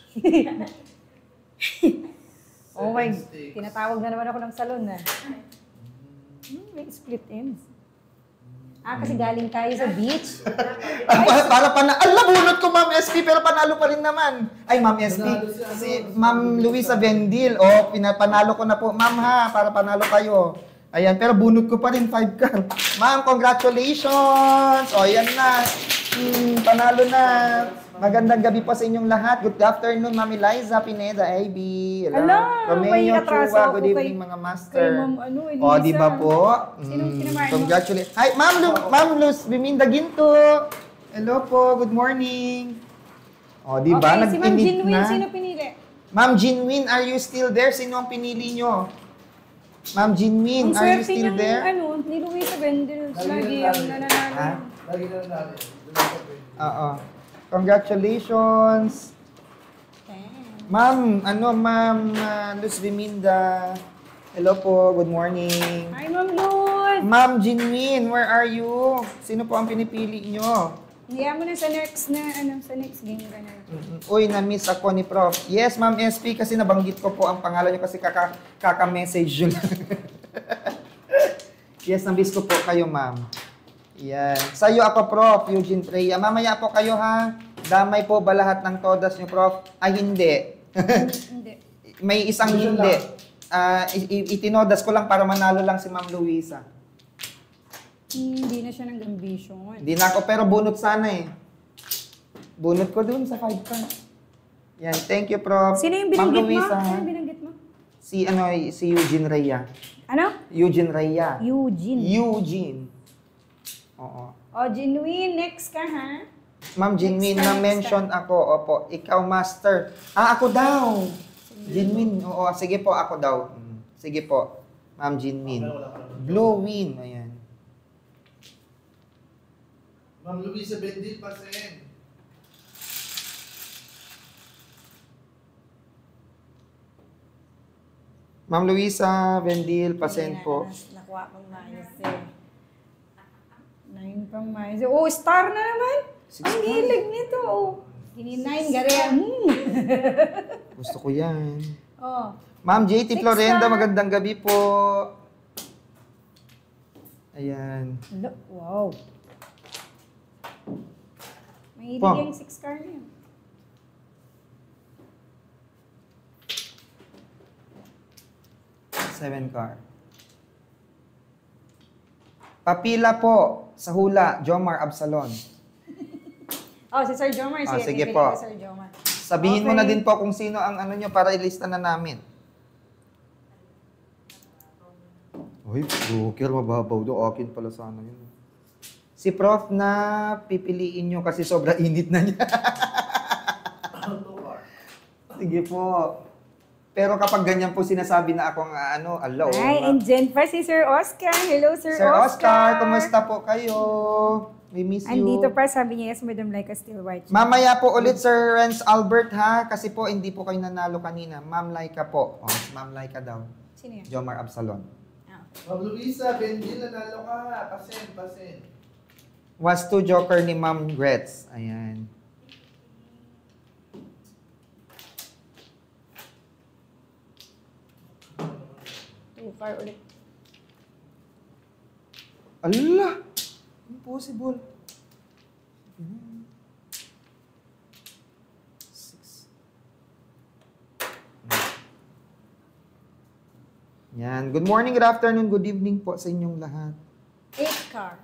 Oh my, tinatawag na naman ako ng salon na. May split ends. Kasi galing tayo sa beach. Para bunot ko Ma'am SP, pero panalo pa rin naman. Ay, Ma'am SP, si Ma'am Luisa Bendil, pinapanalo ko na po. Ma'am ha, para panalo kayo. Ayan, pero bunot ko pa rin 5 car. Ma'am, congratulations! Ayan na. Panalo na. Magandang gabi po sa inyong lahat. Good afternoon, Ma'am Eliza Pineda, AB. Hello, may Romeo atraso Chua, ako good evening kay- mga master. kay Ma'am, Elisa. Di ba po? Sinong kinamahan mo? Congratulations. Hi, Ma'am Luz Biminda Ginto. Hello po, good morning. Di ba? Okay, si Ma'am Nag-init Jinwin, na. sino pinili? Ma'am Jinwin, are you still there? Sino ang pinili nyo? Ma'am Jinwin, Ang are you swerte still niyang, there? ni Luisa Bendel. Lagi ang nananalo. Ha? Oo. Congratulations. Ma'am, Luz Biminda. Hello po, good morning. Hi, Ma'am Luz! Ma'am Jinwin, where are you? Sino po ang pinipili nyo? Hiya mo na sa next game ka na. Uy, na-miss ako ni Prof. Yes, Ma'am SP, kasi nabanggit ko po ang pangalan nyo kasi kaka-message yun. Yes, na-miss ko po kayo, Ma'am. Yan. Sa'yo ako, Prof. Eugene Freya. Mamaya po kayo, ha? Damay po ba lahat ng todas nyo, Prof? Ay, hindi. Hindi. May isang hindi. Itinodas ko lang para manalo lang si Ma'am Luisa. Hindi na siya ng ambition. Hindi na ako, pero bunot sana eh. Bunot ko dun sa 5 ka. Yan, thank you, Prof. Sino yung Ma'am binanggit mo? Luisa, Sino ha? yung binanggit mo? Si Eugene Raya. Ano? Eugene Raya. Eugene. Eugene. Oo. Genuine, next ka, ha? Ma'am Jinwin, Next time, na-mention ako. Opo, ikaw, master. Ako daw. Jinwin, oo. Sige po, ako daw. Sige po, Ma'am Jinwin. Blue Win, ayan. Ma'am Luisa Bendil, pasen. Ma'am Luisa Bendil, pasen po. Nakuha pang maayos eh. 9 pang maayos. Oh, star na naman! Ang hilig nito, oh. Kini-9, gariyan. Gusto ko yan. Oh. Ma'am JT Six Florenda, star. magandang gabi po. Ayan. Wow. May hilig Pang. yung 6 car niya. Seven car. Papila po sa hula, Jomar Absalon. Oh, si Sir Jomar. Sige pipili po. ko Sir Jomar. Sabihin mo Okay. na din po kung sino ang nyo para ilista na namin. Uy, Joker, mababaw daw. Akin pala sana yun. Si Prof na pipiliin nyo kasi sobra init na niya. Sige po. Pero kapag ganyan po sinasabi na ako nga hello. Ay, and dyan pa si Sir Oscar. Hello, Sir Sir Oscar, kumusta po kayo? We miss you. Andito pa, sabi niya, yes, Madam Laika still watching. Mamaya po ulit, Sir Renz Albert, ha? Kasi po, hindi po kayo nanalo kanina. Ma'am Laika po. Ma'am Laika daw. Sino yun? Jomar Absalon. Ma'am Luisa Bendil, nanalo ka. Pasen. Was 2 joker ni Ma'am Gretz. Ayan. Far ulit. Allah! Impossible. 6. Yan. Good morning, good afternoon, good evening po sa inyong lahat. 8 car.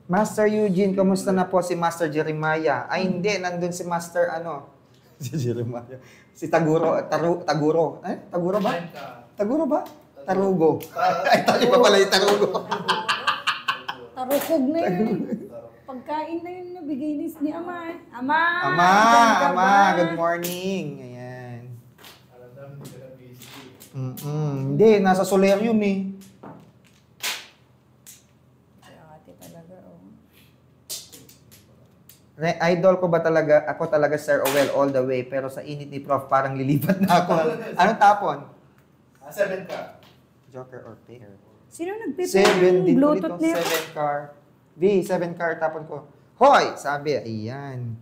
Master Eugene, kumusta na po si Master Jeremiah? Ay, hindi. Nandun si Master Si Jeremiah. Si Taguro. Taguro. Taguro ba? Taguro ba? Tarugo. Ay, tali pa pala yung Tarugo. Tarukog na yun. Pagkain na yun nabigay ni Ama. Ama! Ama, good morning. Ayan. Alam namin, hindi ka na busy. Hindi, nasa solarium eh. Ate talaga, oh. Idol ko ba talaga, ako talaga Sir Owel all the way, pero sa init ni Prof, parang lilipat na ako. Anong tapon? 7 ka. Joker or pair? Sino nagpipili 7 ng din Bluetooth ulit, nito? 7 car. V, 7 car, tapon ko. Hoy! Sabi, ayan.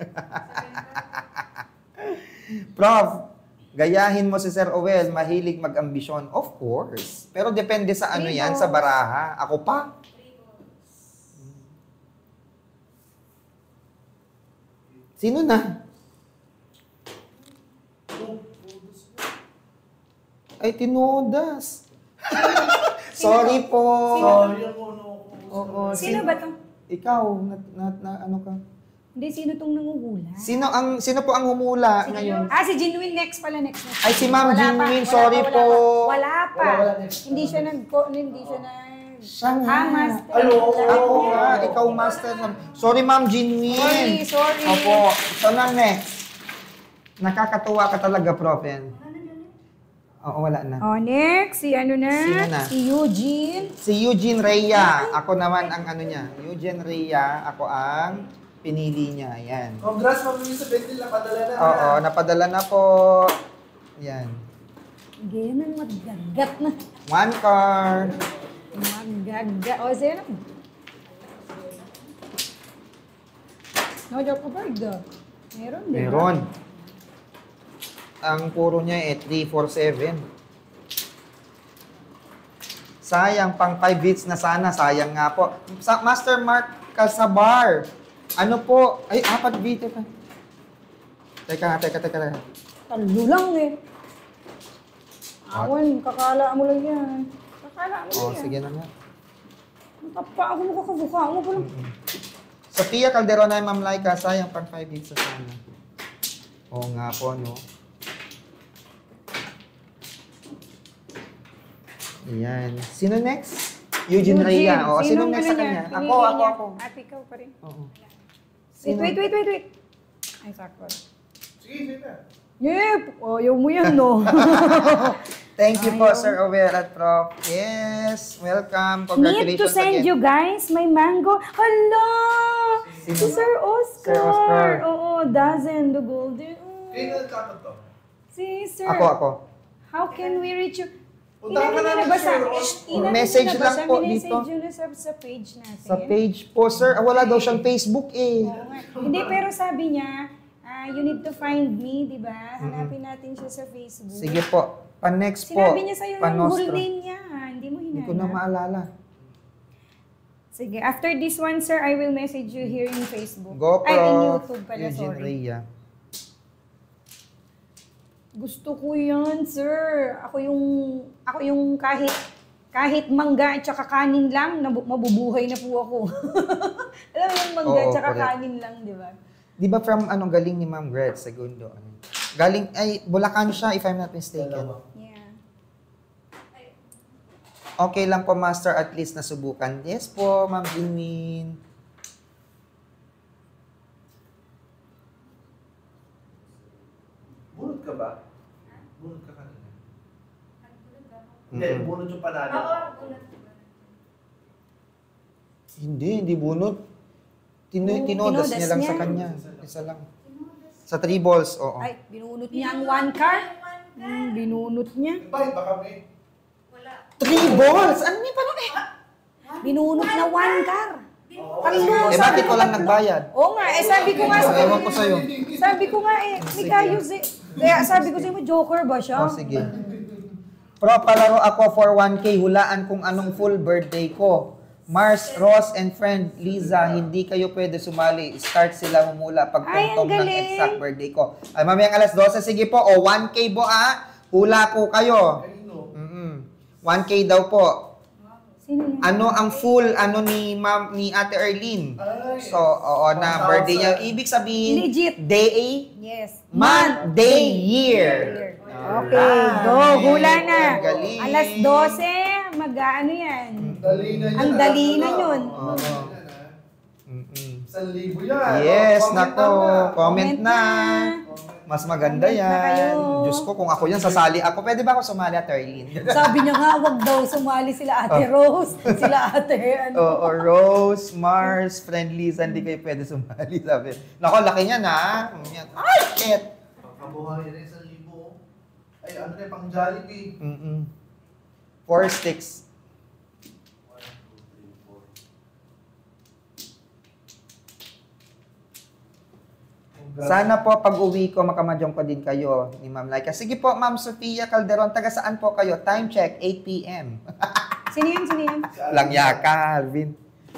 Prof, gayahin mo si Sir Owel, mahilig mag-ambisyon. Of course. Pero depende sa ano yan, sa baraha. Ako pa. Sino na? Ay, tinodas. Sorry po. Sorry ako, no. Oo, Sino ba to? Ikaw, ano ka? Hindi, sino tong nanguhula? Sino po ang humula ngayon? Si Jinwin next pala, next. Ay, si Ma'am Jinwin, sorry po. Wala pa. Wala next. Hindi siya Siya nga. Master. Ako nga, ikaw master. Sorry, Ma'am Jinwin. Sorry. Opo. So na next. Nakakatuwa ka talaga, Prof. Oo, wala na. Oh, next, si ano na? Sino na? Si Eugene. Si Eugene Rhea. Ako naman ang ano niya. Eugene Rhea. Ako ang pinili niya. Ayan. Congrats, Ma'am Elizabeth, napadala na. Oo, napadala na po. Ayan. Ganyan, magagat na. 1 car. Magagat. O, sino? No, joke pa Meron, di ba? Meron. Ang puro niya 347. Sayang, pang 5 bits na sana. Sayang nga po. Master Mark Casabar. Ano po? Ay, 4 bits. Teka. Talo lang eh. Awan, kakala mo lang yan. Kakala mo lang yan. Sige na nga. Tapa ako makakabuka mo pa lang. Sofia Calderon ay Ma'am Laika. Sayang, pang 5 bits na sana. Oo nga po, no? Ayan. Sino next? Eugene Rhea. O, sino next sa kanya? Ako. At ikaw pa rin. Oo. Wait. Ay, sakto. Sige, sige na. Yep! Ayaw mo yan, no? Thank you po, Sir Owel at Prof. Yes, welcome. Need to Congratulations send again. you guys my mango. Hala! Si Sir Oscar. Sir Oscar. Oo, dozen, the golden. Kayo na nagkakot to. Si Sir. Ako. How can we reach you? Punta ka na ba Sir Oscar. Message lang po dito. Message yun sa page natin. Sa page po, Sir. Wala daw siyang Facebook eh. Oo nga. Hindi, pero sabi niya, you need to find me, di ba? Hanapin natin siya sa Facebook. Sige po. Pa-next po. Sinabi niya sa'yo yung Panostra. whole name niya. Hindi mo hinanap. Hindi ko na maalala. Sige, after this one, sir, I will message you here in Facebook. Go, Ay, in Prof. YouTube pala, Eugene sorry. Rhea. Gusto ko yan, sir. Ako yung kahit mangga at saka kanin lang, mabubuhay na po ako. Alam mo yung mangga at Oo, saka correct. kanin lang, di ba? Di ba from galing ni Ma'am Gret, segundo? Galing, Bulacan siya, if I'm not mistaken. Yeah. Okay lang po, Master, at least nasubukan. Yes po, Ma'am Jinmin. Bunot ka ba? Bunot ka kanina. Mm-mm. Hindi, bunot yung panalo. Hindi bunot. Tinodas tinodas niya lang sa niya. kanya. Isa lang. Sa 3 balls, oo. Ay, binunot niya ang one car. Binunot niya. Bakit ba kami? 3 balls? Ano niya pa Binunot na one car. Eh, bakit walang nagbayad? Oo nga, sabi ko nga. Ewan ko sa'yo. Sabi ko nga may kayos eh. Kaya sabi ko sa'yo, joker ba siya? O, sige. Pro, palaro ako for 1K. Hulaan kung anong full birthday ko. Mars, Ross, and friend Liza, hindi kayo pwede sumali. Start sila humula pag Ay, ang tuntong ng galing. exact birthday ko. Ay, mamayang alas 12. Sige po. O, 1K po Hula po kayo. Kanino? 1K daw po. Sino yan? Ano ang full ni Ma'am ni Ate Erlyn? So, oo na birthday niya. Ibig sabihin, Legit. day, Yes. month, day, year. Okay, go. Hula na. Ang galing. Alas 12, mag-ano yan. Ang dali na yun. Oo. Mm-mm. 1,000 yan. Yes, Comment nako. na. Comment na. Mas maganda Comment na kayo. yan. Diyos ko, kung ako yan, sasali ako. Pwede ba ako sumali, Ate Erlyn? Sabi niya nga, wag daw sumali sila Ate Rose, sila Ate ano. Oo, Rose, Mars, Friendly, hindi kayo pwede sumali. Sabi. Nako, laki niya na. Ay, shit. Kabuhay na 1,000. Ay, ano na pang Jollibee? 4 sticks. 1, 2, 3, 4. Sana po pag uwi ko, makamadyong ko din kayo ni Ma'am Laika. Sige po, Ma'am Sofia Calderon, taga saan po kayo? Time check, 8 p.m. Sino yan, sino yan? Lang yaka, Alvin.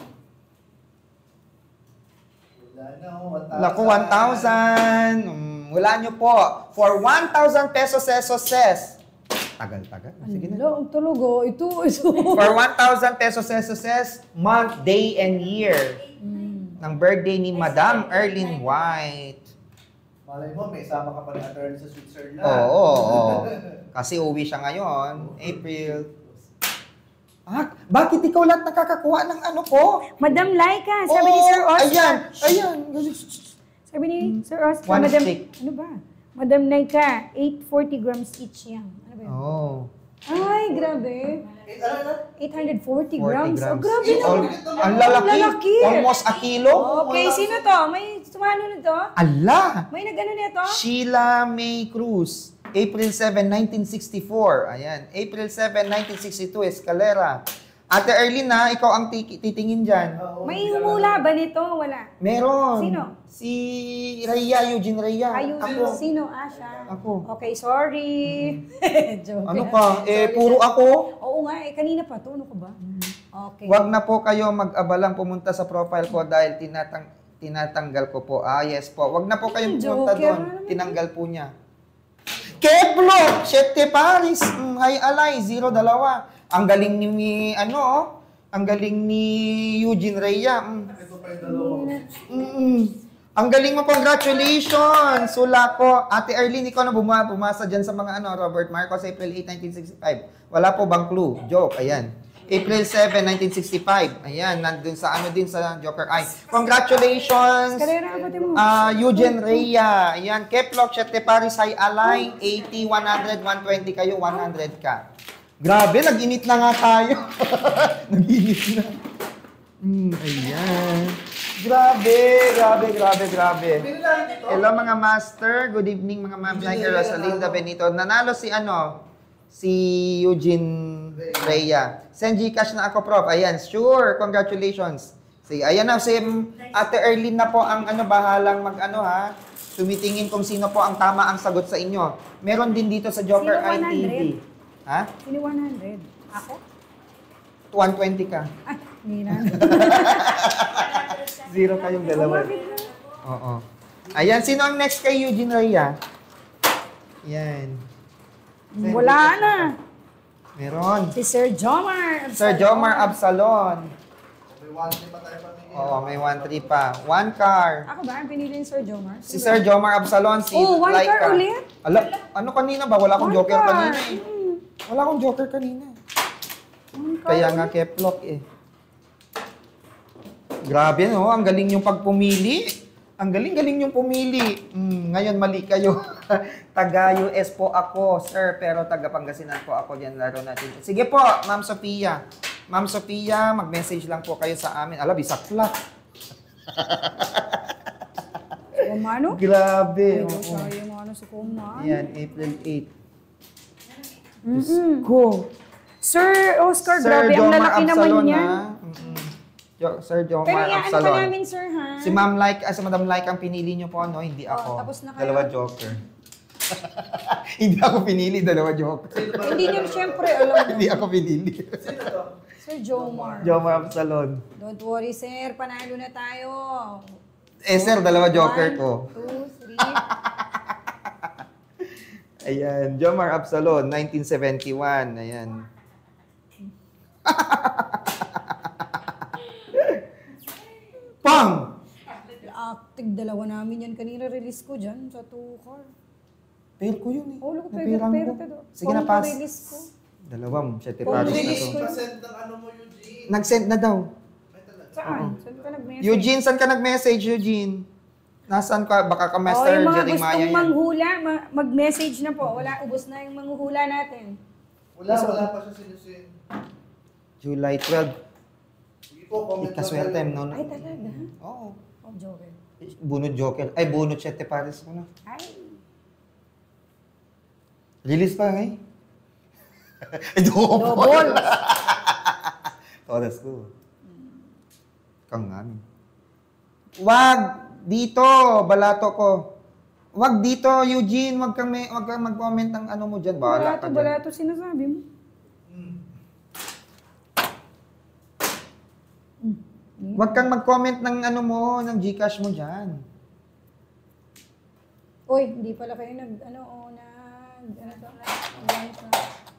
Wala na, 1,000. Naku, 1,000. Wala nyo po. For 1,000 pesos, ses. Tagal-tagal. Sige na. Ang tulog ito. For 1,000 pesos, ses, month, day, and year ng birthday ni Madam Erlyn White. Malay mo, may isama ka pa ni Attorney sa Switzerland. Oo. Kasi uwi siya ngayon, April. Bakit ikaw lahat nakakakuha ng ano po? Madam Laika, sabi ni Sir Oscar. Ayan. Sabi ni Sir Oscar, One Madam, stick. ano ba? Madam Laika, 840 grams each yan. Ano ba yun? Oh. Ay, grabe. 840 grams. Oh, grabe All, naman. ang lalaki. Ang lalaki. Almost a kilo. Okay, sino to? May sumano nito? Ala! May nag-ano nito? Sheila May Cruz. April 7, 1964. Ayan. April 7, 1962, Escalera. Ate Erlyn na, ikaw ang titingin dyan. May humula ba nito? Wala. Meron. Sino? Si Rhea, Eugene Rhea. Ayun, Ako. sino? Siya. Ako. Okay, sorry. Joke Ano lang. pa? Sorry, Puro sorry. ako. Oo nga, kanina pa to. Ano ka ba? Okay. Wag na po kayo mag-abalang pumunta sa profile ko dahil tinatanggal ko po. Yes po. Wag na po kayong pumunta Joker, doon. ano naman Tinanggal po niya. Keplo! 7 Paris! Hi, Alay! 0-2. Ang galing ni, ang galing ni Eugene Rhea. Ito pa yung dalawa. Ang galing mo, congratulations! Sula ko. Ate Erlyn, ikaw na bumasa dyan sa mga Robert Marcos, April 8, 1965. Wala po bang clue? Joke, ayan. April 7, 1965. Ayan, nandun sa din sa Joker Eye. Congratulations! Escalera, pati mo. Eugene Rhea. Ayan, Keplock, 7 Paris, High Alay, 80, 100, 120 kayo, 100 ka. Grabe, nag-init na nga tayo. Nag-init na. Ayan. Grabe. Hello mga master. Good evening mga ma'am. Like Rosalinda Benito. Nanalo si si Eugene Rhea. Send Gcash na ako, Prof. Ayan, sure. Congratulations. Sige, ayan na. Si Ate Erlyn na po ang bahalang tumitingin kung sino po ang tama ang sagot sa inyo. Meron din dito sa Joker Sino 100? ITV. Ha? Sino 100? Ako? 120 ka. Ay, hindi na. Zero kayong dalawa. Oo. Ayan, sino ang next kay Eugene Rhea? Yan. Wala na. Meron. Si Sir Jomar. Sir Jomar Absalon. May 1 pa tayo pamigay. Oo, may 1-3 pa. 1 car. Ako ba? Ang pinili ni Sir Jomar? Si Sir Jomar Absalon, si Oh, 1 Laika. car ulit? Ala, ano kanina ba? Wala akong 1 joker car. kanina eh. Wala akong joker kanina. 1 car Kaya nga ulit. Keplock eh. Grabe no, ang galing yung pagpumili. Ang galing-galing yung pumili. Ngayon mali kayo. Taga US po ako, sir, pero taga Pangasinan po ako. Diyan laro natin. Sige po, Ma'am Sophia. Ma'am Sophia, mag-message lang po kayo sa amin. Ala, bisakla. Kumano? Grabe. Ay, oo. sorry, yung ano si Kumano. Yan, April 8. Diyos ko. Sir Oscar, Sir grabe, ang Jomar lalaki naman Absalon, niya. ha? Sir Jomar Pero iaan pa Absalon. namin, sir, ha? Si Ma'am Like, si Madam Like ang pinili niyo po, no? Hindi ako. tapos na kayo. Dalawa joker. Hindi ako pinili, dalawa joker. Hindi niyo, syempre, alam mo. Hindi ako pinili. Sino to? Sir Jomar. Jomar Absalon. Don't worry, sir. Panalo na tayo. Sir, dalawa joker 1, ko. 2, 3. Ayan, Jomar Absalon, 1971. Ayan. Tig-dalawa namin yan kanina release ko dyan sa 2 car. Pair ko yun eh. Oh, look, Napirang pero ko. pero. Sige na, pass. Release ko. Dalawang, 7 Kung pares na release to. ko- Pa-send ng ano mo, Eugene. Nag-send na daw. Saan? Saan ka nag-message? Eugene, saan ka nag-message, Eugene? Nasaan ka? Baka ka Oh, Master yung mga Jeremiah gustong yan. manghula, mag-message na po. Wala, ubos na yung manghuhula natin. Wala pa siya sinusend. July 12. Sige po, comment lang Ikaswerte, kayo. no? Ay, talaga? Oo. Oh, joker. Bunot Joker. Ay, bunot 7 pares ko na. Ay. Release pa ngay. Double. Double. Oras ko. Kang namin. Wag dito, balato ko. Wag dito, Eugene, wag kang mag-comment ng ano mo diyan, bahala ka diyan. Balato sinasabi mo. Wag kang mag-comment ng ano mo, ng GCash mo diyan. Uy, hindi pala kayo nag, ano to? Nag-lunch na.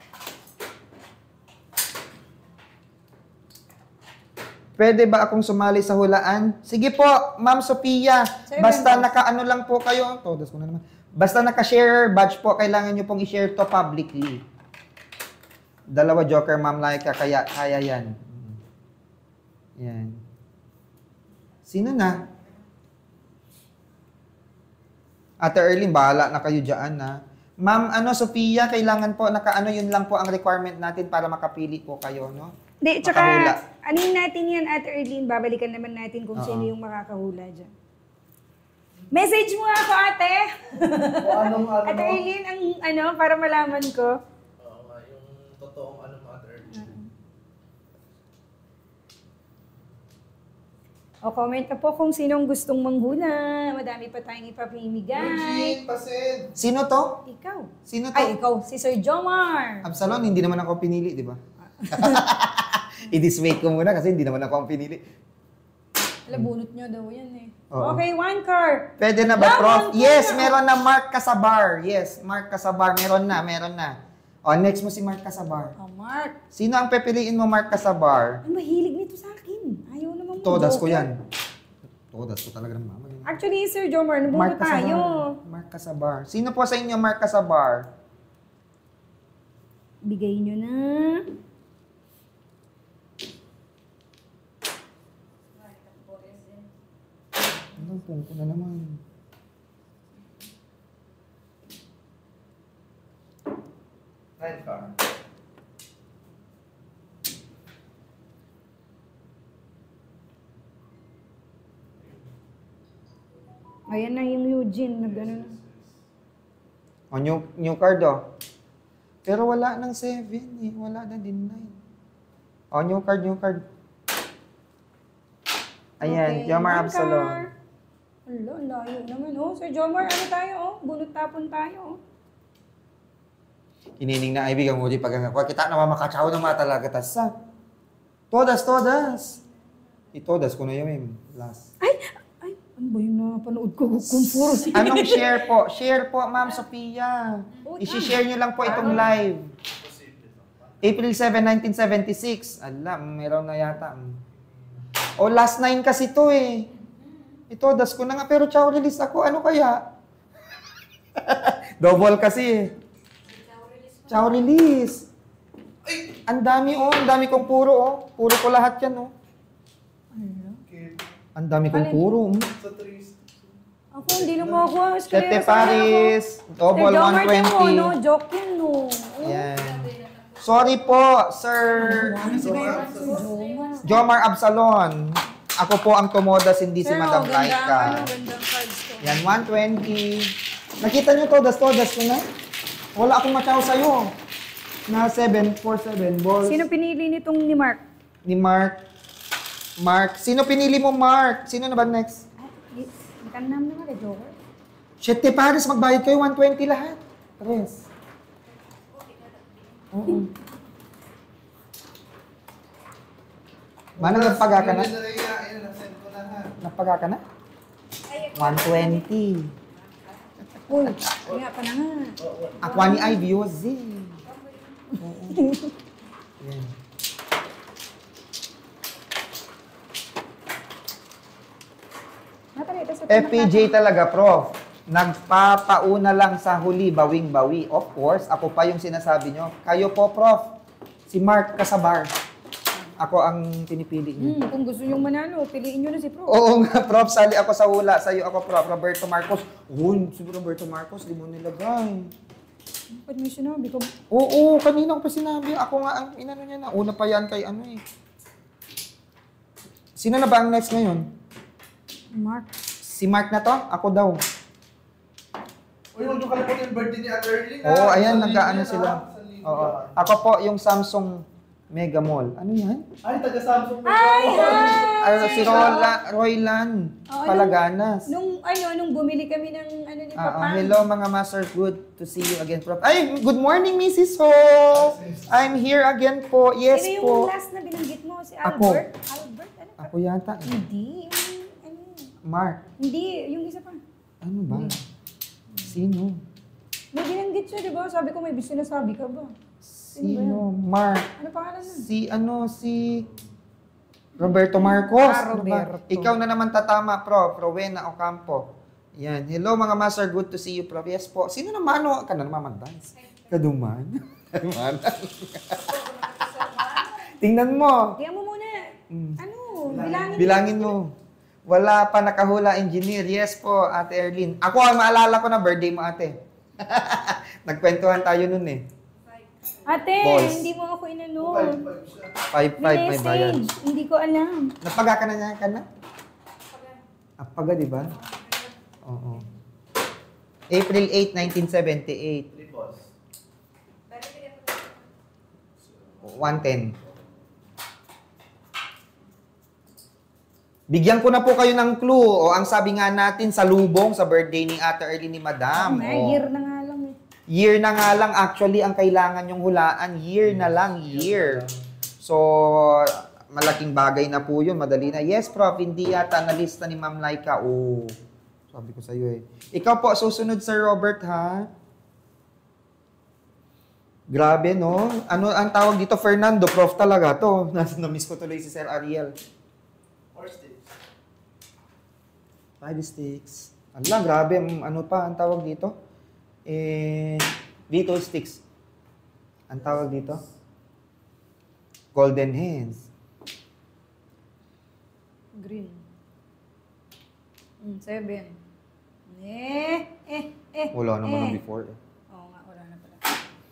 Pwede ba akong sumali sa hulaan? Sige po, Ma'am Sophia. Basta naka-ano lang po kayo. Todos ko na naman. Basta naka-share badge po, kailangan nyo pong i-share to publicly. 2 joker, Ma'am Laika, kaya yan. Yan. Sino na? Ate Erling, bahala na kayo dyan, na. Ma'am, Sophia, kailangan po, naka-ano yun lang po ang requirement natin para makapili po kayo, no? Hindi, tsaka, Makahula. anin natin yan, Ate Erlene, babalikan naman natin kung sino yung makakahula dyan. Message mo ako, ate! O anong ano Ate mo? Erlene, ang para malaman ko. Oo nga, yung totoong ano mo, Ate Erlene. O comment na po kung sinong gustong manghula. Madami pa tayong ipapimigay. Eugene, pa-send. Sino to? Ikaw. Sino to? Ay, ikaw, si Sir Jomar. Absalon, hindi naman ako pinili, di ba? I-diswait ko muna kasi hindi naman ako ang pinili. Alam, bunot nyo daw yan eh. Oo. Okay, 1 car. Pwede na ba, Lamang Prof? ko Yes, na. meron na Mark Casabar. Yes, Mark Casabar. Meron na. O, next mo si Mark Casabar. Oh, Mark. Sino ang pepiliin mo, Mark Casabar? Ang mahilig nito sa akin. Ayaw naman mo. Todas ko yan. Todas ko talaga ng mama. Actually, Sir Jomar, Mark nabuno tayo. Casabar. Mark Casabar. Sino po sa inyo, Mark Casabar? Bigay nyo na. Ano, punto na naman. Nine car. Ayan na yung Eugene. Nag-ano na. O, new card, oh. Pero wala ng 7 eh. Wala na din 9. O, new card. Ayan, Okay, Jomar 1 Absalon. car. Ala, ang layo naman. Oh, Sir Jomar, ano tayo? Oh, bunot tapon tayo. Oh. Kinining na Ivy, ang muli pag-angakwa. Kita na makakachaw na mga talaga. Tasa. Todas. Itodas ko na yun, last. Ay, ano ba yung napanood ko? Kung puro si... Anong share po? Share po, Ma'am Sophia. I-share nyo lang po itong live. April 7, 1976. Alam, meron na yata. O, last 9 kasi to eh. Itodas ko na nga, pero chow release ako. Ano kaya? Double kasi eh. Chow release. Ang dami oh, ang dami kong puro oh. Puro ko lahat yan oh. Ang dami kong puro. Sa 3. Ako, hindi na makuha. Sete Paris, double 120. No, joke yun, no. Yan. Sorry po, Sir Jomar Absalon. Ako po ang tumodas, hindi si Madam Laika. Gandang cards to. Yan, 120. Nakita nyo todas ko na? Wala akong matyaw sa'yo. Na 747 balls. Sino pinili nitong ni Mark? Ni Mark. Sino pinili mo, Mark? Sino na ba next? Ay, kanam naman eh, Joker. Sete Paris, magbayad kayo 120 lahat. Tres. Oo. Mana nagpaga ka na? Ayun, na-send ko na ha. Nagpaga ka na? 120. Uy, kaya pa na nga. Aqua ni Ivy, Jose. Oo. Yan. Natalita sa FPJ talaga, Prof. Nagpapauna lang sa huli, bawing-bawi. Of course, ako pa yung sinasabi nyo. Kayo po, Prof. Si Mark Casabar. Ako ang pinipili niyo. Kung gusto nyo manalo, piliin nyo na si Prof. Oo nga, Prof. Sali ako sa hula. Sa'yo ako, Prof. Roberto Marcos. Si Roberto Marcos, di mo nilagay. Ba't may sinabi ko? Oo, kanina ko pa sinabi. Ako nga ang inano niya na. Una pa yan kay ano eh. Sino na ba ang next ngayon? Mark. Si Mark na to? Ako daw. Uy, huwag nyo kalimutan yung birthday ni Ate Erling. Oo, ayan, nag-ano sila. Oo. Ako po, yung Samsung Mega Mall. Ano yan? Ay, taga-Samsung. Ay, Si Roylan Palaganas. Nung bumili kami ng ano ni Papa. Hello mga master, good to see you again, Prof. Ay, good morning, Mrs. Ho! I'm here again po. Yes Sino yung po. last na binanggit mo? Si Ako. Albert? Albert? Ano? Ako yata. Hindi. Ano? Mark. Hindi. Yung isa pa. Ano ba? Sino? May binanggit siya, di ba? Sabi ko, may sinasabi ka ba? Sino? Mark. Ano pangalan nun? Si Roberto Marcos. Ano ba? Roberto. Ikaw na naman tatama, Prof. Rowena Ocampo. Yan. Hello mga master, good to see you, Prof. Yes po. Sino naman? Ka na naman mag-dance. Kaduman. Tingnan mo. Tingnan mo muna. Ano? Bilangin mo. Wala pa nakahula, engineer. Yes po, Ate Erlyn. Ako, maalala ko na birthday mo, ate. Nagkwentuhan tayo nun eh. Ate, Balls. hindi mo ako inano. 5-5 may bayan. Message. Hindi ko alam. Napaga ka na niya ka na? Apaga, di ba? Oo. April 8, 1978. 110. Bigyan ko na po kayo ng clue. O, ang sabi nga natin, sa lubong, sa birthday ni Ate Erlyn ni Madam. Year na nga lang eh. Year na nga lang. Actually, ang kailangan yung hulaan, year na lang, year. So, malaking bagay na po yun. Madali na. Yes, Prof, hindi yata nalista ni Ma'am Laika. Oh, sabi ko sa'yo eh. Ikaw po, susunod, Sir Robert, ha? Grabe, no? Ano ang tawag dito? Fernando, Prof talaga to. Na-miss ko tuloy si Sir Ariel. 5 sticks. Ala, grabe. Ano pa ang tawag dito? Vito sticks. Ang tawag dito? Golden hands. Green. 7. Wala naman ng before. Oo nga, wala na pala.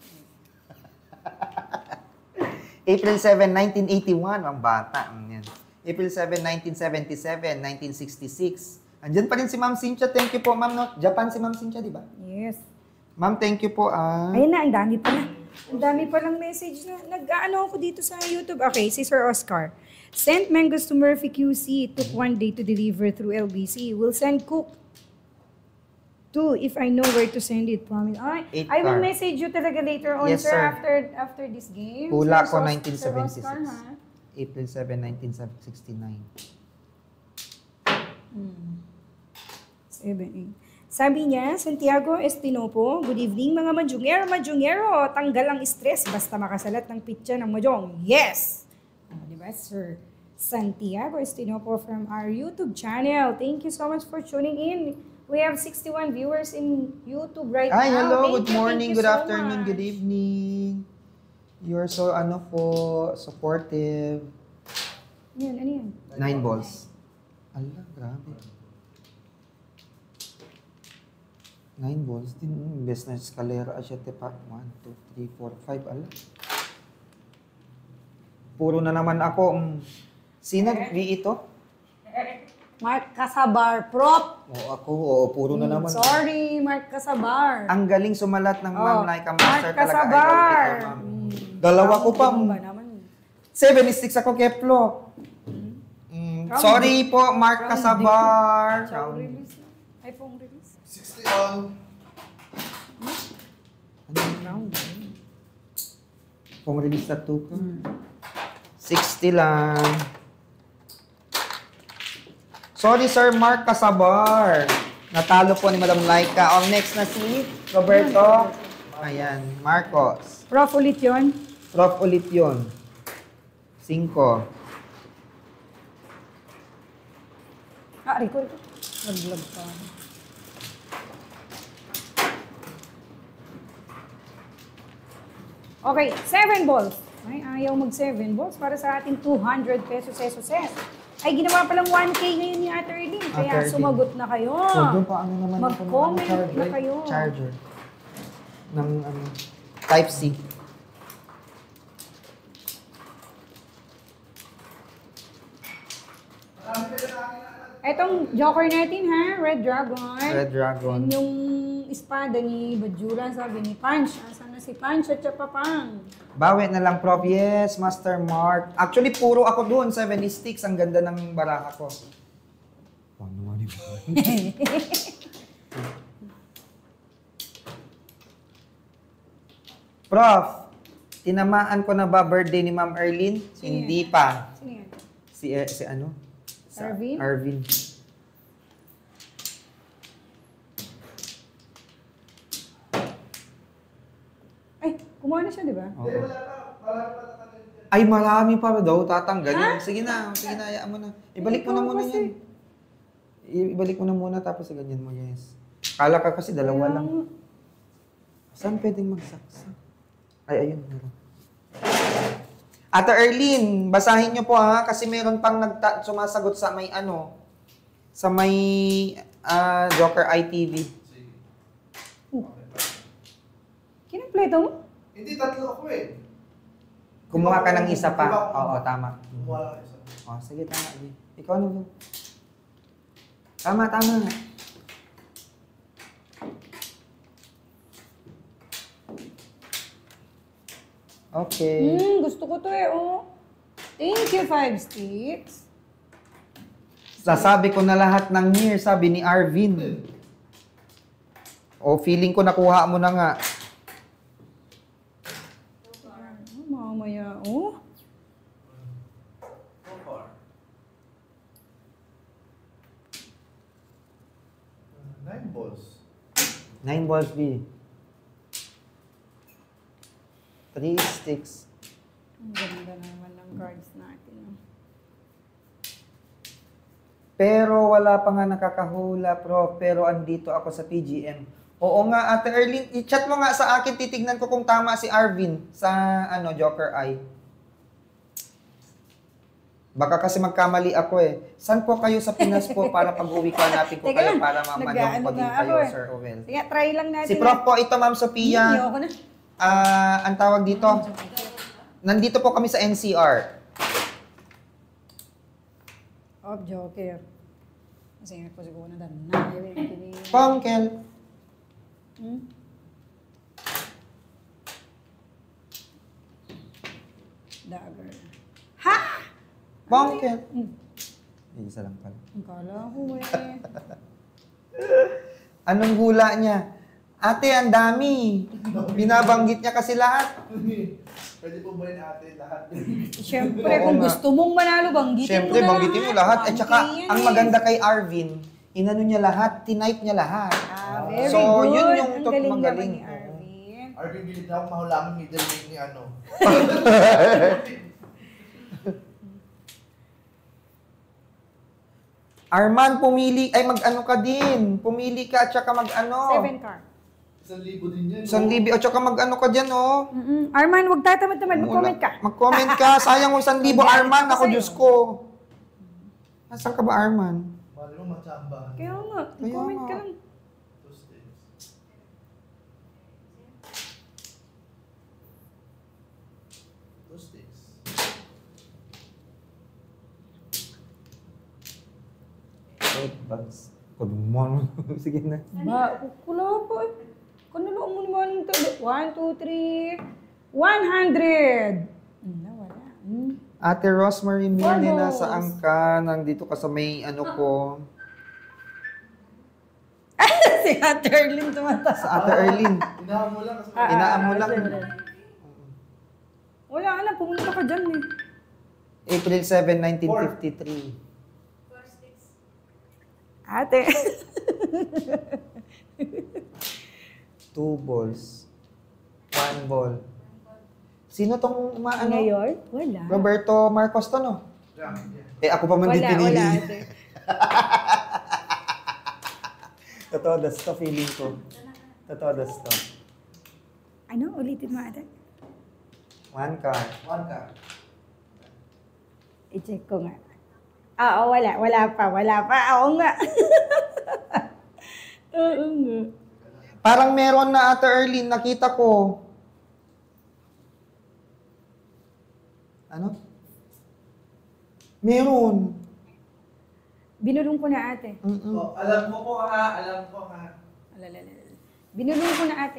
April 7, 1981. Ang bata. Yan. April 7, 1977, 1966. Andyan pa rin si Ma'am Cynthia. Thank you po, Ma'am. No? Japan si Ma'am Cynthia, di ba? Yes. Ma'am, thank you po. Ayun na, ang dami pala. Ang dami palang message na. Nag-ano ako dito sa YouTube. Okay, si Sir Oscar. Sent mangoes to Murphy QC. Took 1 day to deliver through LBC. Will send cook too if I know where to send it. Promise. I will message you talaga later on, Yes, sir, sir. after this game. Hula Sir ko, Sir Oscar, 1976. ha? April 7, 1969. 7, 8. Sabi niya, Santiago Estinopo, good evening mga Majungero, tanggal ang stress basta makasalat ng pitya ng Majong. Yes! Diba, Sir Santiago Estinopo from our YouTube channel. Thank you so much for tuning in. We have 61 viewers in YouTube right now. Hello, Thank good you, morning, thank you good so afternoon, much. good evening. You're so, supportive. Yan, ano yan? 9 balls. Ala, grabe. 9 balls. Best na escalera. Asya, tepa. 1, 2, 3, 4, 5. Ala. Puro na naman ako. Sino? ito? Mark Casabar, prop. Puro na naman. Sorry, Mark Casabar. Ang galing sumalat ng Ma'am Laika Master. Mark Casabar. Talaga, idol kita, Ma'am. Dalawa ko pa. Ba naman? 7 sticks ako, Keplo. Sorry po, Mark Casabar. Chow release na. iPhone release. 60 on. Kung release na 2 ko. 60 lang. Sorry, Sir Mark Casabar. Natalo po ni Madam Laika. Next na si Roberto. Ayan, Marcos. Prof, ulit yun. Prof ulit yun. 5. Record ko. Naglag pa. Okay, 7 balls. Ay, ayaw mag 7 balls para sa ating 200 pesos. Ay, ginawa palang 1K ngayon ni Ate Erlene. Kaya Ate Erlene. sumagot na kayo. Doon pa ano naman ako ng Mag-comment charger. na kayo. Charger. Ng Type-C. Etong joker natin ha, Red Dragon. Red Dragon. Yan yung espada ni Bajula, sabi ni Punch. Asan na si Punch at Chapapang? Bawi na lang, Prof. Yes, Master Mark. Actually, puro ako doon. 70 sticks. Ang ganda ng baraha ko. Oh, naman yun. Prof, tinamaan ko na ba birthday ni Ma'am Erlene? Sino Hindi yan? pa. Sino yan? Si ano? Arvin? Arvin. Ay, kumuha na siya, di ba? Oo. Ay, marami pa daw tatanggalin. Sige na, hayaan mo na. Ibalik mo na Ikaw muna kasi. yan. Ibalik mo na muna tapos ganyan mo, yes. Kala ka kasi dalawa lang. Saan pwedeng magsaksak? Ay, ayun. Meron. Ate Erlene, basahin niyo po ha, kasi meron pang sumasagot sa may ano, sa may Joker ITV. Kinampleto mo? Hindi, tatlo ako eh. Kumuha ka ng isa pa. Oo, tama. Kumuha ng isa. Oh, sige, tama. Ikaw naman. Tama. Okay. Gusto ko to eh, oh. Thank you, 5 sticks. Sasabi ko na lahat ng year, sabi ni Arvin. O, feeling ko nakuha mo na nga. Mamaya, oh. So far. 9 balls. 9 balls, B. 3 sticks. Ang ganda naman ng cards natin. Oh. Pero wala pa nga nakakahula, Prof. Pero andito ako sa PGM. Oo nga, Ate Erlene, i-chat mo nga sa akin, titignan ko kung tama si Arvin sa Joker Eye. Baka kasi magkamali ako eh. Saan po kayo sa Pinas po para pag-uwi ko hanapin ko Teka kayo lang, para mamadong nag-aano ko din nga kayo, ako eh. Sir Owel. Sige, try lang natin. Si Prof po, ito Ma'am Sophia. Hindi ako na. Ang tawag dito, nandito po kami sa NCR. Oh, Joker. Kasi ko siguro na dan. Pongkel. Dagger. Ha? Pongkel. Isa lang pala. Ang kala ko eh. Anong hula niya? Ate, ang dami. Binabanggit niya kasi lahat. Pwede po ba yun ate lahat? Siyempre, Oo kung nga. gusto mong manalo, banggitin Siyempre, mo na banggitin mo lahat. At saka, Banggitin ang yan maganda kay Arvin, inano niya lahat, tinype niya lahat. Very So, good. yun yung Ang tot galing magaling. naman ni Arvin. Arvin, bilit na ako mahulaman middle name ni ano. Arman, pumili, ay mag-ano ka din. Pumili ka at saka mag-ano. 7 card. 1,000 din yan. Isang libi, at saka mag-ano ka dyan, oh. Arman, huwag tatamad-tamad. Mag-comment ka. Mag-comment ka. Sayang mo 1,000, Arman. Ako, Sa'yo. Diyos ko. Nasaan ka ba, Arman? Mali mo matsambahan. Kaya nga, mag-comment ka lang. Two sticks. Two sticks. Wait, bags. Kudumon. Sige na. Ba, kula po eh. Kanulo mo naman ito. 1, 2, 3, 100! Nawala. Ate Rosemary Milne, Almost. nasaan ka? Nandito ka sa may ano ko. Si Ate Erlene tumatawa. Sa Ate Erlene. Inahan mo lang kasi Inaan mo lang. Wala ka na, pumunta ka dyan eh. April 7, 1953. Ate. 2 balls. 1 ball. Sino tong ano? Ngayon? Wala. Roberto Marcos to, no? lang. Eh, ako pa man din pinili. Wala, ate. Totoo das to, feeling ko. Totoo das to. Ano? Ulitin mo ate? 1 card. I-check ko nga. Oo, wala. Wala pa. Oo nga. Oo nga. Parang meron na Ate Erlyn, nakita ko. Ano? Meron. Binulong ko na ate. Oh, alam ko ha. Alalala. Binulong ko na ate.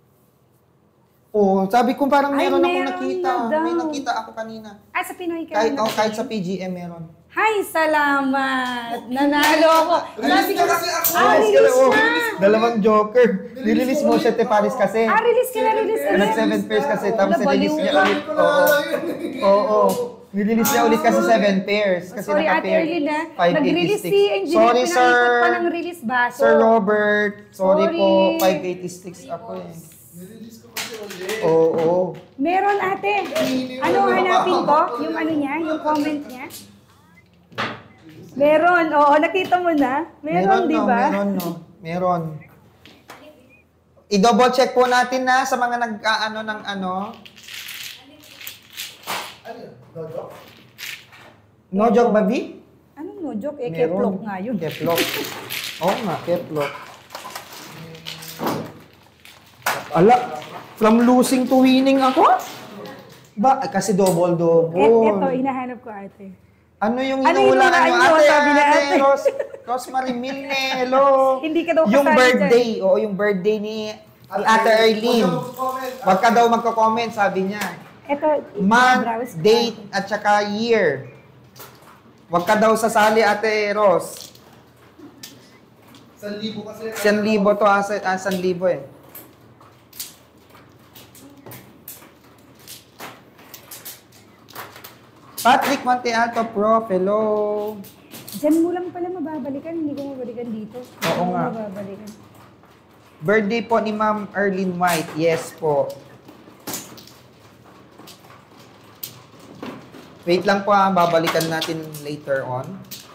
Oh, sabi ko parang Ay, meron akong meron nakita. na daw. May nakita ako kanina. Sa Pinoy ka. Kahit sa PGM meron. Hi, salamat! Nanalo ako. Release na kasi ako. Release na! Dalawang joker. Nirelease mo siya, Paris kasi. Release ka na. Nag 7 pairs kasi, tapos Wala, nirelease baliw niya ka. ulit. Oo. Nirelease niya ulit kasi 7 pairs. Kasi Sorry, Ate naka-pair. Erlyn na. 586. Nag-release si Engineer. Sorry, sir. Pinakita pa ng release baso. Sir Robert. Sorry Sorry. po. 586 ako eh. Nirelease ko kasi ulit. Oo. Meron ate. Ano hanapin ko? Yung ano niya? Yung comment niya? Meron. Oo, nakita mo na. Meron, di ba? Meron. I-double check po natin na sa mga nag-aano ng ano. Ano yun? Dodo? No joke, baby? Anong no joke? Keplok nga yun. Keplok. Oo nga, keplok. Ala, from losing to winning ako? Kasi double-double. Ito, hinahanap ko ate. Ano yung Ano inuulaan inuulaan mo? mo? Ate, Sabi na ate. Rosemary Milne, hello. Hindi ka daw Yung kasali birthday, yung birthday ni Ate Erlyn. Huwag ka daw magko-comment, sabi niya. Ito, Month, browse ko, date, ate. at saka year. Huwag ka daw sasali, Ate Ros. 1,000 kasi. 1,000 to, 1,000 eh. Patrick Montealto, Prof. Hello. Diyan mo lang pala mababalikan. Hindi ko mabalikan dito. Oo nga. Mababalikan. Birthday po ni Ma'am Erlyn White. Yes po. Wait lang po babalikan natin later on.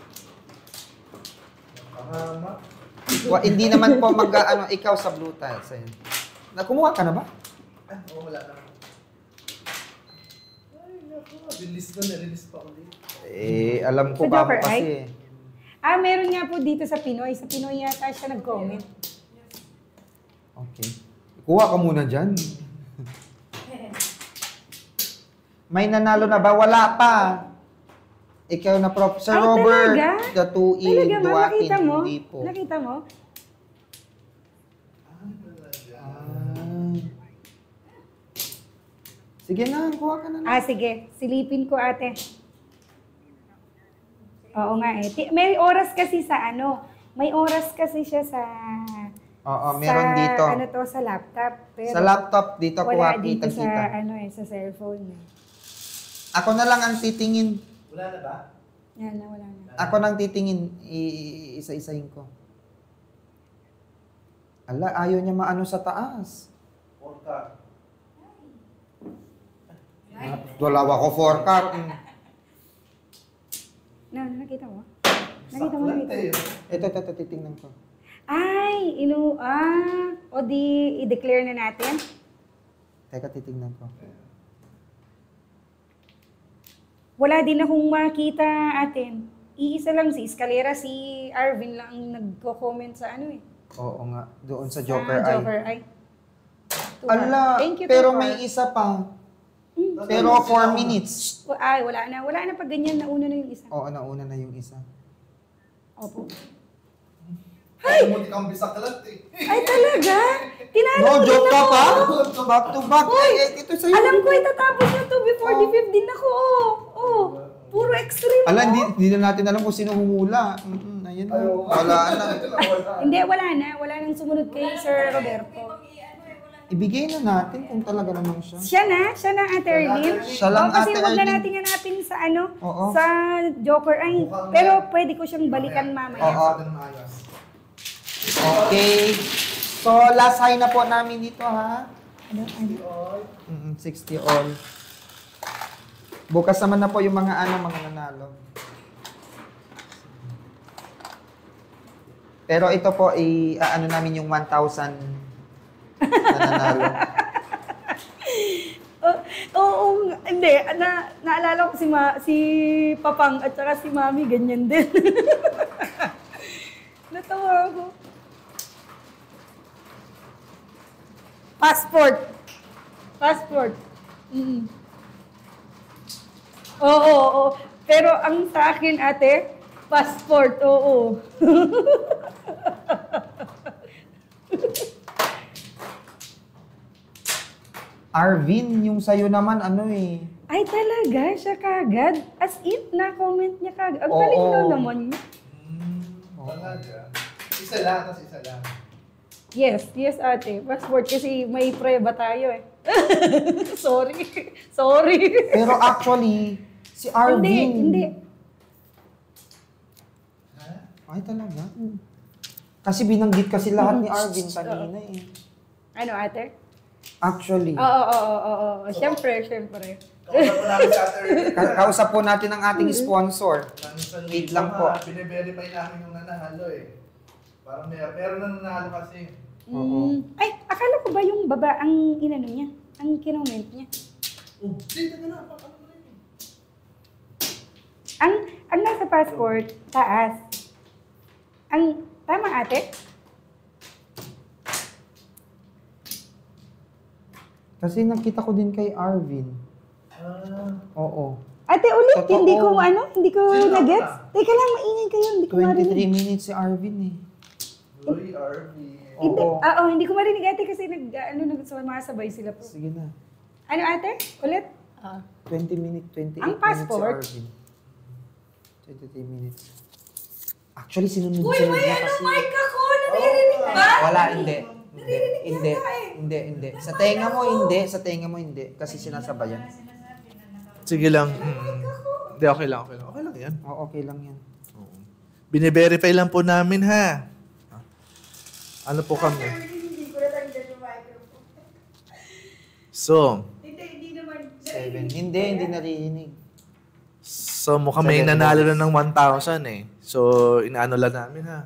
Hindi naman po ikaw sa Blue Tiles. Ayun. Kumuha ka na ba? Oo, wala na. Ay, naku. Release pa ulit. Alam ko Sa pa Joker kasi. Eye? Meron nga po dito sa Pinoy. Sa Pinoy yata siya nag-comment. Okay. Kuha ka muna dyan. May nanalo na ba? Wala pa. Ikaw na, Prof. Sir Robert, talaga? the 2E, Talaga ba? Duatin, Nakita mo? hindi po. Nakita mo? Sige na, kuha ka na. Sige. Silipin ko ate. Oo nga eh. May oras kasi sa ano. May oras kasi siya sa... Oo, meron dito. Ano to, sa laptop. Pero Sa laptop, dito wala kuha, dito kita-kita. sa cellphone. Ako na lang ang titingin. Wala na ba? Yan na, wala na. Ako nang titingin, isa-isahin ko. Ala, ayaw niya maano sa taas. Porta. Dalaw ako 4 cup. Nakita mo? Nakita mo? Ito, titingnan ko. Ay, o di, i-declare na natin? Teka, titingnan ko. Wala din akong makita atin. Iisa lang si Escalera, si Arvin lang ang nagko-comment sa ano eh. Oo nga, doon sa Sa Joker Eye. Joker Eye. Ala, Thank you, pero Tupar. may isa pa. Pero 4 minutes. Ay, wala na. Wala na pag ganyan. Nauna na yung isa. Oo, nauna na yung isa. Opo. Ay! Mo di kang bisakalat eh. Ay, talaga? Tinalo No, ko din joke ka ako. pa? Back to back. Ito sa'yo. Alam ko itatapos na to before the 15 ako. Oh, puro extreme. Ala, hindi na natin alam kung sino humula. Ayan na. Wala na. Hindi, wala na. Wala nang sumunod kay Sir Roberto. Ibigay na natin kung talaga naman siya. Siya na Ate Erlyn. Siya lang, Kasi Ate wag na Erlyn. natin hanapin sa ano, Oo. sa Joker Eye. Pero pwede ko siyang balikan mamaya. Oo. Okay. So, last high na po namin dito, ha? Ano? 60 all. Bukas naman na po yung mga mga nanalo. Pero ito po, ano namin yung 1,000 na nanalo. Oo, hindi. Naalala ko si Papang at saka si Mami, ganyan din. Natawa ako. Passport. Mm. Oo. Pero ang sa akin, ate, passport, oo. Arvin, yung sa'yo naman, ano eh. Ay, talaga? Siya kagad? As in, na-comment niya kagad. Ang Oo. galing daw naman niya. Talaga. Isa lang, tapos isa lang. Yes, ate. Passport kasi may preba tayo eh. Sorry. Pero actually, si Arvin... Hindi. Ay, talaga? Kasi binanggit kasi lahat ni Arvin kanina eh. Ano, ate? Actually. Oo. Siyempre. Kausap po namin sa attorney. Kausap po natin ang ating sponsor. Wait lang po. Bine-verify namin yung nanahalo eh. Parang meron na nanahalo kasi. Oo. Ay, akala ko ba yung baba ang inano niya? Ang kinoment niya? Oh, dito na. Paano mo rin? Ang nasa passport, taas. Ang, tama ate? Kasi nakita ko din kay Arvin. Oo. Ate, ulit, Totoo. hindi ko na-gets. Teka lang, maingay kayo, hindi ko 23 marinig. minutes si Arvin eh. Uy, RV. Hindi ko marinig ate kasi sumasabay sila po. Sige na. Ano ate? Ulit? 28 Ang minutes passport? si Arvin. 23 minutes. Actually, sinunod niya kasi. ako! Naririnig ba? Wala, hindi. Hindi. Sa tenga mo hindi. Kasi sinasabayan. Sige lang. Hindi, okay lang. Okay lang yan. Oo, okay lang yan. Bine-verify lang po namin ha. Ano po kami? Hindi ko natanggal yung microphone. So, Hindi naman. 7. Hindi naririnig. so mukhang may nanalo na ng 1,000 eh. So, inaano lang namin ha.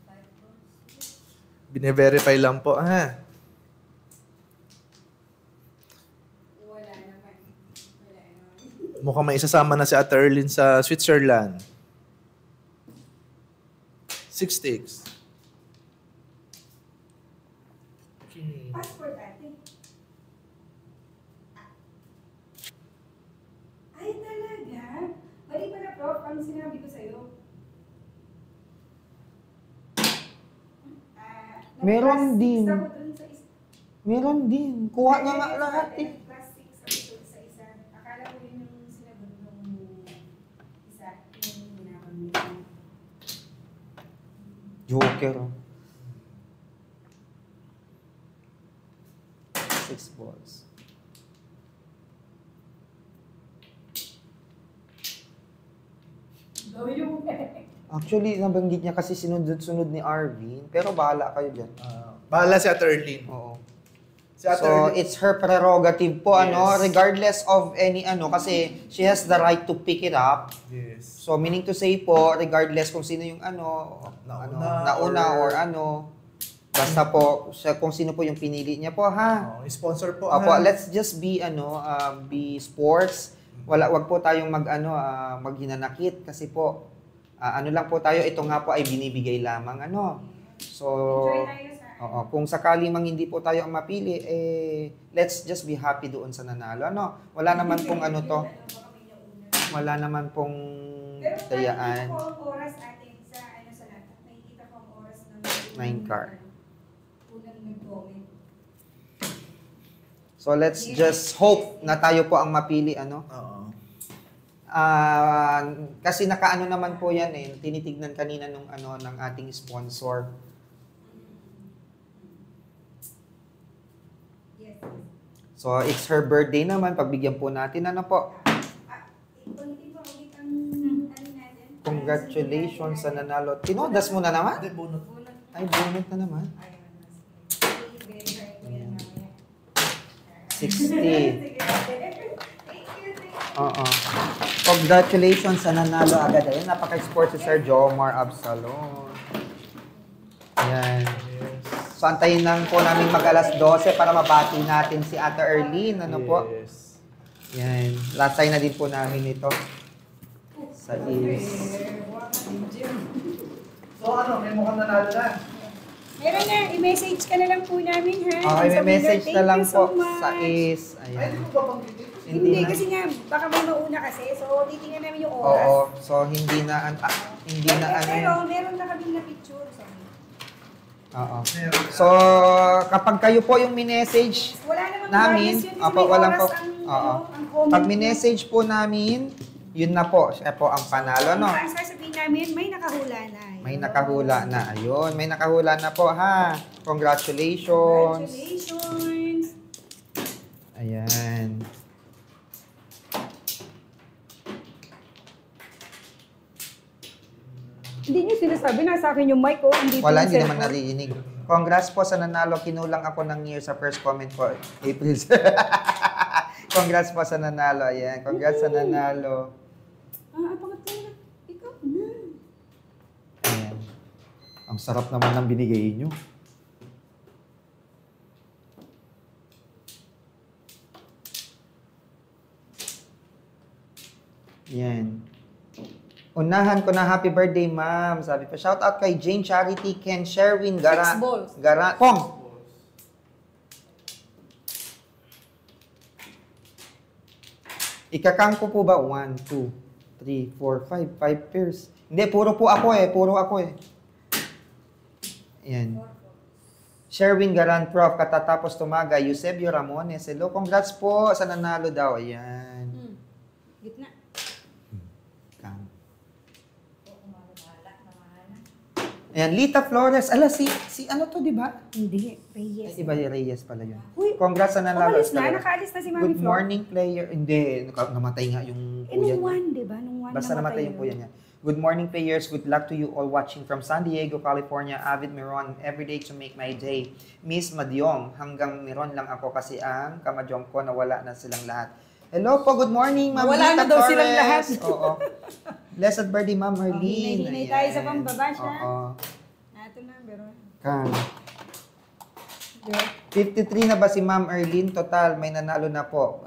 Bine-verify lang po ha. Wala naman. Mukhang may isasama na si Ate Erlyn sa Switzerland. 6 sticks. Passport ate. Ay talaga? Mali pala prof, ang sinabi ko sa'yo. Meron din. Ako dun sa isa. Meron din. Kuha niya nga lahat eh. Plus 6 ako sa isa. Akala ko yun yung sinagot nung isa. Yung minabanggit niya. Joker. 6 balls. Gawin yung Actually, nabanggit niya kasi sinunod-sunod ni Arvin. Pero bahala kayo dyan. Bahala si Ate Erlyn. Oo. Si Ate So, Erlyn. it's her prerogative po, Yes. regardless of any kasi she has the right to pick it up. Yes. So, meaning to say po, regardless kung sino yung nauna or basta po, kung sino po yung pinili niya po, ha? Sponsor po Opo, ha. let's just be sports. Wag po tayong maghinanakit kasi po lang po tayo, ito nga po ay binibigay lamang So, enjoy tayo sa kung sakali mang hindi po tayo ang mapili, let's just be happy doon sa nanalo. Wala naman pong wala naman pong dayaan. Pero nakikita ko ang oras atin sa lahat. Nakikita ko ang oras ng 9 car. unang nag-comment. So, let's just hope na tayo po ang mapili, Oo. kasi nakaano naman po yan tinitignan kanina ng ating sponsor. Yes. So, it's her birthday naman, pagbigyan po natin, po. Ulitin po ulit ang natin. Congratulations sa nanalo. Tinodas mo na naman? Hindi, bunot. Ay, bonus na naman. 60. Oo. Congratulations sa nanalo agad. Ayun, napaka-sports si Sir Jomar Absalon. So, antayin lang po namin mag alas 12 para mabati natin si Ate Erlene. Ano po? Yes. Yan. Last time na din po namin ito. Sa is. So ano, may mukhang nanalo na. Meron na, i-message ka na lang po namin, ha? Okay, may Sa message Thank na lang you so po much. sa is. Ay, Ayan. hindi mo ba panggitin? Hindi, na. kasi nga, baka may mauna kasi. So, titingnan namin yung oras. Oo. So, hindi na ano. Pero, meron na kaming na picture. So, Oo. So, kapag kayo po yung minessage wala namang namin, bias yun. Kasi opo, may walang oras po. ang, Oo. ang comment Pag mo. minessage po namin, yun na po. Siya po ang panalo, no? Ang sasabihin namin, may nakahula na. May nakahula na. Ayun, may nakahula na po, ha? Congratulations. Congratulations! Ayan. Hindi niyo sinasabi na sa akin yung mic, oh. Hindi Wala, po yung hindi naman cellphone. narinig. Congrats po sa nanalo. Kinulang ako ng year sa first comment po. April. Congrats po sa nanalo. Ayan. Congrats sa nanalo. Pangat ka na. Ikaw na. Ayan. Ang sarap naman ng binigay nyo. Yan. Unahan ko na happy birthday, ma'am. Sabi pa, shout out kay Jane Charity, Ken Sherwin, Six balls. Pong! Ikakang ko po ba? 1, 2, 3, 4, 5. 5 pairs. Hindi, puro po ako eh. Puro ako eh. Ayan. Sherwin Garan Prof. Katatapos tumaga. Eusebio Ramones. Hello. Congrats po sa nanalo daw. Ayan. Gitna. Kang. Ayan. Lita Flores. Ala, si ano to, di ba? Hindi. Reyes. Ay, iba yung Reyes pala yun. Uy, Congrats sa nanalo. umalis na? Nakaalis na si Mami Good Flor? morning, player. Hindi. Namatay nga yung Eh, kuya nung niya. one, di ba? Nung one Basta namatay yung kuya niya. Good morning, players. Good luck to you all watching from San Diego, California. Avid Meron, every day to make my day. Miss Madyong, hanggang Meron lang ako kasi ang kamadyong ko nawala na silang lahat. Hello po, good morning, Ma'am Nawala na Lita daw silang Torres. lahat. Oo. Blessed birthday, Ma'am Marlene. hinay-hinay tayo sa pambaba siya. Oo. Ito na, pero... Kang. 53 na ba si Ma'am Erlene? Total, may nanalo na po.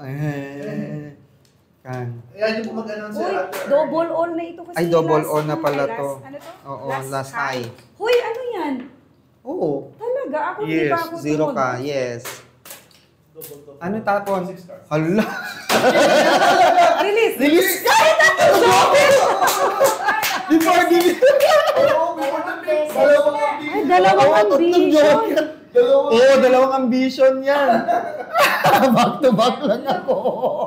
Kang. Ayan yung po mag-announce Uy, si Ate double all na ito kasi. Ay, double last- all na pala last- to. Ano to? Oo, last high. Huy, ano yan? Oo. Talaga? Ako hindi Yes, pa ako Zero tumunod. ka, yes. Ano tapon? Hala. Release! Release ka! Before giving. Ay, dalawang ambition. Oo, dalawang ambition yan. Back to back lang ako.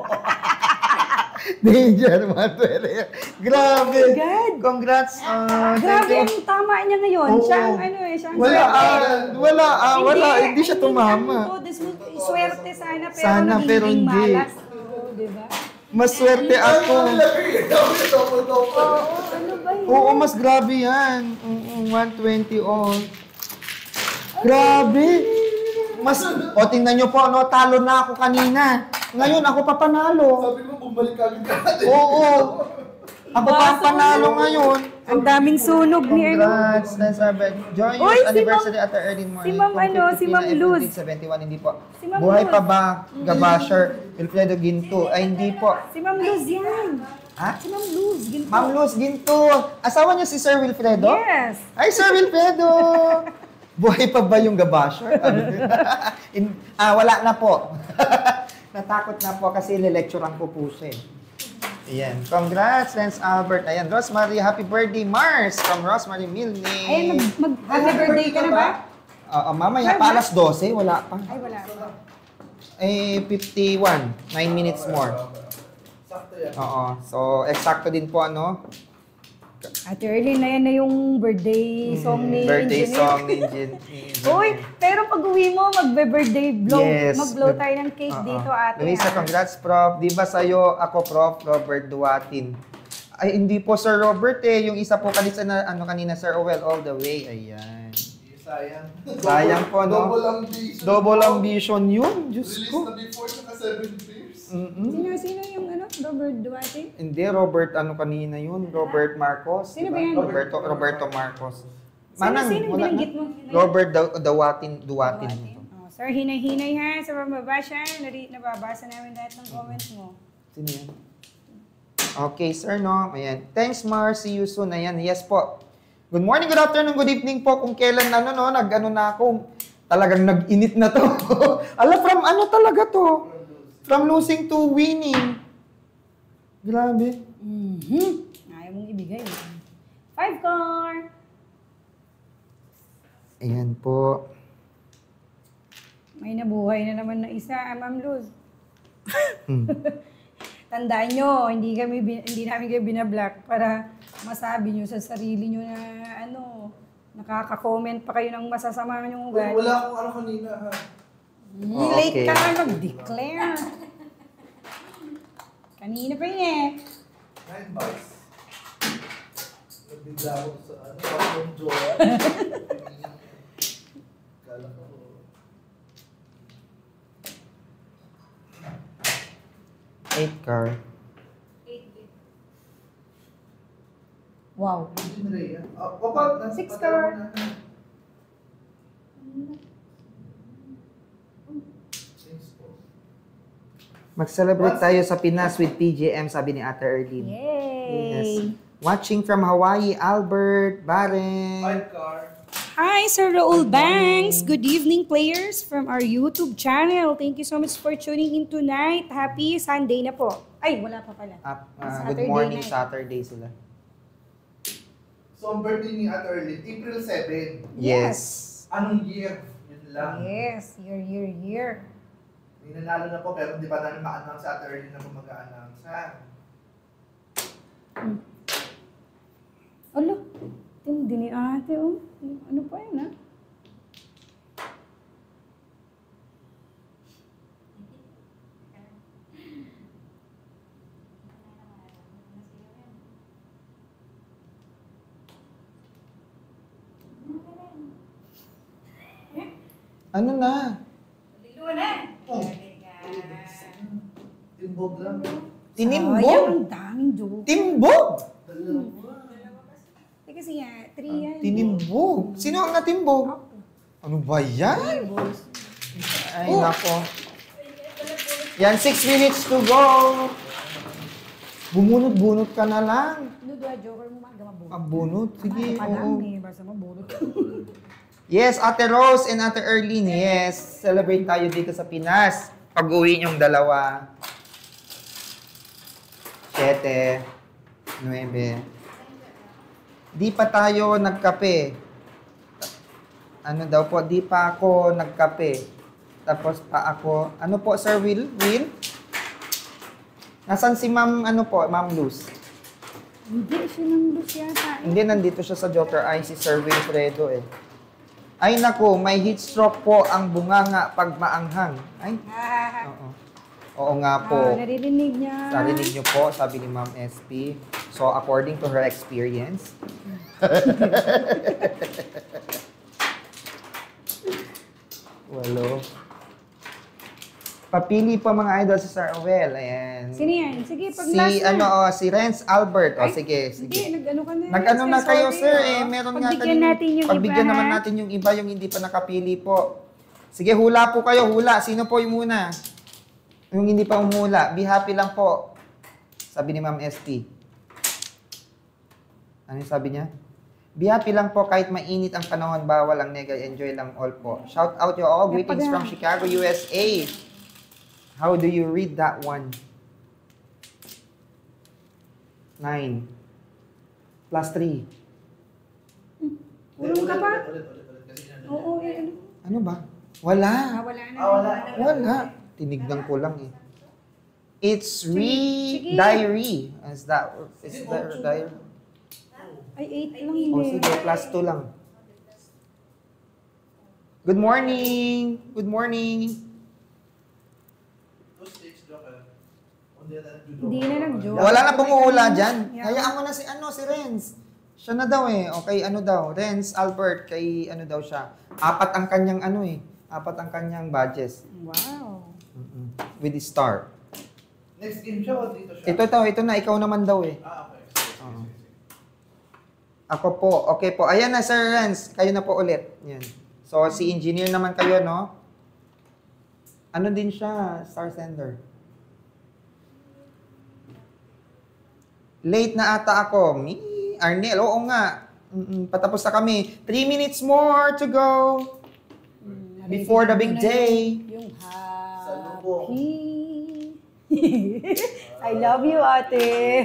Danger, Manuel. Grabe. Oh my God. Congrats. Grabe thank ang you. tama niya ngayon. Oo. Siya ang ano eh, siya ang Wala, hindi siya tumama. Swerte sana, pero Sana, naging pero hindi. malas. Oo, diba? Mas swerte ako. Oo, ano ba yun? Oo, mas grabe yan. 120 on. Grabe. Mas, tingnan nyo po, no, talo na ako kanina. Ngayon, ako papanalo. Sabi mo, bumalik ka agad. Oo. Ako papanalo ngayon. Ang daming sunog ni ano. Congrats, Nasabi. Join Uy, your si anniversary at the early morning. si Ma'am ano, si Ma'am Luz. 71, hindi po. Si Ma'am Buhay Luz. pa ba, Gabasher, Wilfredo Ginto? Ay, hindi po. Si Ma'am Luz yan. Ha? Si Ma'am Luz. Ginto. Ma'am Luz Ginto. Asawa niya si Sir Wilfredo? Yes. Ay, Sir Wilfredo! Buhay pa ba yung Gabasher? Wala na po. Natakot na po kasi lilecturean ko po siya. Ayan. Congrats, Lance Albert. Ayan, Rosemary, happy birthday, Mars! From Rosemary Milne. Ayun, happy birthday ka na ba? Mamaya pa alas 12, wala pa. Ay, wala. 51. 9 minutes more. Sakto yan. Oo. So, eksakto din po, ano? At early na yan na yung birthday song ni Birthday Engineer. song ni Jin. Uy, pero pag uwi mo, magbe-birthday blow. Yes. Mag-blow tayo ng cake dito, ate. Luisa, congrats, Prof. Di ba sa'yo, ako, Prof. Robert Duatin. Ay, hindi po, Sir Robert, eh. Yung isa po kanina, Sir Owel, all the way. Ayan. Sayang. Sayang po, no? Double ambition. Double ambition yun. Diyos Release ko. na before, saka 7 pairs. Sino yung Robert Duarte? Hindi, Robert, kanina yun? Robert Marcos. Sino diba? ba yan? Roberto Marcos. Manang, Sino wala binanggit na. mo? Robert Duwatin. Oh, sir, hinay-hinay ha. Sa pababa siya. Nababasa namin lahat ng comments mo. Sino yan? Okay, sir, no? Ayan. Thanks, Mar. See you soon. Ayan, yes po. Good morning, good afternoon, good evening po. Kung kailan, nag-ano na ako. Talagang nag-init na to. Alam, from ano talaga to? From losing to winning. Grabe. Ayaw mong ibigay. 5 car. Ayan po. May nabuhay na naman na isa, Ma'am Luz. Tandaan nyo, hindi namin kayo binablock para masabi nyo sa sarili nyo na nakaka-comment pa kayo ng masasama nyong ugali. Wala akong ano kanina ha. Late ka na mag-declare. Kanina pa yun eh. 9 bucks. Nagbigla ako sa Pagong Joy. Kala ko. Eight car. Wow. Papa, 6 car. Mag-celebrate tayo sa Pinas with PJM, sabi ni Ate Erlene. Yay! Yes. Watching from Hawaii, Albert, Baren. 5 car. Hi, Sir Raul Banks. Good evening, players from our YouTube channel. Thank you so much for tuning in tonight. Happy Sunday na po. Ay, wala pa pala. Good Saturday morning, night. Saturday sila. So, ang birthday ni Ate Erlene, April 7. Yes. Anong year? Yun lang. Yes, year. May nanalo na po, pero hindi pa namin ma-announce sa Ate Erlene na kung mag-a-announce ha. Alo, tindi ni ate, oh. Ano pa yun, ha? Ano na? Oh. Timbog lang. Tinimbog? Sayang, ang daming joke. Timbog? Kasi nga, 3 yan. Tinimbog? Sino ang natimbog? Ano ba yan? Ay, nako. Yan, 6 minutes to go. Bumunot-bunot ka na lang. Ano ba, joker mo magamabunot? Bunot? Sige, oo. Padami, basta mabunot. Yes, Ate Rose and Ate Erlene, yes. Celebrate tayo dito sa Pinas. Pag-uwi niyong dalawa. 7, 9. Di pa tayo nagkape. Ano daw po, di pa ako nagkape. Tapos pa ako, ano po, Sir Will? Will? Nasaan si Ma'am, Ma'am Luz? Hindi, siya nang Luz yata. Hindi, nandito siya sa Joker Eye, si Sir Wilfredo eh. Ay nako, may heat stroke po ang bunganga pag maanghang. Ay, oo. Oo nga po. Naririnig niya. Narinig niyo po, sabi ni Ma'am SP. So, according to her experience. Walo. Papili pa mga idol si Sir Ovel. Ayan. Sino yan? Sige, pag Si, last na. si Renz Albert. O, Ay, sige. Hindi, nag-ano ka na. Nag-ano na kayo, Sorry, sir. oh. Meron nga Pagbigyan natin yung pagbigyan iba, naman ha? natin yung iba, yung hindi pa nakapili po. Sige, hula po kayo. Hula. Sino po yung muna? Yung hindi pa umula. Be happy lang po. Sabi ni Ma'am SP. Ano yung sabi niya? Be happy lang po kahit mainit ang panahon. Bawal ang nega. Enjoy lang all po. Shout out you all. Greetings from Chicago, USA. How do you read that one? 9 plus 3. Ulong ka pa? Ulit. Oo, ano? Ano ba? Wala. Wala na. Wala. Tinignan ko lang eh. It's Sige. diary. Is that diary? Ay, 8 lang O eh. sige, plus 2 lang. Good morning. Good morning. Hindi na nag-joke. Wala na bumuhula dyan. Yeah. Hayaan mo na si Renz. Siya na daw eh. Okay, Renz Albert, kay daw siya. 4 ang kanyang 4 ang kanyang badges. Wow. With the star. Next game siya o dito siya? Ito na, ikaw naman daw eh. Okay. Oo. Ako po. Okay po. Ayan na, Sir Renz. Kayo na po ulit. Yan. So, si engineer naman kayo, no? Ano din siya? Star sender. Late na ata ako. Arnel, oo nga. Patapos na kami. 3 minutes more to go. Before the big day. Yung Salubong. happy. I love you, ate.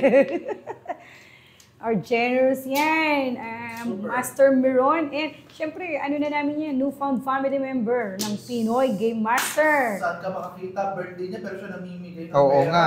Our generous yan. Master Miron. And syempre, ano na namin yan, newfound family member ng Pinoy Game Master. Saan ka makakita? Birthday niya pero siya namimigay ng Oo pera. nga.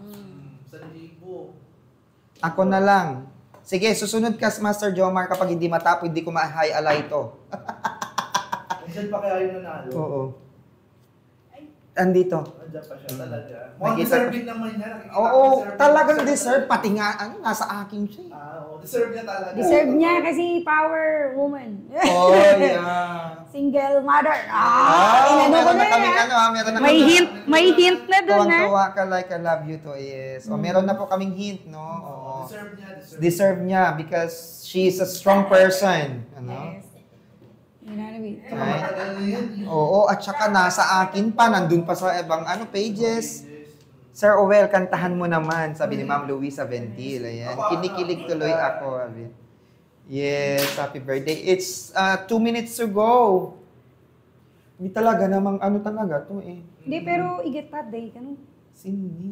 1,000. Ako na lang. Sige, susunod ka, Master Jomar, kapag hindi matapos, hindi ko ma-high-alay ito. Nandiyan pa kaya yung nanalo? Oo. Andito. Nandiyan pa siya talaga. Mukhang Nakita deserving naman niya. Nakikita ko Oo, deserving talagang niya. deserve. Pati nga, nasa akin siya. Oo, deserve niya talaga. Deserve niya kasi power woman. Oh, yeah. Single mother. meron Inano ko na na kaming yan. ano, meron na May hint na doon, ha? Tuwang-tuwa ka like I love you to, yes. O, meron na po kaming hint, no? Oo. Deserve niya. Deserve niya because she is a strong person. Ano? Yes. Inanawit. Matagal na yan. Oo, at saka nasa akin pa, nandun pa sa ibang pages. Sir Owel, kantahan mo naman, sabi ni Ma'am Luisa Ventil. Ayan, kinikilig tuloy ako. Sabi. Yes, happy birthday. It's 2 minutes to go. Hindi talaga namang ano talaga to eh. Hindi, pero iget pa day ka no? Sini.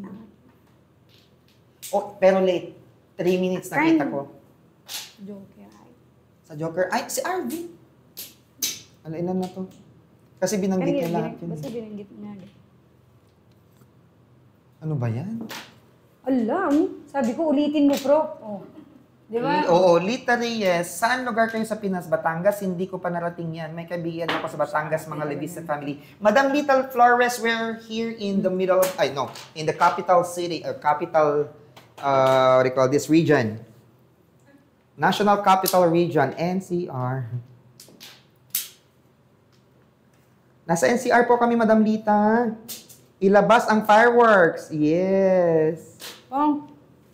Oh, pero late. 3 minutes nakita ko. Joker. Ay. Sa Joker. Ay, si Arvin. Alainan na to. Kasi binanggit niya lahat yun. Basta binanggit niya. Ano ba yan? Alam. Sabi ko, ulitin mo, bro. Oh. Di ba? Oo, literally yes. Saan lugar kayo sa Pinas? Batangas? Hindi ko pa narating yan. May kaibigan ako sa Batangas, mga Levista family. Madam Little Flores, we're here in the middle of, in the capital city, capital, what do you call this region? National Capital Region, NCR. Nasa NCR po kami, Madam Lita. Ilabas ang fireworks. Yes. Oh.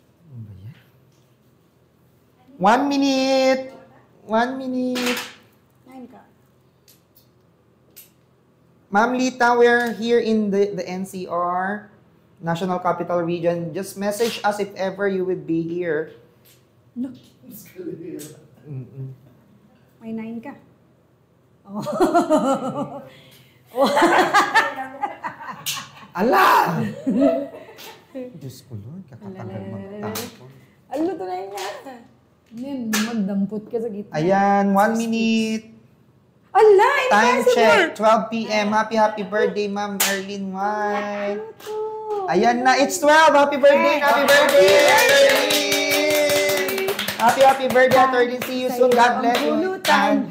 1 minute. 1 minute. 9 ka. Ma'am Lita, we're here in the NCR, National Capital Region. Just message us if ever you would be here. No. May 9 ka. Oh. Ala! Diyos ko, Lord, kakatagal magtapon. Ano to na niya? Nen, magdampot ka sa gitna. Ayan, 1 minute. Ala, Time impossible! check, 12 p.m. Happy birthday, Ma'am Erlene White. Ano to? Ayan na, it's 12. Happy birthday, happy birthday, Erlene! Happy birthday, Erlene. See you soon. God bless you. And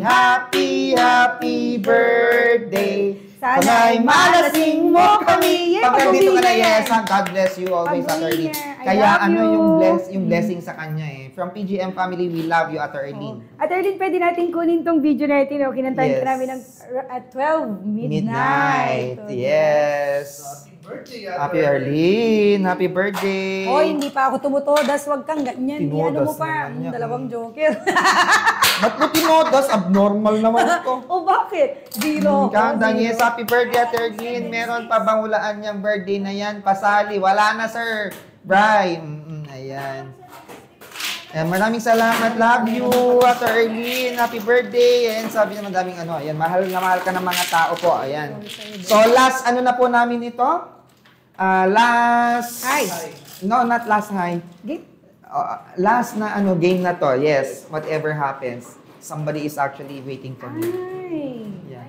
happy birthday. Sana'y malasing mo kami. Pag nandito ka na, yes, God bless you always, Erlene. Kaya yung blessing sa kanya eh. From PGM family, we love you, Erlene. At Erlene, pwede natin kunin tong video natin. O, kinantahin Yes. ka namin at 12 midnight. So, Yes. Happy birthday, Happy Erlene. Happy birthday. Hoy, hindi pa ako tumutodas. Wag kang ganyan. Ano mo Tinodas pa? naman niya. Dalawang joker. Ba't mo tinodas? Abnormal naman ito. O bakit? Zero. Ganda, Zero. yes. Happy birthday, Ate Erlene. Meron pa bang hulaan niyang birthday na yan? Pasali. Wala na, sir. Bri. Ayan. Ayan, maraming salamat. Love you, Ate Erlene. Happy birthday. Ayan, sabi naman daming ano. Ayan, mahal na mahal ka ng mga tao po. Ayan. So, last ano na po namin ito? Last... Hi. No, not last high. Git. Last na ano game na to. Yes, whatever happens. Somebody is actually waiting for me. Ay. Yeah.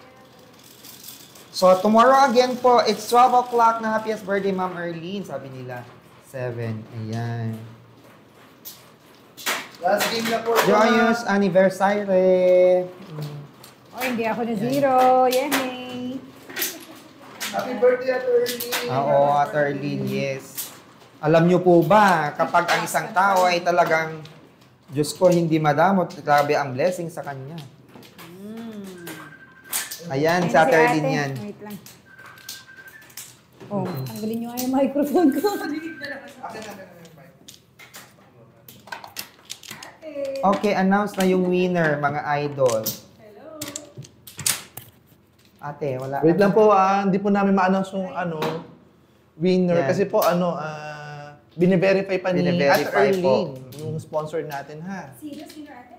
So, tomorrow again po, it's 12 o'clock na happiest birthday, Ma'am Erlene. Sabi nila, 7. Ayan. Last game na po. Joyous anniversary. O, hindi ako na zero. Yehey. Happy birthday, Ate Erlene. Oo, Ate Erlene, yes. Alam niyo po ba, kapag ang isang tao ay talagang, Diyos ko, hindi madamot, grabe ang blessing sa kanya. Ayan, Ayan sa Ate si Erlene yan. Wait lang. Oh, tanggalin nyo nga yung microphone ko. Akin na yung mic. Okay, announce na yung winner, mga idol. Hello. Ate, wala. Wait lang po, hindi po namin ma-announce yung winner. Yan. Kasi po, bine-verify pa ni Ate Bine-verify po. Erlene, yung sponsor natin, ha? Sino ate?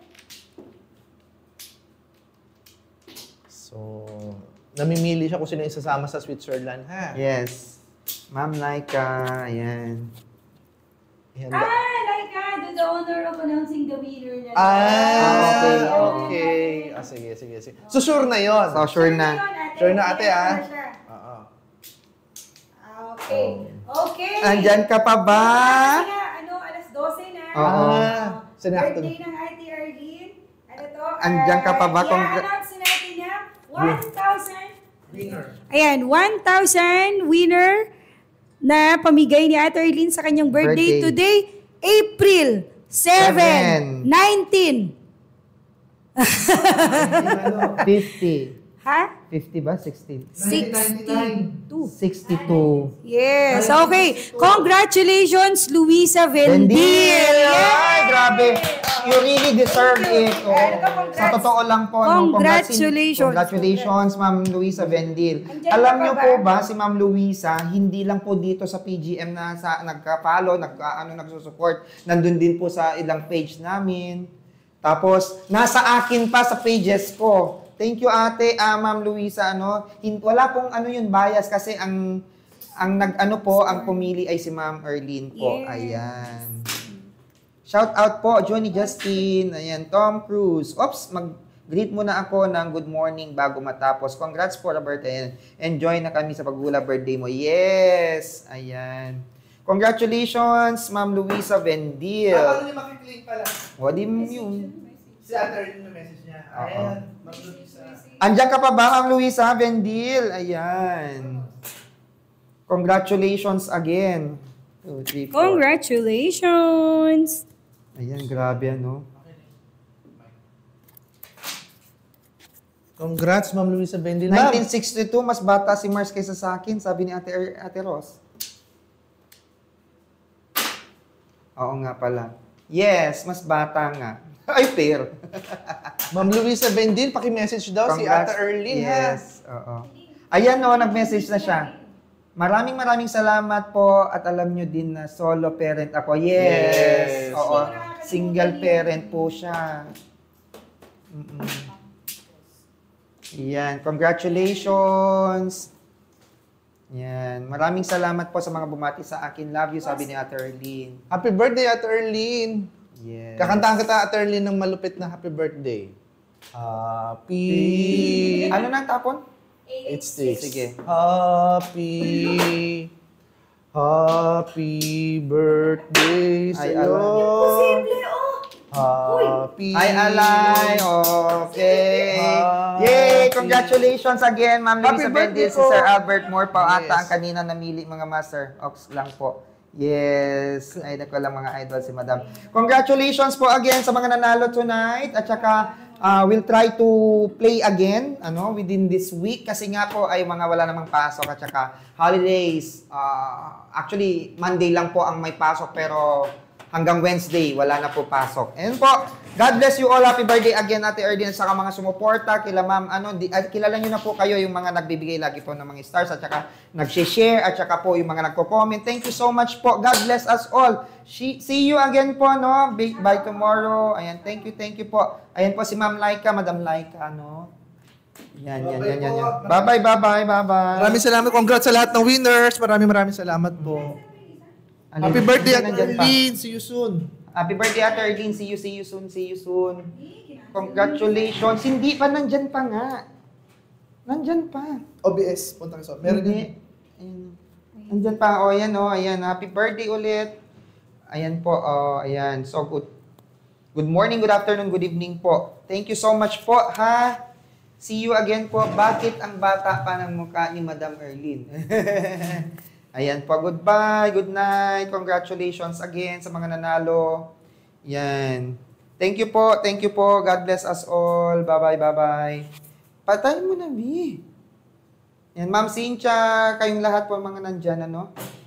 So, namimili siya kung sino yung sasama sa Switzerland, ha? Yes. Ma'am Laika, ayan. Ayan. Laika, the honor of announcing the winner na. Okay. Sige. So, sure na yon. So, sure na. Sure na, ate, Oo. Okay. Andyan ka pa ba? Kasi nga, alas 12 na. Oo. Sinakto. Birthday ng Ate Arlene. Ano to? Andyan ka pa ba? I-announce natin na 1,000. Winner. Ayan, 1,000 winner na pamigay ni Ate Arlene sa kanyang birthday Birthday. today, April 7, 19. 50. Ha? 50 ba? 60? 62. 62. Yes, okay. Congratulations, Luisa Vendil. Ay, grabe. You really deserve it. Sa totoo lang po. Congratulations. Congratulations, Ma'am Luisa Vendil. Andyan Alam ka niyo pa po ba? ba, si Ma'am Luisa, hindi lang po dito sa PGM na nagka-follow, nagsusupport. Nandun din po sa ilang page namin. Tapos, nasa akin pa sa pages ko. Thank you, ate, Ma'am Luisa. Wala pong bias kasi ang pumili ay si Ma'am Erlene po. Yes. Ayan. Shout out po, Johnny Justin. Ayan, Tom Cruise. Oops, mag-greet muna ako ng good morning bago matapos. Congrats po, Roberta. Enjoy na kami sa paghula birthday mo. Yes! Ayan. Congratulations, Ma'am Luisa Vendil. Paano niya makiklik pala? O, di mo yun. Si Ate Erlene na message niya. Ayan. Ma'am Luisa. Andiyan ka pa ba, Ma'am Luisa Vendil? Ayan. Congratulations again. 2, 3, 4. Congratulations. Ayan, grabe Congrats, Ma'am Luisa Vendil. Ma'am, 1962, mas bata si Mars kaysa sa akin, sabi ni Ate Ross. Oo nga pala. Yes, mas bata nga. Ay, fair. Ma'am Luisa Vendil, paki-message daw si Ate Erlene, ha? Yes, oo. Ayan nag-message na siya. Maraming salamat po at alam nyo din na solo parent ako. Yes. Yes. Oo. Single parent po siya. Yan. Congratulations. Yan. Maraming salamat po sa mga bumati sa akin. Love you, sabi ni Ate Erlene. Happy birthday, Ate Erlene. Yes. Kakantaan kita, Ate Erlene, ng malupit na happy birthday. Happy... Ano nang tapon? It's this. Sige. Happy birthday Ay, sa'yo. Happy... Ay, alay. Okay. Yay! Congratulations again, Ma'am Happy Lisa birthday Bendis. Si po. Sir Albert Moore pa Yes. ata ang kanina namili, mga master. Ox lang po. Yes. Ay, naku lang mga idol si Madam. Congratulations po again sa mga nanalo tonight. At saka, we'll try to play again within this week. Kasi nga po ay mga wala namang pasok. At saka, holidays. Actually, Monday lang po ang may pasok. Pero hanggang Wednesday, wala na po pasok. And po, God bless you all. Happy birthday again, Ate Erlene, sa mga sumuporta, kila ma'am, kilala nyo na po kayo, yung mga nagbibigay lagi po ng mga stars, at saka nag-share, at saka po yung mga nagko-comment. Thank you so much po. God bless us all. See you again po, by tomorrow. Ayan, thank you po. Ayan po si Ma'am Laika, Madam Laika, Yan. Bye-bye. Maraming salamat. Congrats sa lahat ng winners. Maraming salamat po. Happy birthday, Ate Erlene. See you soon. Happy birthday, Ate Erlene. See you soon. Congratulations. Hindi pa, nandyan pa nga. Nandyan pa. OBS, punta ka sa... Meron Hindi. Ayan. Nandyan pa. Ayan. Happy birthday ulit. Ayan po. Ayan. So, good morning, good afternoon, good evening po. Thank you so much po, ha? See you again po. Bakit ang bata pa ng mukha ni Madam Erlene? Ayan po, goodbye, good night, congratulations again sa mga nanalo. Yan. Thank you po, God bless us all. Bye-bye. Patay mo na, B. Yan, Ma'am Cynthia, kayong lahat po mga nandyan,